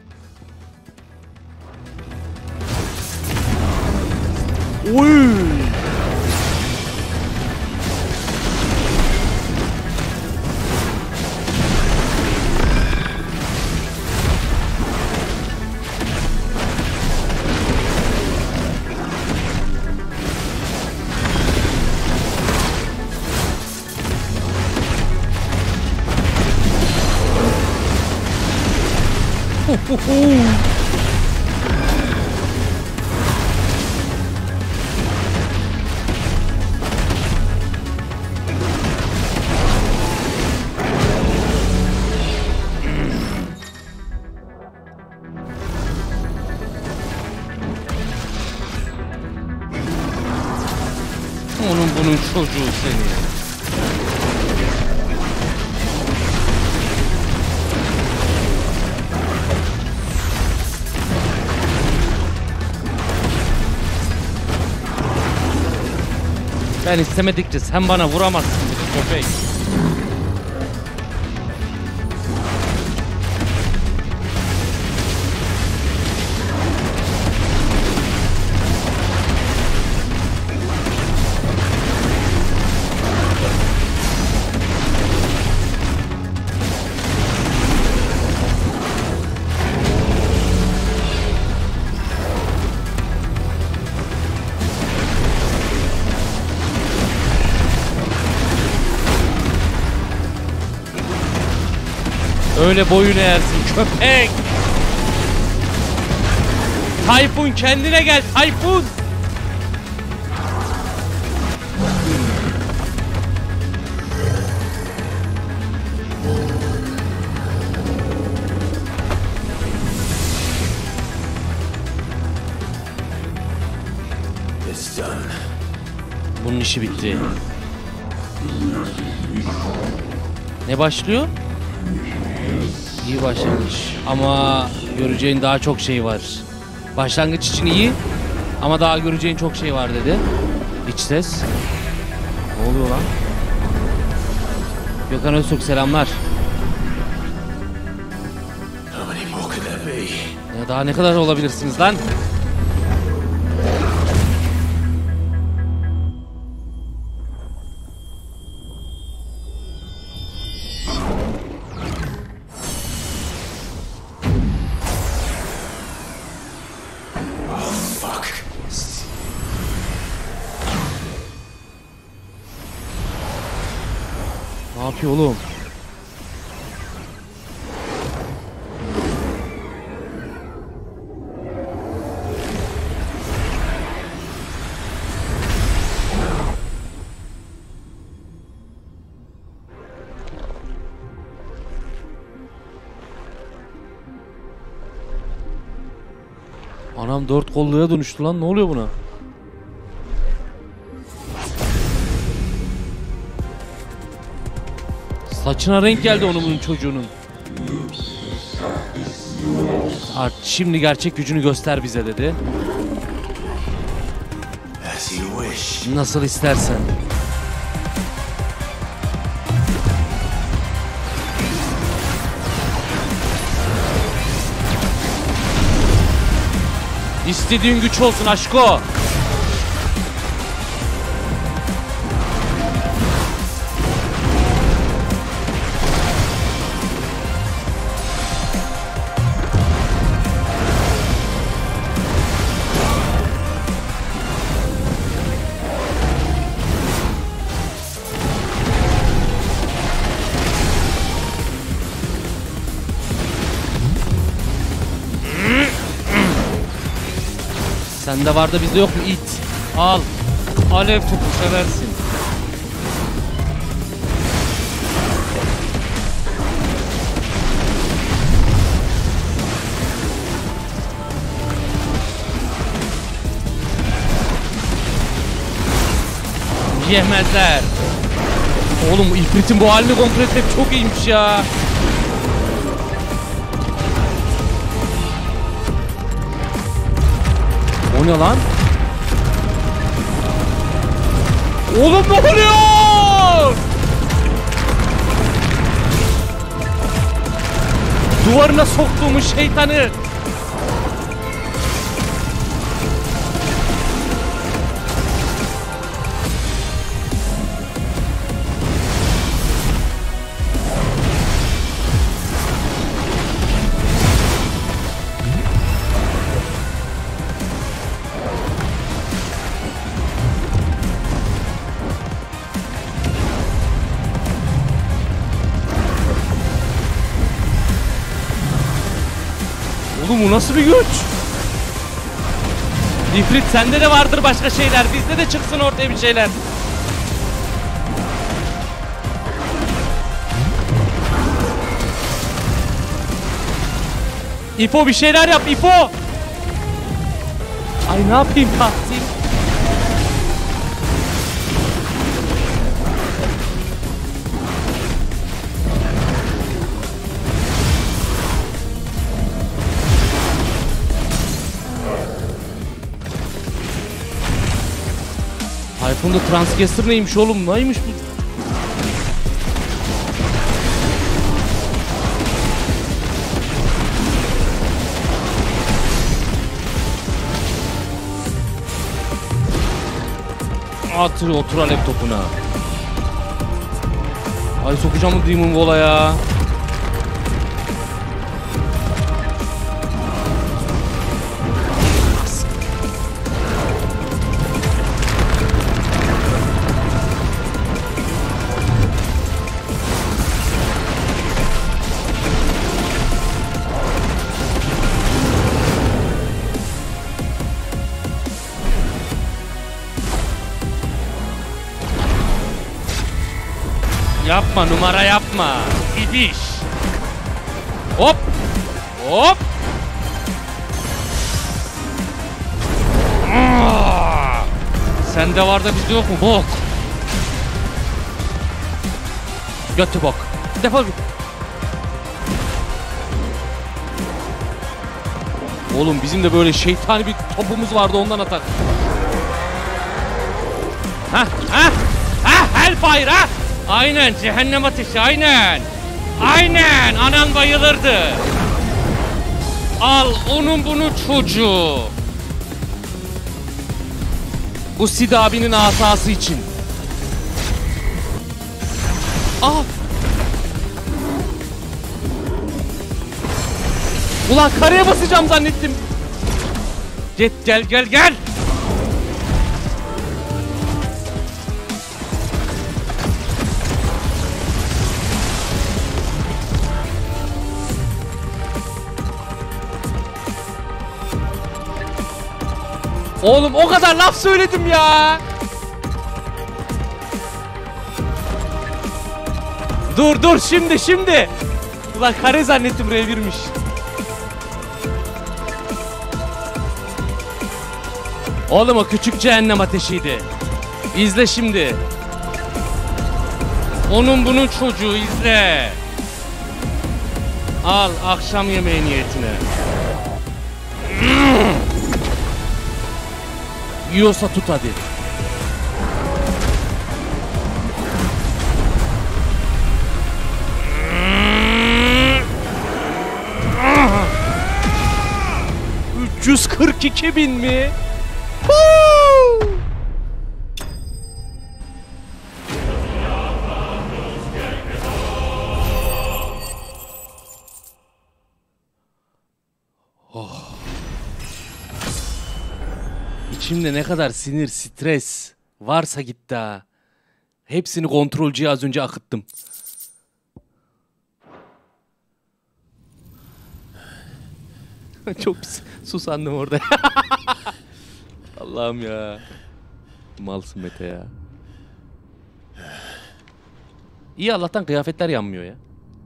Speaker 1: Oy! Onun bunun çocuğu seni. Ben istemedikçe sen bana vuramazsın dedi köpek. Öyle boyun eğersin köpek. Tayfun, kendine gel Tayfun.
Speaker 8: It's done.
Speaker 1: Bunun işi bitti. Ne başlıyor? İyi başlangıç ama göreceğin daha çok şey var. Başlangıç için iyi ama daha göreceğin çok şey var dedi. İç ses. Ne oluyor lan? Gökhan Öztürk selamlar. Ya daha ne kadar olabilirsiniz lan? Ne yapıyor oğlum? Anam 4 kolluya dönüştü lan. Ne oluyor buna? Saçına renk geldi onun çocuğunun. Artık şimdi gerçek gücünü göster bize dedi. Nasıl istersen. İstediğin güç olsun aşko. Sende var da bizde yok mu it? Al. Alev topu seversin. Yemezler. Oğlum İfrit'in bu halini kontrol etmek çok iyiymiş ya. O ne lan? Oğlum ne oluyor? Duvarına soktuğumuz şeytanı. Oğlum bu nasıl bir güç? İfrit sende de vardır başka şeyler. Bizde de çıksın ortaya bir şeyler. İpo bir şeyler yap İpo. Ay ne yapayım Tahsin? iPhone'da Transcaster neymiş oğlum? Neymiş bu? Otur laptopuna. Ay sokacağım mı Demon Wall'a ya? Yapma numara yapma. İbiş. Hop. Hop. Sende var da bizde yok mu? Bok. Götü bok. Defol git. Oğlum bizim de böyle şeytani bir topumuz vardı ondan atar. Ha ha ha Hellfire ha. Aynen cehennem ateşi aynen. Aynen anan bayılırdı. Al onun bunu çocuğu. Bu Sid abinin asası için. Ah. Ulan kareye basacağım zannettim. Jet gel. Oğlum o kadar laf söyledim ya. Dur şimdi. Ulan kare zannettim R1'miş. Oğlum o küçük cehennem ateşiydi. İzle şimdi. Onun bunun çocuğu izle. Al akşam yemeği niyetine. Yiyorsa tut hadi. $342.000 mi? Oh. İçimde ne kadar sinir, stres varsa gitti ha. Hepsini kontrolcüye az önce akıttım. Çok susandım orada. Allah'ım ya. Malsın Mete ya. İyi Allah'tan kıyafetler yanmıyor ya.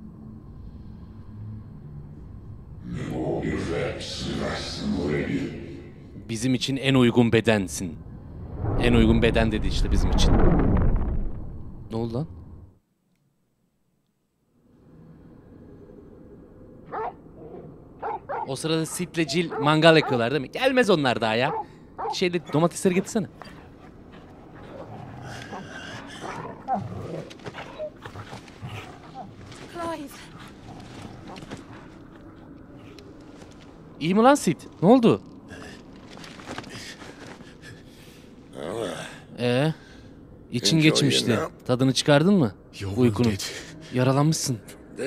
Speaker 1: Bizim için en uygun bedensin. En uygun beden dedi işte bizim için. Ne oldu lan? O sırada Sid'le Jill mangal yakıyorlar değil mi? Gelmez onlar daha ya. Şeyde domatesleri getirsene.
Speaker 15: Clive.
Speaker 1: İyi mi lan Sid? Ne oldu? İçin geçmişti. Tadını çıkardın mı? Uykunun. Yaralanmışsın.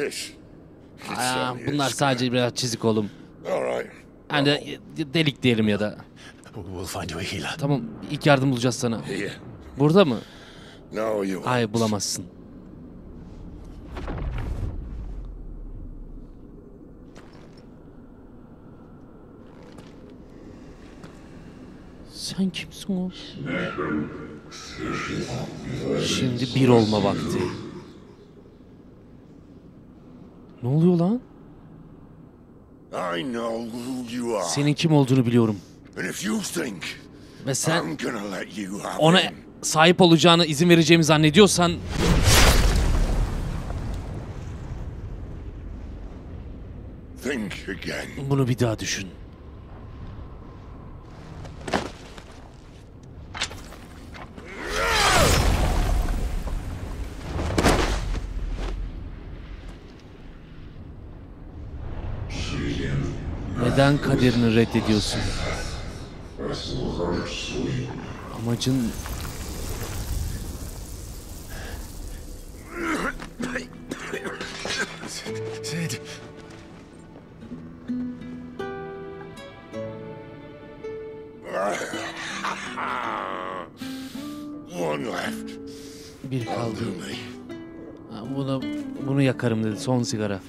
Speaker 1: Bunlar sadece biraz çizik oğlum. Hani delik diyelim ya da. Tamam, ilk yardım bulacağız sana. Burada mı? Hayır, bulamazsın. Sen kimsin o? Şimdi bir olma vakti. Ne oluyor lan? Senin kim olduğunu biliyorum. Ve sen ona sahip olacağına izin vereceğimi zannediyorsan... Bunu bir daha düşün. Neden kaderini reddediyorsun? Amacın...
Speaker 6: Sid. One left.
Speaker 1: Bir kaldı. Bunu yakarım dedi. Son sigara.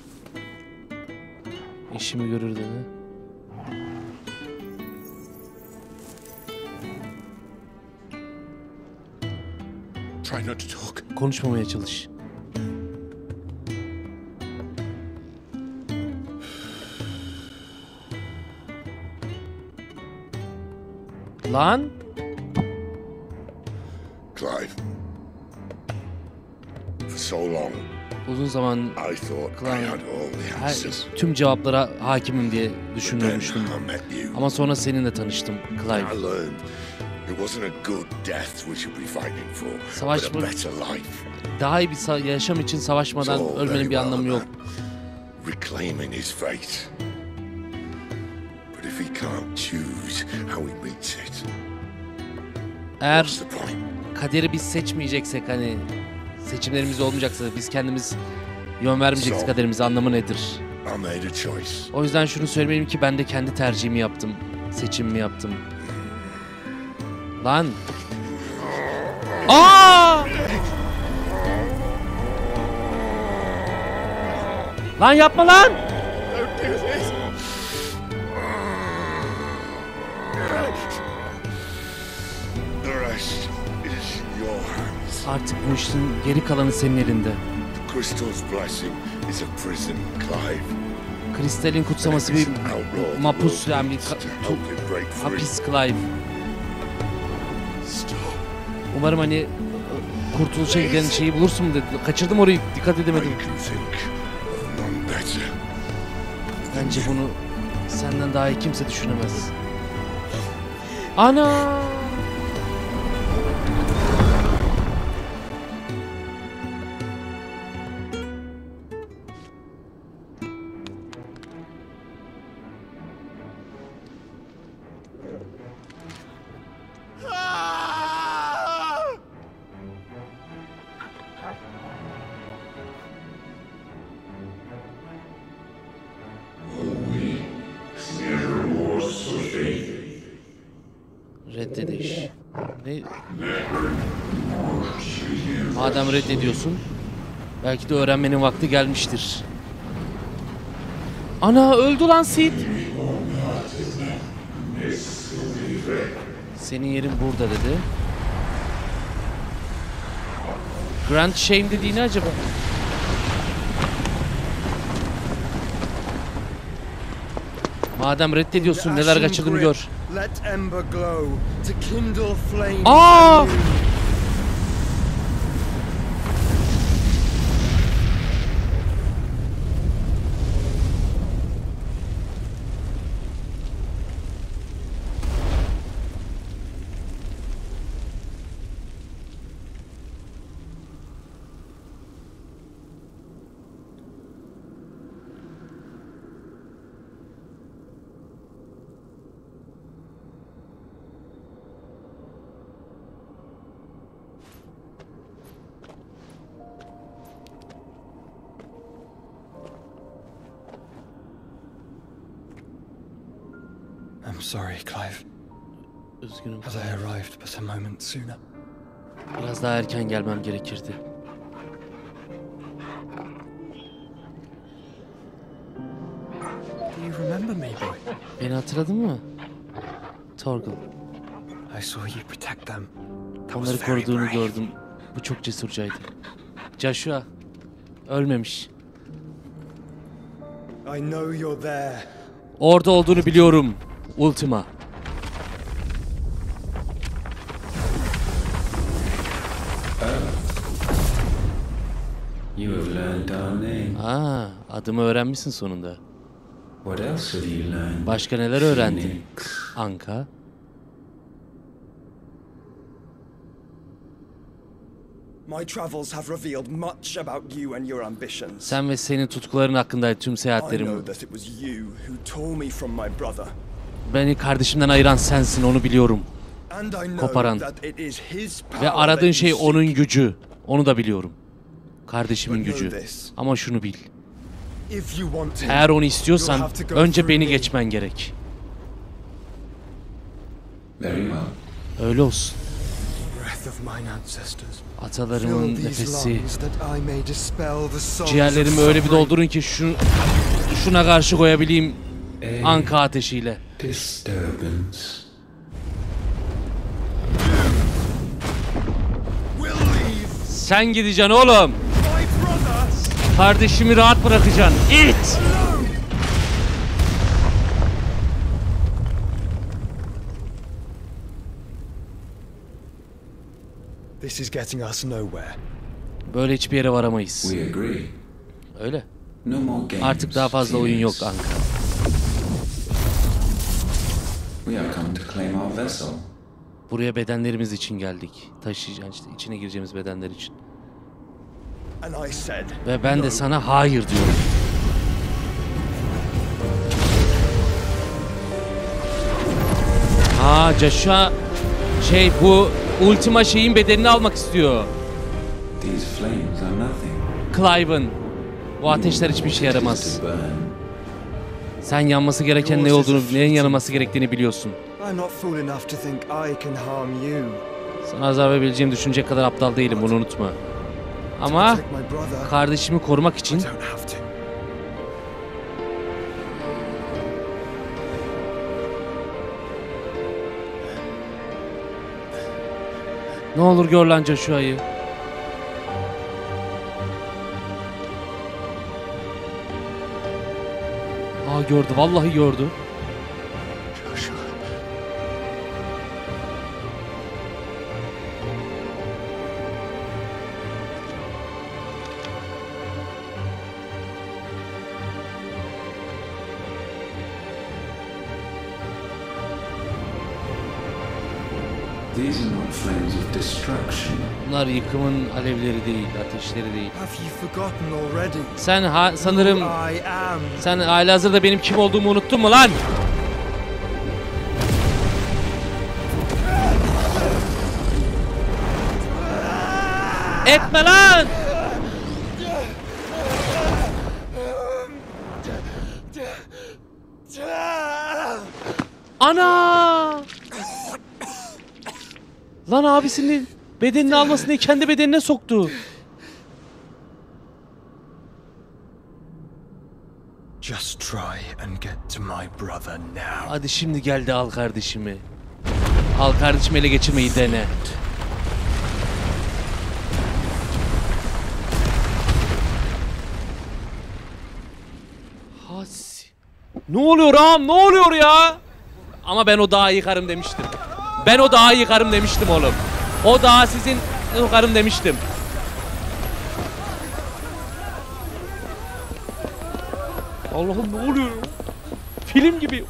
Speaker 1: İşimi görür dedi.
Speaker 6: Try not to talk.
Speaker 1: Konuşmamaya çalış. Lan?
Speaker 6: Clive. For so long.
Speaker 1: Uzun zaman
Speaker 6: I thought I had all the answers.
Speaker 1: Tüm cevaplara hakimim diye düşünmüştüm. Ama sonra seninle tanıştım, Clive.
Speaker 6: It wasn't a good death we should be fighting for,
Speaker 1: Savaşma,
Speaker 6: but a better life.
Speaker 1: Daha iyi bir yaşam için savaşmadan ölmenin bir anlamı yok.
Speaker 6: Reclaiming his fate. But if he can't choose how he meets it.
Speaker 1: Eğer kaderi biz seçmeyeceksek, hani seçimlerimiz olmayacaksa, biz kendimiz yön vermeyeceksek kaderimize, anlamı nedir? O yüzden şunu söylemeliyim ki ben de kendi tercihimi yaptım. Seçimimi yaptım. Lan! Aa! Lan yapma lan! Artık bu işin geri kalanı senin elinde. Kristalin kutsaması bir mapus, yani bir hapis, Clive. Umarım hani kurtuluşa giden şeyi bulursun dedi. Kaçırdım orayı, dikkat edemedim. Bence bunu senden daha iyi kimse düşünemez. Ana! Reddediş. Ne? Madem reddediyorsun, belki de öğrenmenin vakti gelmiştir. Ana, öldü lan Sid. Senin yerin burada dedi. Grand Shame dediği ne acaba? Madem reddediyorsun, neler kaçırdığını gör. Aa!
Speaker 17: I'm sorry, Clive.
Speaker 1: Üzgünüm.
Speaker 17: Had I arrived but a moment sooner.
Speaker 1: Biraz daha erken gelmem gerekirdi.
Speaker 17: Do you remember me, boy?
Speaker 1: Beni hatırladın mı? Torgal.
Speaker 17: I saw you protect them.
Speaker 1: Onları koruduğunu gördüm. Bu çok cesurcaydı. Joshua ölmemiş.
Speaker 17: I know you're there.
Speaker 1: Orada olduğunu biliyorum. Ultima.
Speaker 8: You have learned our name.
Speaker 1: Adımı öğrenmişsin sonunda.
Speaker 8: What else have you learned?
Speaker 1: Başka neler öğrendin? Anka.
Speaker 17: My travels have revealed much about you and your ambitions.
Speaker 1: Sen ve senin tutkuların hakkındaydı tüm
Speaker 17: I
Speaker 1: seyahatlerim.
Speaker 17: know that it was you who tore me from my brother.
Speaker 1: Beni kardeşimden ayıran sensin, onu biliyorum.
Speaker 17: And I know
Speaker 1: Koparan.
Speaker 17: that it is his power
Speaker 1: Ve aradığın
Speaker 17: that
Speaker 1: şey
Speaker 17: you
Speaker 1: onun
Speaker 17: seek.
Speaker 1: gücü. Onu da biliyorum. Kardeşimin
Speaker 17: But know
Speaker 1: gücü.
Speaker 17: this.
Speaker 1: Ama şunu bil.
Speaker 17: If you want him,
Speaker 1: Eğer onu
Speaker 17: you'll
Speaker 1: istiyorsan
Speaker 17: have to go
Speaker 1: önce
Speaker 17: through
Speaker 1: beni
Speaker 17: me.
Speaker 1: geçmen gerek.
Speaker 8: Very well.
Speaker 1: Öyle olsun.
Speaker 17: Breath of mine ancestors.
Speaker 1: Atalarımın
Speaker 17: Fill these
Speaker 1: nefesi.
Speaker 17: lungs that I may dispel the songs
Speaker 1: Ciğerlerimi
Speaker 17: of
Speaker 1: öyle bir
Speaker 17: suffering.
Speaker 1: doldurun ki şuna karşı koyabileyim Anka ateşiyle.
Speaker 8: Disturbance.
Speaker 1: Sen gideceksin oğlum. Kardeşimi rahat bırakacaksın. İt!
Speaker 17: This is getting us nowhere.
Speaker 1: Böyle hiçbir yere varamayız.
Speaker 8: We agree.
Speaker 1: Öyle.
Speaker 8: No more games.
Speaker 1: Artık daha fazla oyun yok Anka.
Speaker 8: We have come to claim our vessel.
Speaker 1: Buraya bedenlerimiz için geldik. Taşıyacağız işte, içine gireceğimiz bedenler için.
Speaker 17: And I said,
Speaker 1: Ve ben de sana hayır diyorum. Joshua bu Ultima şeyin bedenini almak istiyor.
Speaker 8: These flames are nothing.
Speaker 1: Clive'ın. Bu ateşler hiçbir şey yaramaz. Sen yanması gereken ne olduğunu, neyin yanılması gerektiğini biliyorsun.
Speaker 17: I'm not fool enough to think I can harm you.
Speaker 1: Sana zarar verebileceğimi düşünecek kadar aptal değilim, bunu unutma. Ama kardeşimi korumak için ne olur gör lan Joshua'yı. Gördü, vallahi gördü.
Speaker 18: These are not flames of destruction.
Speaker 1: Bunlar yıkımın alevleri değil, ateşleri değil.
Speaker 17: Have you forgotten already?
Speaker 1: Sen sanırım
Speaker 17: Who I am.
Speaker 1: sen halihazırda benim kim olduğumu unuttun mu lan? Etme lan! Ana! Lan abisinin bedenini almasın diye kendi bedenine soktu.
Speaker 17: Just try and get to my brother now.
Speaker 1: Hadi şimdi geldi al kardeşimi. Al kardeşimi ele geçirmeyi dene. Has. Ne oluyor ağam? Ne oluyor ya? Ama ben o dağı yıkarım demiştim. Ben o dağı yıkarım demiştim oğlum. O dağı sizin yıkarım demiştim. Allah'ım ne oluyor? Film gibi.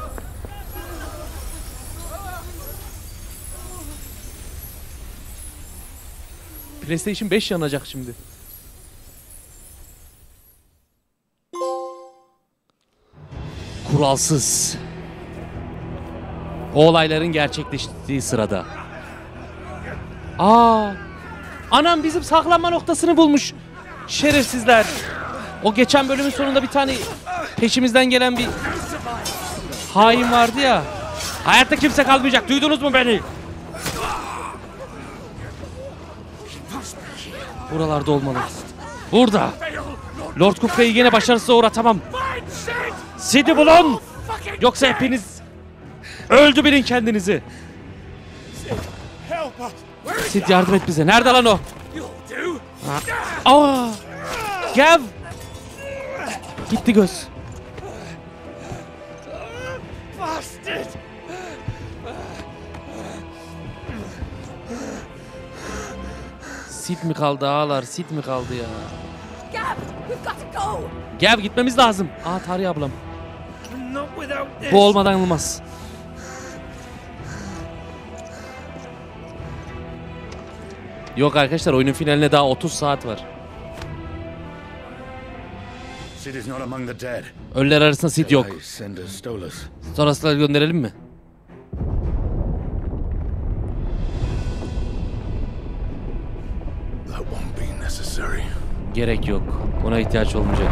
Speaker 1: PlayStation 5 yanacak şimdi. Kuralsız. O olayların gerçekleştiği sırada. Anam bizim saklanma noktasını bulmuş. Şerefsizler. O geçen bölümün sonunda bir tane peşimizden gelen bir hain vardı ya. Hayatta kimse kalmayacak. Duydunuz mu beni? Buralarda olmalı. Burada. Lord Kupka'yı yine başarısıza uğratamam. Sid'i bulun. Yoksa hepiniz öldü bilin kendinizi. Sid yardım et bize. Nerede lan o? Gav. Gitti göz. Sid mi kaldı ağalar? Sid mi kaldı ya? Gav gitmemiz lazım. Tarih ablam. Bu olmadan olmaz. Yok arkadaşlar oyunun finaline daha 30 saat var.
Speaker 6: Sid is not among the dead.
Speaker 1: Ölüler arasında Sid yok. Sonrasında gönderelim mi?
Speaker 6: That won't be necessary.
Speaker 1: Gerek yok. Buna ihtiyaç olmayacak.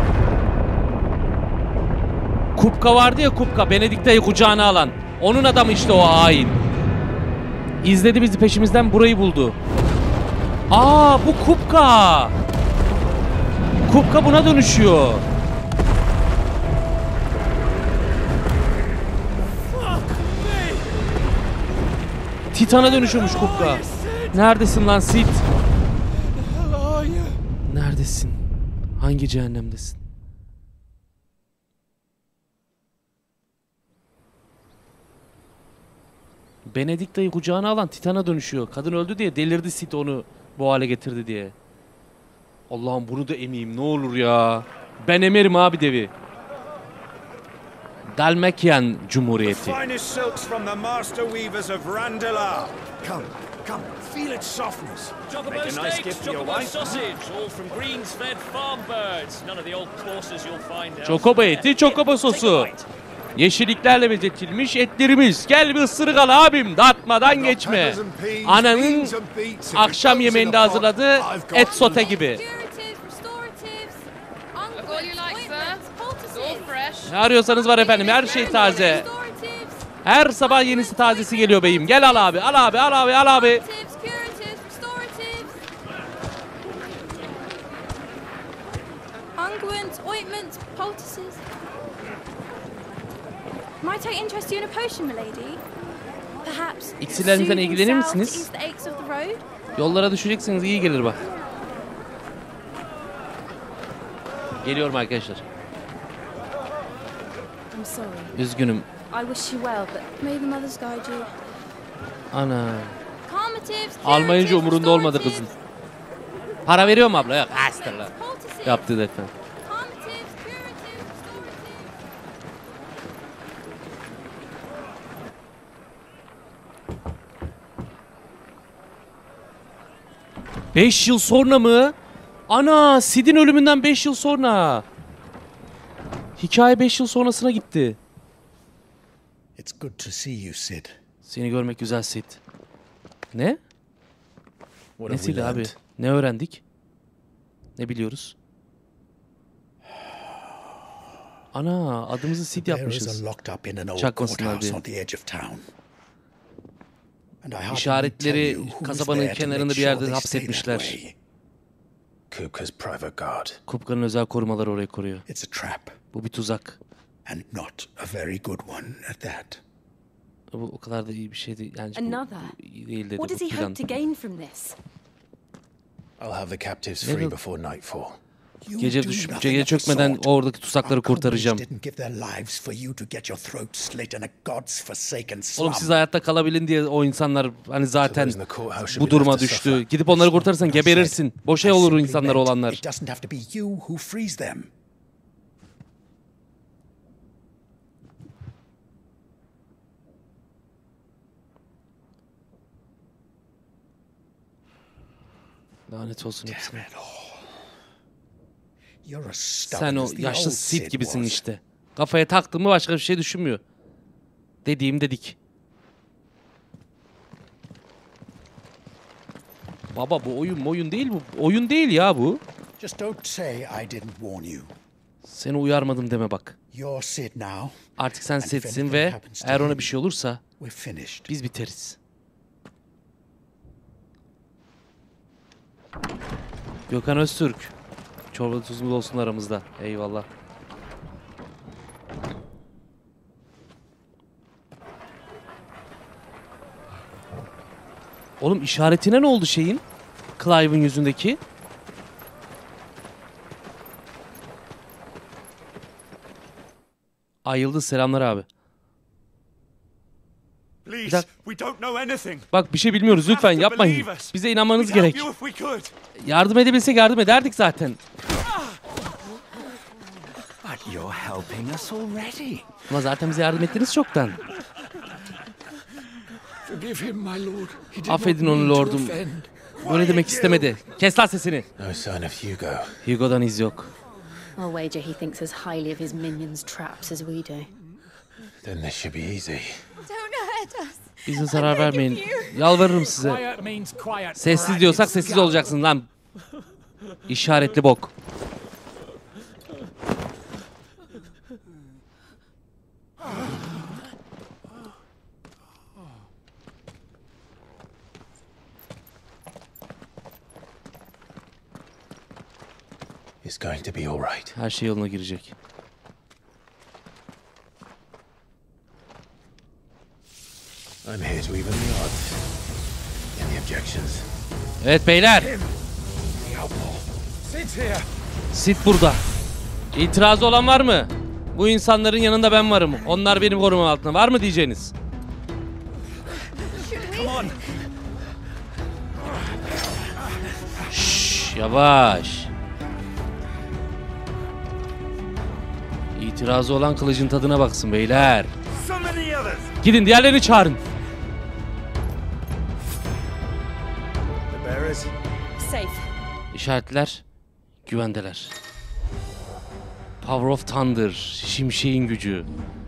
Speaker 1: Kupka vardı ya Kupka. Benedikta'yı kucağına alan. Onun adamı işte o hain. İzledi bizi peşimizden burayı buldu. Bu Kupka. Kupka buna dönüşüyor. Titan'a dönüşüyormuş Kupka. Neredesin lan Sid? Neredesin? Hangi cehennemdesin? Benedikta'yı kucağına alan Titan'a dönüşüyor. Kadın öldü diye delirdi Sid onu bu hale getirdi diye. Allah'ım bunu da emeyim ne olur ya. Ben emerim abi devi. Dalmatian Cumhuriyeti.
Speaker 19: Finest silks from the master weavers of Randalar. Come, feel its softness.
Speaker 20: Chocobo steaks, chocobo sausage, all from greens-fed farm birds. None of the old courses you'll find elsewhere.
Speaker 1: Çokobo eti, çokobo sosu. Yeşilliklerle bezetilmiş etlerimiz. Gel bir ısırık al abim, dağıtmadan geçme. Ananın akşam yemeğinde hazırladığı et sote gibi. Ne arıyorsanız var efendim, her şey taze. Her sabah yenisi tazesi geliyor beyim. Gel al abi, al abi, al abi, al abi.
Speaker 21: Unguents, ointments, poultices. Might I interest you in a potion, milady? Perhaps.
Speaker 1: İksirlerinizden ilgilenir misiniz? Yollara düşeceksiniz, iyi gelir bak. Geliyorum arkadaşlar. Üzgünüm.
Speaker 21: I wish you well, but may the mothers guide you.
Speaker 1: Ana. Almayınca umurunda olmadı kızın. Para veriyor mu abla? Yok. Astırlar. Yaptı zaten. 5 yıl sonra mı? Ana, Sid'in ölümünden 5 yıl sonra. Hikaye 5 yıl sonrasına gitti.
Speaker 3: It's good to see you, Sid.
Speaker 1: Seni görmek güzel Sid. Ne?
Speaker 3: What
Speaker 1: Ne
Speaker 3: have we
Speaker 1: Sid abi?
Speaker 3: learned?
Speaker 1: Ne öğrendik? Ne biliyoruz? Ana, adımızı Sid yapmışız. Çakmasınlar diye. İşaretleri kasabanın kenarında bir yerde hapsetmişler.
Speaker 8: Kupka's private guard.
Speaker 1: Kupka'nın özel korumaları orayı koruyor.
Speaker 3: It's a trap.
Speaker 1: Bu bir tuzak.
Speaker 3: And not a very good one at that.
Speaker 1: Bu o kadar da iyi bir şey değil. Yani
Speaker 15: Another.
Speaker 1: bu iyi değil dedi.
Speaker 15: What does
Speaker 1: bu
Speaker 15: he
Speaker 1: plan.
Speaker 15: hope to gain from this?
Speaker 8: I'll have the captives free before nightfall.
Speaker 1: Gece çökmeden oradaki tuzakları kurtaracağım. Oğlum siz hayatta kalabilin diye o insanlar hani zaten bu duruma düştü. Gidip onları kurtarırsan geberirsin. Boşa olur o insanlar olanlar. Lanet olsun hepsine. Sen o yaşlı Sid gibisin işte. Kafaya taktın mı başka bir şey düşünmüyor. Dediğim dedik. Baba bu oyun değil bu. Oyun değil ya bu. Seni uyarmadım deme bak. Artık sen Sid'sin ve eğer ona bir şey olursa biz biteriz. Gökhan Öztürk. Çorba tuzumuz olsun aramızda. Eyvallah. Oğlum işaretine ne oldu şeyin? Clive'ın yüzündeki. Ay Yıldız selamlar abi. Bak bir şey bilmiyoruz lütfen yapmayın. Bize inanmanız gerek. Yardım edebilsek yardım ederdik zaten. Ama zaten bize yardım ettiniz çoktan. Affedin onu lordum. Böyle demek istemedi. Kes lan sesini. Hugo'dan iz yok.
Speaker 15: I'll wager he thinks as highly of his minions' traps as we do.
Speaker 8: Then this should be easy.
Speaker 21: Don't hurt us.
Speaker 1: Bize zarar vermeyin. Yalvarırım size. Sessiz diyorsak sessiz olacaksın lan. İşaretli bok.
Speaker 8: It's going to be all right.
Speaker 1: Her şey yoluna girecek.
Speaker 8: I'm here to even the odds. Any objections?
Speaker 1: Evet beyler. Sid burada. İtirazı olan var mı? Bu insanların yanında ben varım. Onlar benim korumam altında. Var mı diyeceğiniz? Şşş, yavaş. İtirazı olan kılıcın tadına baksın beyler. Gidin diğerlerini çağırın.
Speaker 15: Safe.
Speaker 1: İşaretler güvendeler. Power of Thunder, şimşeğin gücü.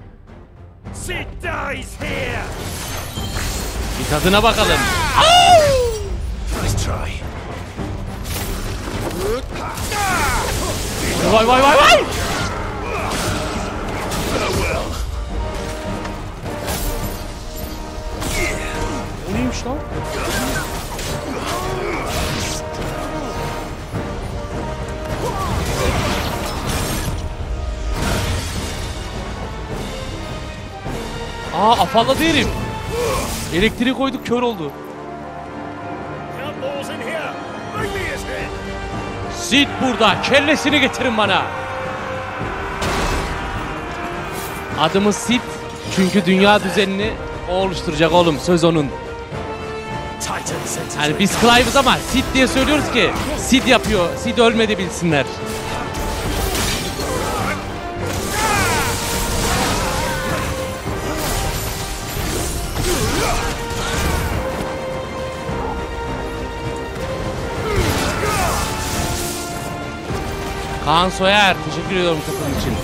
Speaker 1: Bir tadına bakalım. Vay vay vay vay! O neymiş lan? Aa afalladı herif. Elektriği koyduk kör oldu. Sid burada. Kellesini getirin bana. Adımız Sid. Çünkü dünya düzenini o oluşturacak oğlum. Söz onun. Yani biz Clive'ız ama Sid diye söylüyoruz ki Sid yapıyor. Sid ölmedi bilsinler. Kaan Soyer, teşekkür ediyorum katılım için.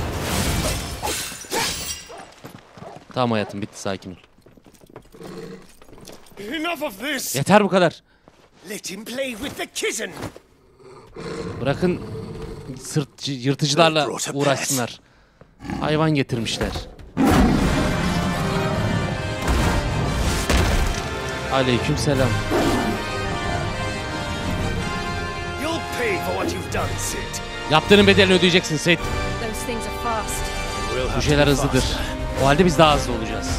Speaker 1: Tamam hayatım, bitti, sakin ol.
Speaker 19: Enough of this.
Speaker 1: Yeter bu kadar.
Speaker 19: Let him play with the kitten.
Speaker 1: Bırakın yırtıcılarla uğraşsınlar. Hayvan getirmişler. Aleykümselam.
Speaker 19: You'll pay for what you've done, Sid.
Speaker 1: Yaptığının bedelini ödeyeceksin Sid.
Speaker 15: Those things are fast.
Speaker 1: Bu şeyler hızlıdır. O halde biz daha hızlı olacağız.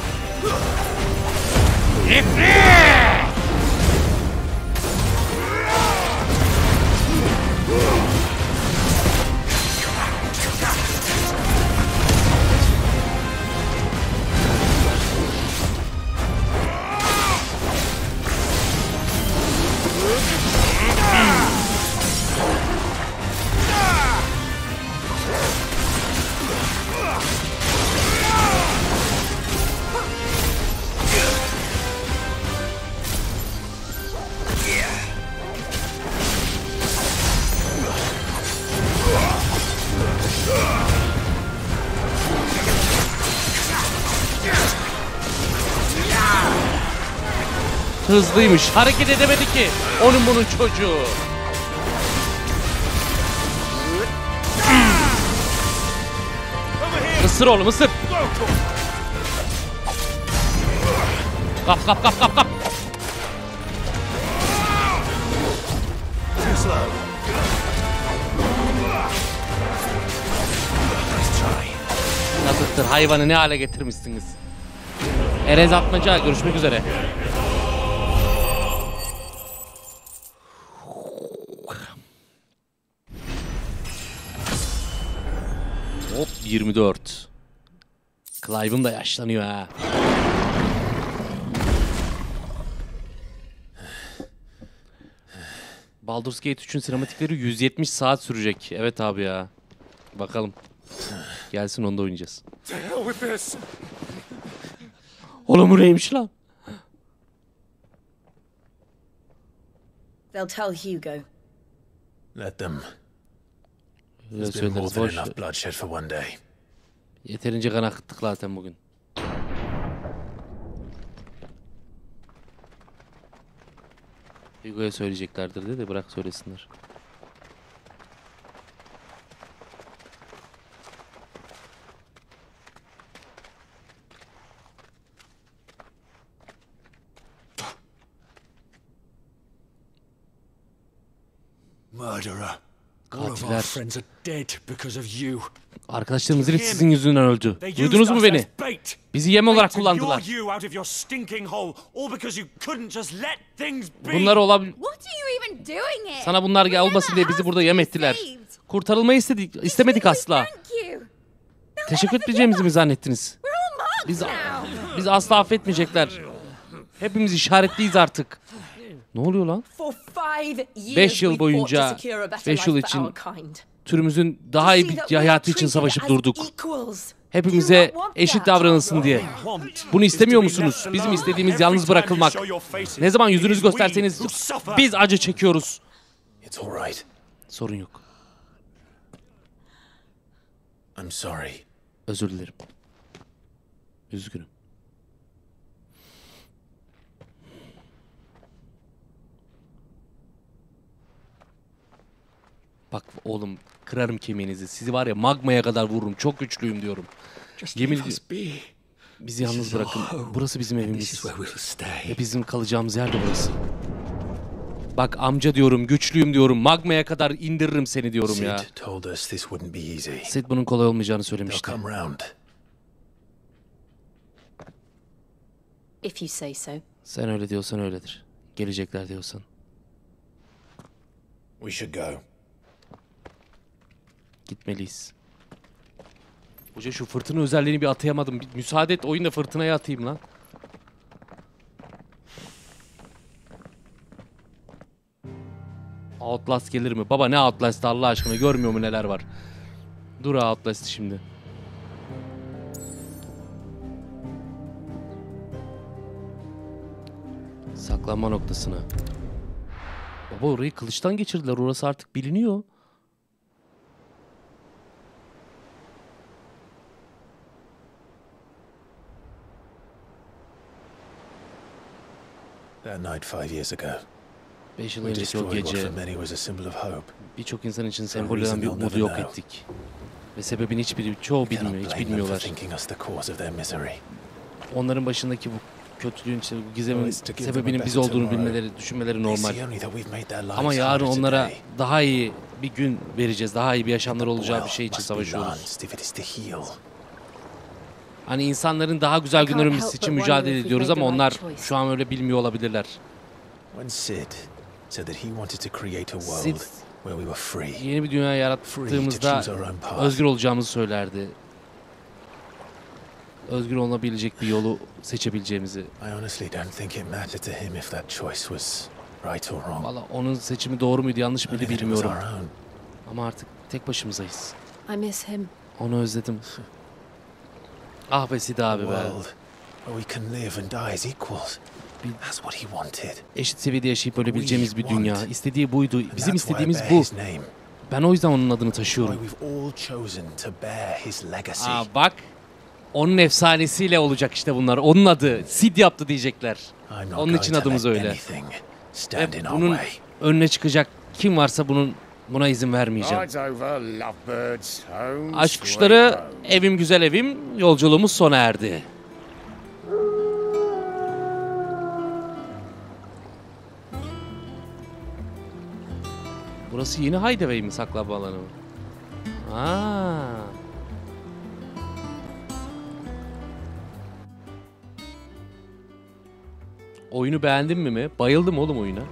Speaker 1: Hızlıymış. Hareket edemedi ki. Onun bunun çocuğu. Isır oğlum, ısır. Kap kap kap kap kap. Yazıktır, hayvanı ne hale getirmişsiniz. Erez Atmaca, görüşmek üzere. Hop 24. Clive'ım da yaşlanıyor ha. Baldur's Gate 3'ün sinematikleri 170 saat sürecek. Evet abi ya. Bakalım. Gelsin, onu da oynayacağız. Oğlum bu neymiş lan?
Speaker 15: They'll tell Hugo.
Speaker 8: Let them.
Speaker 1: Öyle
Speaker 8: There's been more
Speaker 1: söyleriz,
Speaker 8: than
Speaker 1: boş
Speaker 8: enough
Speaker 1: ver.
Speaker 8: bloodshed for one day.
Speaker 1: Yeterince kan akıttık zaten bugün. Hugo'ya söyleyeceklerdir dedi, bırak söylesinler.
Speaker 3: Murderer. All of our
Speaker 1: Katiller.
Speaker 3: friends are dead because of you.
Speaker 1: Arkadaşlarımızın hepsi sizin yüzünden öldü. Duydunuz mu beni? Bizi yem olarak kullandılar. Bunlar olabilir.
Speaker 21: What are you even doing here?
Speaker 1: Sana bunlar olmasın diye bizi burada yem ettiler. Kurtarılmayı istemedik asla. Teşekkür etmeyeceğimizi mi zannettiniz? Biz asla affetmeyecekler. Hepimiz işaretliyiz artık. Ne oluyor lan? 5 yıl boyunca, 5 yıl için türümüzün daha iyi bir hayatı için savaşıp durduk. Hepimize eşit davranılsın diye. Bunu istemiyor musunuz? Bizim istediğimiz yalnız bırakılmak. Ne zaman yüzünüzü gösterseniz biz acı çekiyoruz. Sorun yok.
Speaker 8: I'm sorry.
Speaker 1: Özür dilerim. Üzgünüm. Bak oğlum, kırarım kemiğinizi. Sizi var ya, magmaya kadar vururum. Çok güçlüyüm diyorum. Yemin ediyorum. Bizi yalnız bırakın. Burası bizim evimiz. Ve bizim kalacağımız yer de burası. Bak amca diyorum, güçlüyüm diyorum. Magmaya kadar indiririm seni diyorum ya. Sid bunun kolay olmayacağını söylemişti.
Speaker 15: If you say so.
Speaker 1: Sen öyle diyorsan öyledir. Gelecekler diyorsan.
Speaker 8: We should go.
Speaker 1: Gitmeliyiz. Hoca şu fırtına özelliğini bir atayamadım. Bir müsaade et, oyunda fırtınaya atayım lan. Outlast gelir mi? Baba ne Outlast Allah aşkına, görmüyor mu neler var? Dur Outlast şimdi. Saklanma noktasına. Baba orayı kılıçtan geçirdiler. Orası artık biliniyor.
Speaker 14: That night 5 years ago.
Speaker 1: 5 yıl
Speaker 14: We
Speaker 1: önceki o
Speaker 14: destroyed what
Speaker 1: gece
Speaker 14: for many was a symbol of hope.
Speaker 1: birçok insan için sembol olan bir umudu yok ettik. Ve sebebini çoğu bilmiyor, hiç bilmiyorlar. Onların başındaki bu kötülüğün, bu gizemin sebebinin biz olduğunu bilmeleri, düşünmeleri normal. Ama yarın onlara daha iyi bir gün vereceğiz, daha iyi bir yaşamları olacağı bir şey için savaşıyoruz. Hani insanların daha güzel günlerimiz için mücadele ediyoruz ama onlar şu an öyle bilmiyor olabilirler. Sid yeni bir dünya yarattığımızda özgür olacağımızı söylerdi. Özgür olabilecek bir yolu seçebileceğimizi. Valla onun seçimi doğru muydu, yanlış mıydı bilmiyorum. Ama artık tek başımızayız. Onu özledim. Ah be Sid abi be. Eşit seviyede yaşayıp ölebileceğimiz bir dünya. İstediği buydu. Bizim istediğimiz bu. Ben o yüzden onun adını taşıyorum. Aa bak. Onun efsanesiyle olacak işte bunlar. Onun adı. Sid yaptı diyecekler. Onun için adımız öyle. Ve bunun önüne çıkacak kim varsa buna izin vermeyeceğim. Aşk kuşları, evim güzel evim, yolculuğumuz sona erdi. Burası yeni Hideaway mi, saklanma alanı mı? Aa. Oyunu beğendin mi? Bayıldım oğlum oyuna.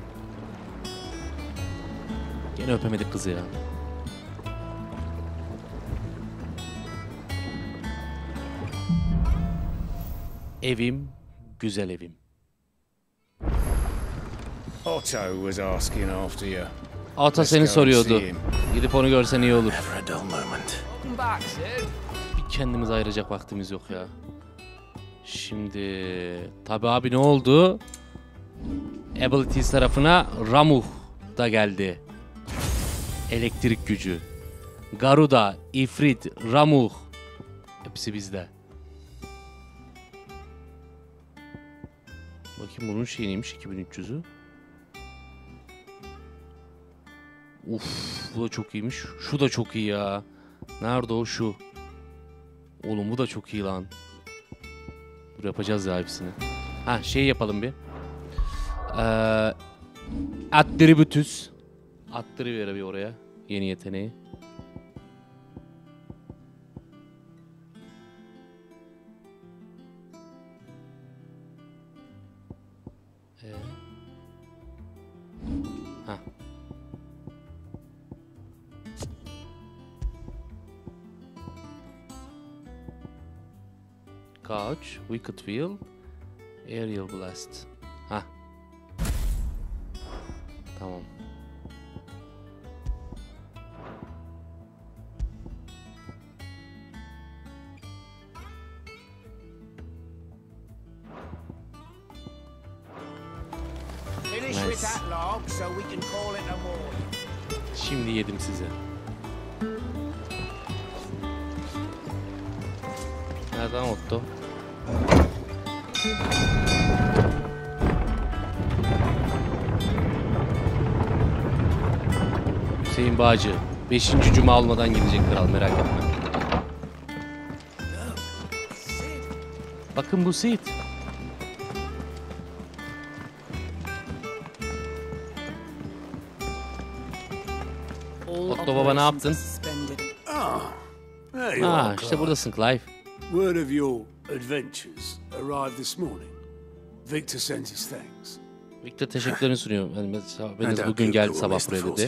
Speaker 1: Gene öpemedik kızı ya. Evim, güzel evim.
Speaker 3: Otto was asking after you.
Speaker 1: Otto seni soruyordu. Gidip onu görsen iyi olur. Bir kendimize ayıracak vaktimiz yok ya. Şimdi tabi abi ne oldu? Abilities tarafına Ramuh da geldi. Elektrik gücü. Garuda, İfrit, Ramuh. Hepsi bizde. Bakayım bunun şeyi neymiş 2300'ü. Uf, bu da çok iyiymiş. Şu da çok iyi ya. Nerede o şu? Oğlum bu da çok iyi lan. Dur yapacağız ya hepsini. Ha şey yapalım bir. Attributüs. Attırıver bir oraya. Yeni yeteneği. Ha. Couch, Wicked Wheel, Aerial Blast. Ha. Tamam. Nice. Şimdi yedim size. Nereden Otto? Hüseyin Bağcı. 5. Cuma olmadan gidecek kral, merak etme. Bakın bu Sid. Otto baba ne yaptın? Ah, işte buradasın Clive.
Speaker 4: Word of your adventures arrived this morning. Victor sent his thanks.
Speaker 1: Victor teşekkürlerini sunuyor. Beniz bugün geldi sabah buraya dedi.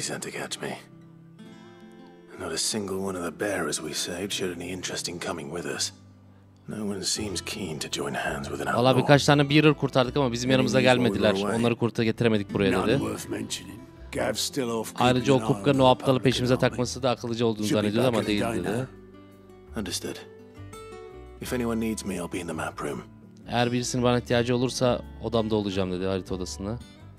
Speaker 8: Not a single one of the bearers we saved showed any interest in coming with us. No one seems keen to join hands with an outlaw.
Speaker 1: Valla birkaç tane bearer kurtardık ama bizim yanımıza gelmediler. Onları getiremedik buraya dedi. Ayrıca o Kupka'nın o aptalı peşimize takması da akıllıca olduğunu zannediyordu ama değil dedi.
Speaker 8: Understood. If anyone needs me, I'll be in the map room.
Speaker 1: Eğer birisinin bana ihtiyacı olursa odamda olacağım dedi, harita odasında.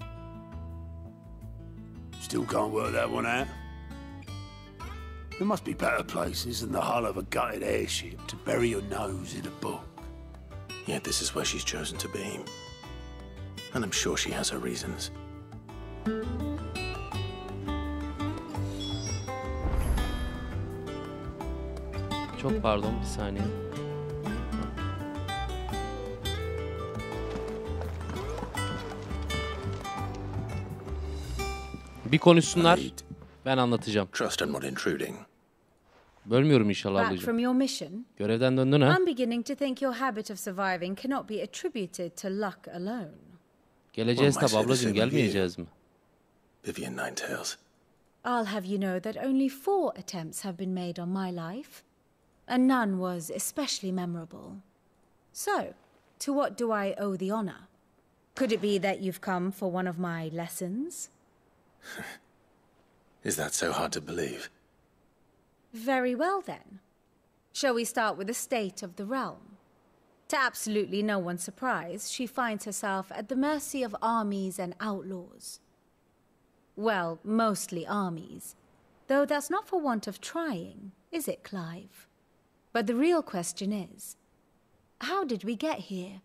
Speaker 4: Still can't work that one out. There must be better places than the hull of a gutted airship to bury your nose in a book.
Speaker 8: Yet this is where she's chosen to be. And I'm sure she has her reasons.
Speaker 1: Çok pardon, bir saniye. Bir konuşsunlar, ben anlatacağım.
Speaker 8: Trust I'm not intruding.
Speaker 1: Bölmüyorum inşallah
Speaker 21: Back
Speaker 1: ablacığım.
Speaker 21: from your mission?
Speaker 1: Görevden döndün ha?
Speaker 21: I'm beginning to think your habit of surviving cannot be attributed to luck alone.
Speaker 1: Geleceğiz tabi ablacığım, gelmeyeceğiz mi?
Speaker 8: Vivian Ninetales.
Speaker 21: I'll have you know that only 4 attempts have been made on my life, and none was especially memorable. So, to what do I owe the honor? Could it be that you've come for one of my lessons?
Speaker 8: Is that so hard to believe?
Speaker 21: Very well then. Shall we start with the state of the realm? To absolutely no one's surprise, she finds herself at the mercy of armies and outlaws. Well, mostly armies. Though that's not for want of trying, is it, Clive? But the real question is, how did we get here?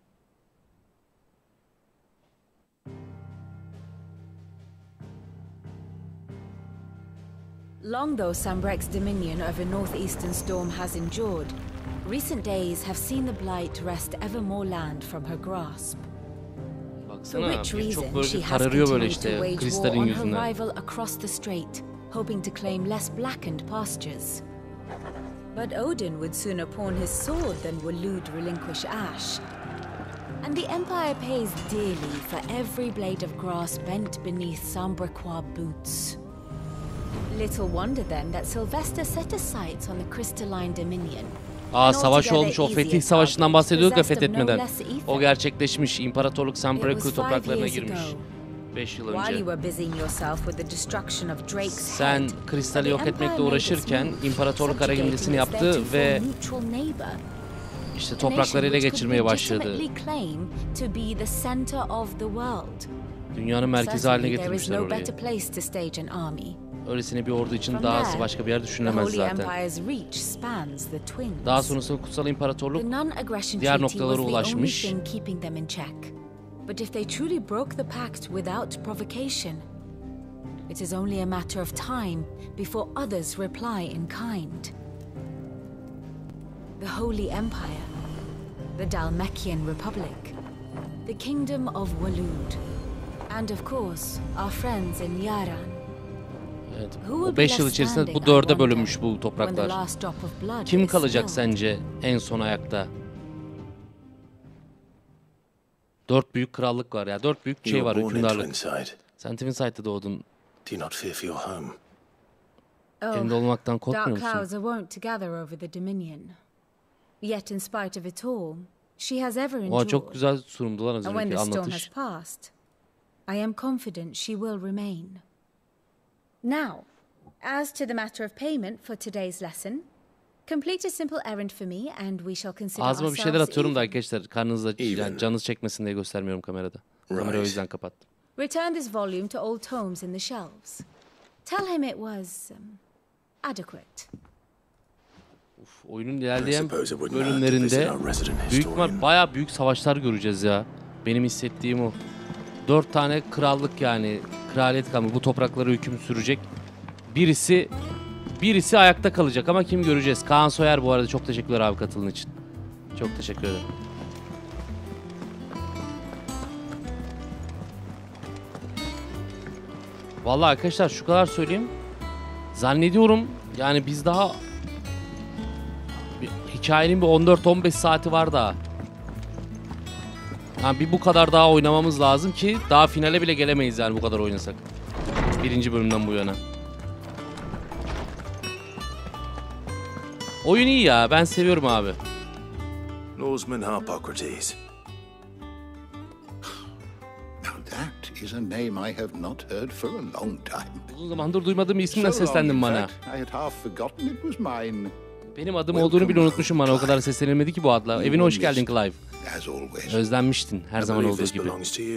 Speaker 21: Long though Sambrek's dominion over northeastern Storm has endured, recent days have seen the Blight wrest ever more land from her grasp. For which reason she has continued to wage war on her rival across the strait, hoping to claim less blackened pastures. But Odin would sooner pawn his sword than Waloed relinquish Ash. And the Empire pays dearly for every blade of grass bent beneath Sambrequois boots. Little wonder then that Sylvester set his sights on the crystalline dominion.
Speaker 1: Savaş olmuş. O Fetih Savaşı'ndan bahsediyorduk ya fethetmeden. O gerçekleşmiş. İmparatorluk Sambrequois topraklarına girmiş. 5 yıl önce. Sen kristali yok etmekle uğraşırken imparatorluk hareketini yaptı ve işte toprakları ele geçirmeye başladı. Dünyanın merkezi haline getirmişler orayı. Öylesine bir ordu için dahası başka bir yer düşünülemez zaten. Daha sonrasında Kutsal İmparatorluk diğer noktalara ulaşmış.
Speaker 21: But if they truly broke the pact without provocation, it is only a matter of time before others reply in kind. The Holy Empire, the Dhalmekian Republic, the Kingdom of Waloed, and of course, our friends in Yaran.
Speaker 1: Evet, o 5 yıl içerisinde bu 4'e bölünmüş bu topraklar. Kim kalacak sence en son ayakta? 4 büyük krallık var ya. 4 büyük şey var, hükümdarlık. Sen Twinside'da doğdun. Elinde olmaktan korkmuyor musun?
Speaker 21: Dark clouds are wont to gather over the Dominion. Yet in spite of it all, she has ever endured.
Speaker 1: Çok güzel sunumdu lan az
Speaker 21: And when
Speaker 1: önceki
Speaker 21: the storm
Speaker 1: anlatış.
Speaker 21: has passed, I am confident she will remain. Now, as to the matter of payment for today's lesson, complete a simple errand for me and we shall consider
Speaker 1: Ağzıma bir şeyler
Speaker 21: ourselves
Speaker 1: atıyorum da
Speaker 21: even.
Speaker 1: arkadaşlar karnınızda yani canınız çekmesin diye göstermiyorum kamerada. Kamerayı o yüzden kapattım.
Speaker 21: Return this volume to old tomes in the shelves. Tell him it was adequate.
Speaker 1: Oyunun ilerleyen bölümlerinde büyük ihtimal bayağı büyük savaşlar göreceğiz ya. Benim hissettiğim o. 4 tane krallık yani kraliyet kalmış. Bu topraklara hüküm sürecek. Birisi ayakta kalacak ama kim göreceğiz? Kaan Soyer bu arada çok teşekkürler abi katıldığın için. Çok teşekkür ederim. Vallahi arkadaşlar şu kadar söyleyeyim. Zannediyorum yani biz daha hikayenin bir 14-15 saati var daha. Yani bir bu kadar daha oynamamız lazım ki daha finale bile gelemeyiz yani bu kadar oynasak. 1. bölümden bu yana. Oyun iyi ya. Ben seviyorum abi.
Speaker 8: Norseman Harpocrates.
Speaker 6: That is a name I have not heard for a long time.
Speaker 1: Uzun zamandır duymadığım bir isimle seslendin bana.
Speaker 6: I had half forgotten it was mine.
Speaker 1: Benim adım olduğunu bile unutmuşum bana. O kadar seslenilmedi ki bu adla. Evine hoş geldin Clive. Özlenmiştin her zaman olduğu gibi.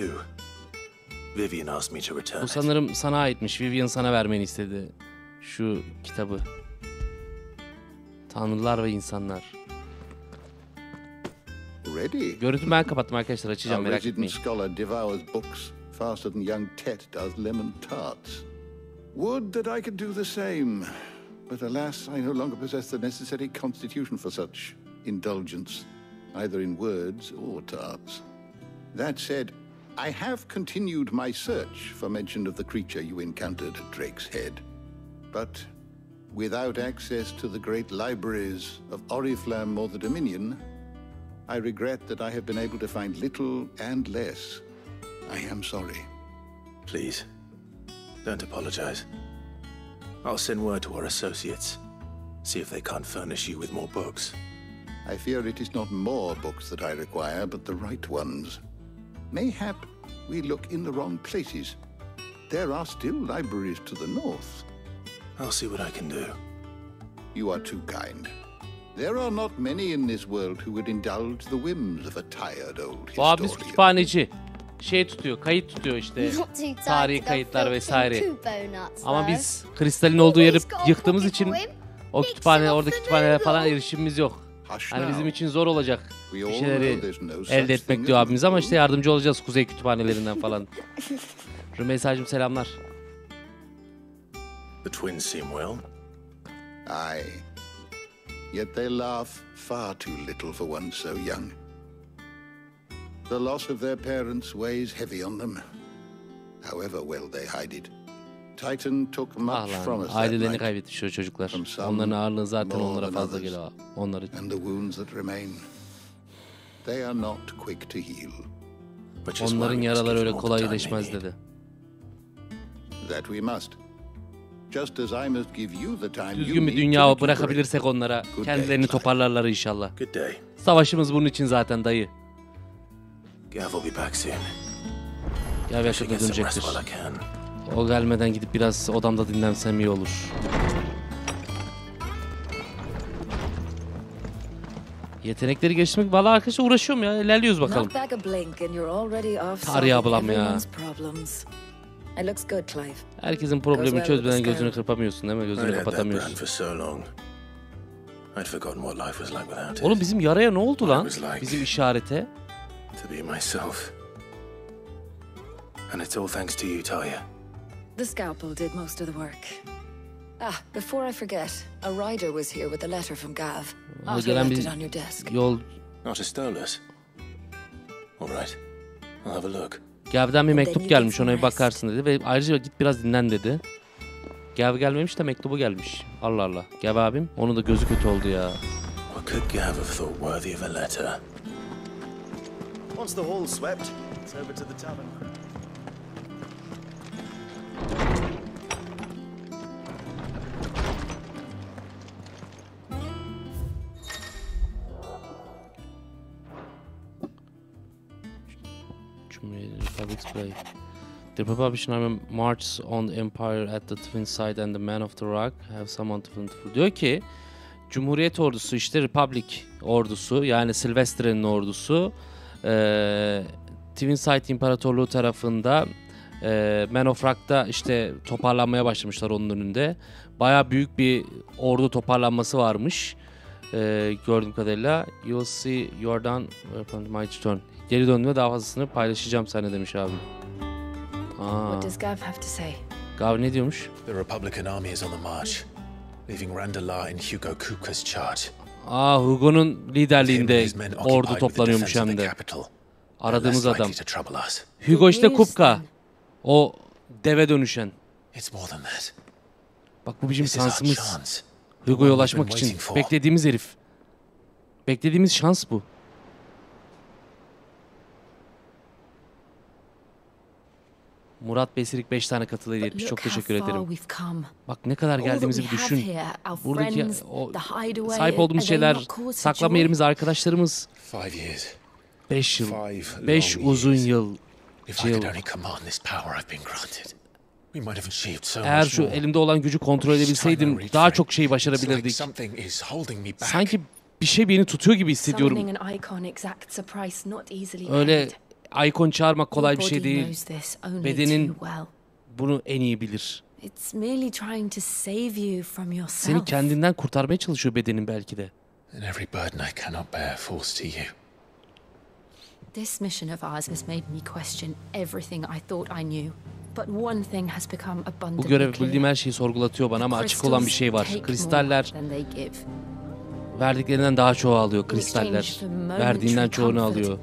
Speaker 1: Bu sanırım sana aitmiş. Vivian sana vermeni istedi. Şu kitabı. Tanrılar ve insanlar.
Speaker 6: already.
Speaker 1: Görüntümü ben kapattım arkadaşlar. Açacağım,
Speaker 6: Our
Speaker 1: merak
Speaker 6: resident
Speaker 1: etmeyin.
Speaker 6: scholar devours books faster than young Tet does lemon tarts. Would that I could do the same. But alas, I no longer possess the necessary constitution for such indulgence, either in words or tarts. That said, I have continued my search for mention of the creature you encountered at Drake's Head. But without access to the great libraries of Oriflamme or the Dominion, I regret that I have been able to find little and less. I am sorry.
Speaker 8: Please, don't apologize. I'll send word to our associates. See if they can't furnish you with more books.
Speaker 6: I fear it is not more books that I require, but the right ones. Mayhap we look in the wrong places. There are still libraries to the north.
Speaker 8: I'll see what I can do.
Speaker 6: You are too kind. There are not many in this world who would indulge the whims of a tired old
Speaker 1: Bu abimiz
Speaker 6: historian.
Speaker 1: kütüphaneci. Şey tutuyor, kayıt tutuyor işte. Tarihi kayıtlar vesaire. Ama biz kristalin olduğu yeri yıktığımız için o kütüphane, orada kütüphanelere falan erişimimiz yok. Hani bizim için zor olacak bir şeyleri elde etmek diyor abimiz ama işte yardımcı olacağız kuzey kütüphanelerinden falan. Rümeysa'cığım selamlar.
Speaker 8: The twins seem well.
Speaker 6: Aye. Yet they laugh far too little for one so young. The loss of their parents weighs heavy on them, however well they hide it. Titan took much from us that
Speaker 1: Ailelerini
Speaker 6: night.
Speaker 1: kaybetmiş şu çocuklar. Onların ağırlığı zaten onlara fazla geliyor. Onları.
Speaker 6: And the wounds that remain, they are not quick to heal.
Speaker 1: Onların yaraları öyle kolay iyileşmez dedi.
Speaker 6: That we must. Just as I must give you the time you
Speaker 1: Düzgün bir
Speaker 6: need
Speaker 1: dünya
Speaker 6: to
Speaker 1: bırakabilirsek onlara kendilerini toparlarlar inşallah.
Speaker 8: Good day.
Speaker 1: Savaşımız bunun için zaten dayı.
Speaker 8: Gav will be back soon.
Speaker 1: Gav yakında dönecektir. O gelmeden gidip biraz odamda dinlensem iyi olur. Yetenekleri geliştirmek, valla arkadaşlar uğraşıyorum ya, ilerliyoruz bakalım. Tarih ablam ya. Herkesin problemini çözmeden gözünü kırpamıyorsun değil mi? Gözünü kapatamıyorsun. Oğlum bizim yaraya ne oldu lan? Bizim işarete.
Speaker 8: And it's all thanks to you, Talia.
Speaker 2: The scalpel did most of the work. Ah, before I forget, a rider was here with a letter from Gav. Otto left it on your desk.
Speaker 1: Yol.
Speaker 8: Not a Stolas. All right, I'll have a look.
Speaker 1: Gav'den bir mektup gelmiş, ona bir bakarsın dedi ve ayrıca git biraz dinlen dedi. Gav gelmemiş de mektubu gelmiş. Allah Allah. Gav abim, onun da gözü kötü oldu ya.
Speaker 8: What could Gav have thought worthy of a letter?
Speaker 22: Once the hall's swept, it's over to the tavern.
Speaker 1: Republic's play. The Republican army marches on the Empire at the Twin Side and the Men of the Rock have summoned the... Diyor ki Cumhuriyet ordusu işte Republic ordusu yani Sylvestre'nin ordusu Twin Side İmparatorluğu tarafında Men of Rock'ta işte toparlanmaya başlamışlar onun önünde. Baya büyük bir ordu toparlanması varmış. Gördüğüm kadarıyla. You'll see you're done upon my turn. Geri döndüğümde daha fazlasını paylaşacağım seninle demiş abim.
Speaker 2: What does Gav have to say?
Speaker 1: Gav ne diyormuş?
Speaker 8: The Republican army is on the march, leaving Randalar in Hugo Kupka's charge.
Speaker 1: Hugo'nun liderliğinde ordu toplanıyormuş hem de. Aradığımız adam. Hugo işte Kupka. O deve dönüşen. Bak bu bizim şansımız. Hugo'ya ulaşmak için beklediğimiz herif. Beklediğimiz şans bu. Murat Besirik 5 tane katılıyla etmiş. Çok teşekkür ederim. Bak ne kadar geldiğimizi bir düşün. Buradaki o sahip olduğumuz şeyler, saklama yerimiz, arkadaşlarımız. 5 yıl. 5 uzun yıl. Eğer şu elimde olan gücü kontrol edebilseydim daha çok şey başarabilirdik. Sanki bir şey beni tutuyor gibi hissediyorum. Öyle ikon çağırmak kolay bir şey değil. Bedenin bunu en iyi bilir. Seni kendinden kurtarmaya çalışıyor bedenin belki de.
Speaker 15: This mission of ours has made me question everything I thought I knew. But one thing has become abundantly
Speaker 1: Bu görev bildiğim her şeyi sorgulatıyor bana ama açık olan bir şey var. Kristaller verdiklerinden daha çoğu alıyor. Kristaller verdiğinden çoğunu alıyor.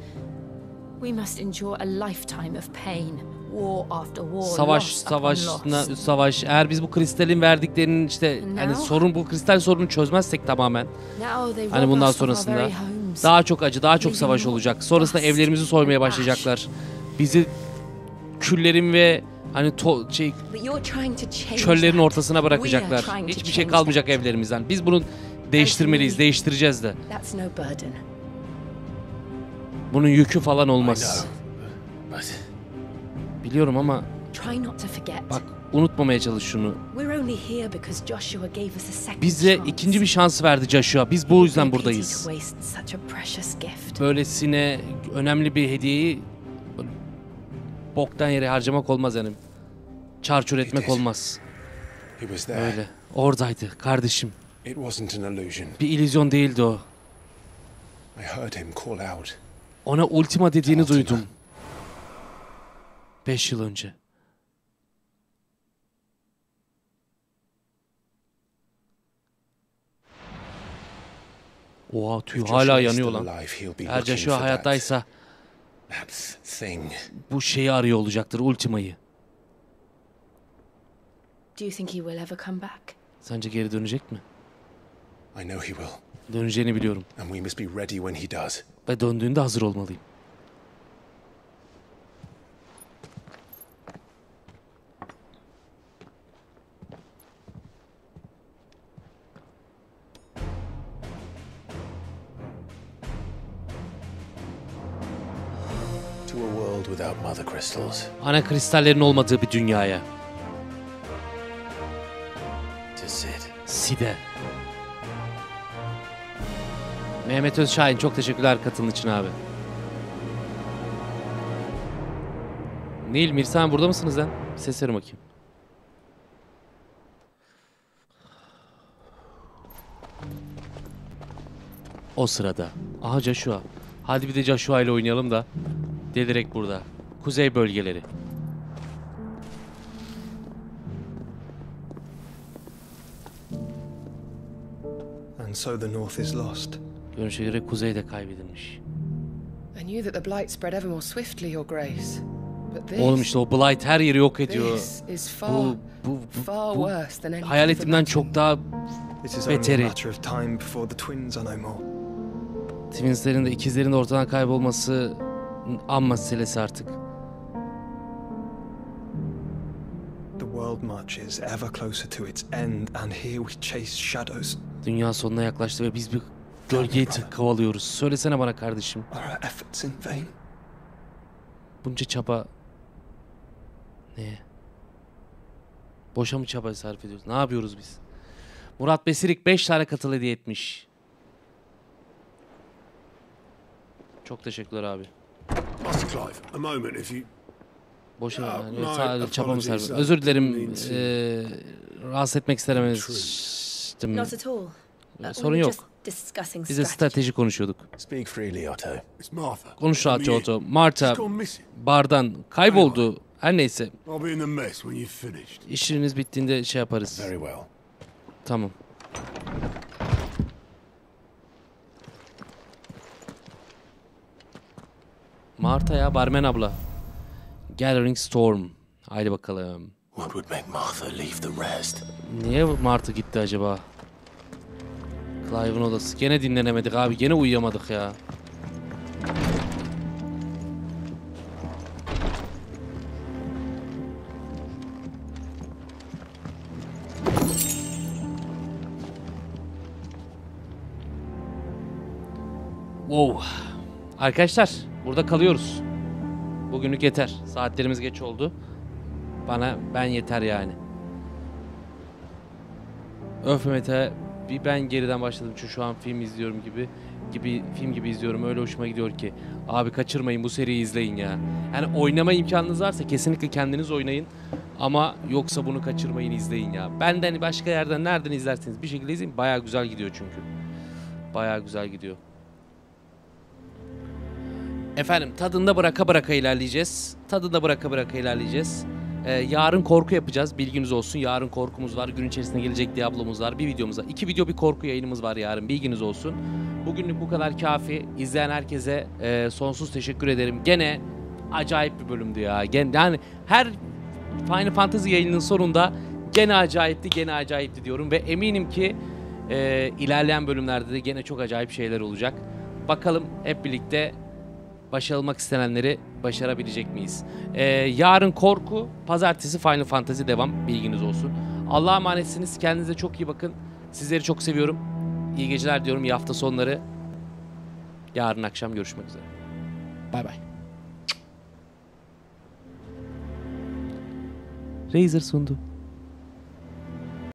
Speaker 1: Savaş. Eğer biz bu kristalin verdiklerinin işte hani bu kristal sorunu çözmezsek tamamen. Hani bundan sonrasında daha çok acı, daha çok savaş olacak. Sonrasında evlerimizi soymaya başlayacaklar. Bizi küllerin ve hani çöllerin ortasına bırakacaklar. Hiçbir şey kalmayacak evlerimizden. Biz bunu değiştirmeliyiz, değiştireceğiz de. Bunun yükü falan olmaz. Biliyorum ama bak unutmamaya çalış şunu. Bize ikinci bir şans verdi Joshua. Biz bu yüzden buradayız. Böylesine önemli bir hediyeyi boktan yere harcamak olmaz yani. Çarçur etmek olmaz. Öyle. Oradaydı kardeşim. Bir illüzyon değildi o. Ona Ultima dediğini duydum. 5 yıl önce. Oha tüy hala yanıyor lan. Eğer Joshua hayattaysa bu şeyi arıyor olacaktır, Ultima'yı. Sence geri dönecek mi? Döneceğini biliyorum. Ve döndüğünde hazır olmalıyım. Ana kristallerin olmadığı bir dünyaya. Sid'e. Mehmet Özşahin çok teşekkürler katılın için abi. Nil, Mirsan burada mısınız lan? Ses verin bakayım. O sırada. Aha Joshua. Hadi bir de Joshua ile oynayalım da. Delirek burada. Kuzey bölgeleri.
Speaker 18: And so the north is lost.
Speaker 1: Görünüşe göre kuzey de kaybedilmiş.
Speaker 9: I knew that the blight spread ever more swiftly, Your Grace. But this,
Speaker 1: oğlum işte o blight her yeri yok ediyor. Bu hayal ettiğimden çok daha beteri. Twins'lerin de ikizlerin de ortadan kaybolması an meselesi artık.
Speaker 18: The world marches ever closer to its end and here we chase shadows.
Speaker 1: Dünya sonuna yaklaştı ve biz bir gölgeyi kovalıyoruz. Söylesene bana kardeşim. Bunca çaba ne? Boşa mı çaba sarf ediyoruz? Ne yapıyoruz biz? Murat Besirik 5 tane katıl hediye etmiş. Çok teşekkürler abi. Boşa yani sadece çabamı sarf ediyoruz. Özür dilerim. Rahatsız etmek istememiştim. Sorun yok. Biz de strateji konuşuyorduk. Konuş rahatça Otto. Martha bardan kayboldu. Her neyse. İşiniz bittiğinde şey yaparız. Tamam. Martha ya, barmen abla. Gathering Storm. Haydi bakalım. Niye Martha gitti acaba? Clive'ın odası. Gene dinlenemedik abi. Gene uyuyamadık ya. Wow. Arkadaşlar burada kalıyoruz. Bugünlük yeter. Saatlerimiz geç oldu. Ben yeter yani. Öf Mehmet'e bir ben geriden başladım çünkü şu an film izliyorum film gibi izliyorum. Öyle hoşuma gidiyor ki. Abi kaçırmayın, bu seriyi izleyin ya. Yani oynama imkanınız varsa kesinlikle kendiniz oynayın. Ama yoksa bunu kaçırmayın, izleyin ya. Benden başka yerden nereden izlerseniz bir şekilde izleyin. Bayağı güzel gidiyor çünkü. Bayağı güzel gidiyor. Efendim tadında bıraka bıraka ilerleyeceğiz. Tadında bıraka bıraka ilerleyeceğiz. Yarın korku yapacağız. Bilginiz olsun. Yarın korkumuz var. Gün içerisinde gelecek Diablo'muz var. Bir videomuz var. 2 video bir korku yayınımız var yarın. Bilginiz olsun. Bugünlük bu kadar kafi. İzleyen herkese sonsuz teşekkür ederim. Gene acayip bir bölümdü ya. Yani her Final Fantasy yayınının sonunda gene acayipti diyorum. Ve eminim ki ilerleyen bölümlerde de gene çok acayip şeyler olacak. Bakalım hep birlikte başarılmak istenenleri başarabilecek miyiz? Yarın korku, pazartesi Final Fantasy devam. Bilginiz olsun. Allah'a emanetsiniz. Kendinize çok iyi bakın. Sizleri çok seviyorum. İyi geceler diyorum. İyi hafta sonları. Yarın akşam görüşmek üzere. Bay bay. Razer sundu.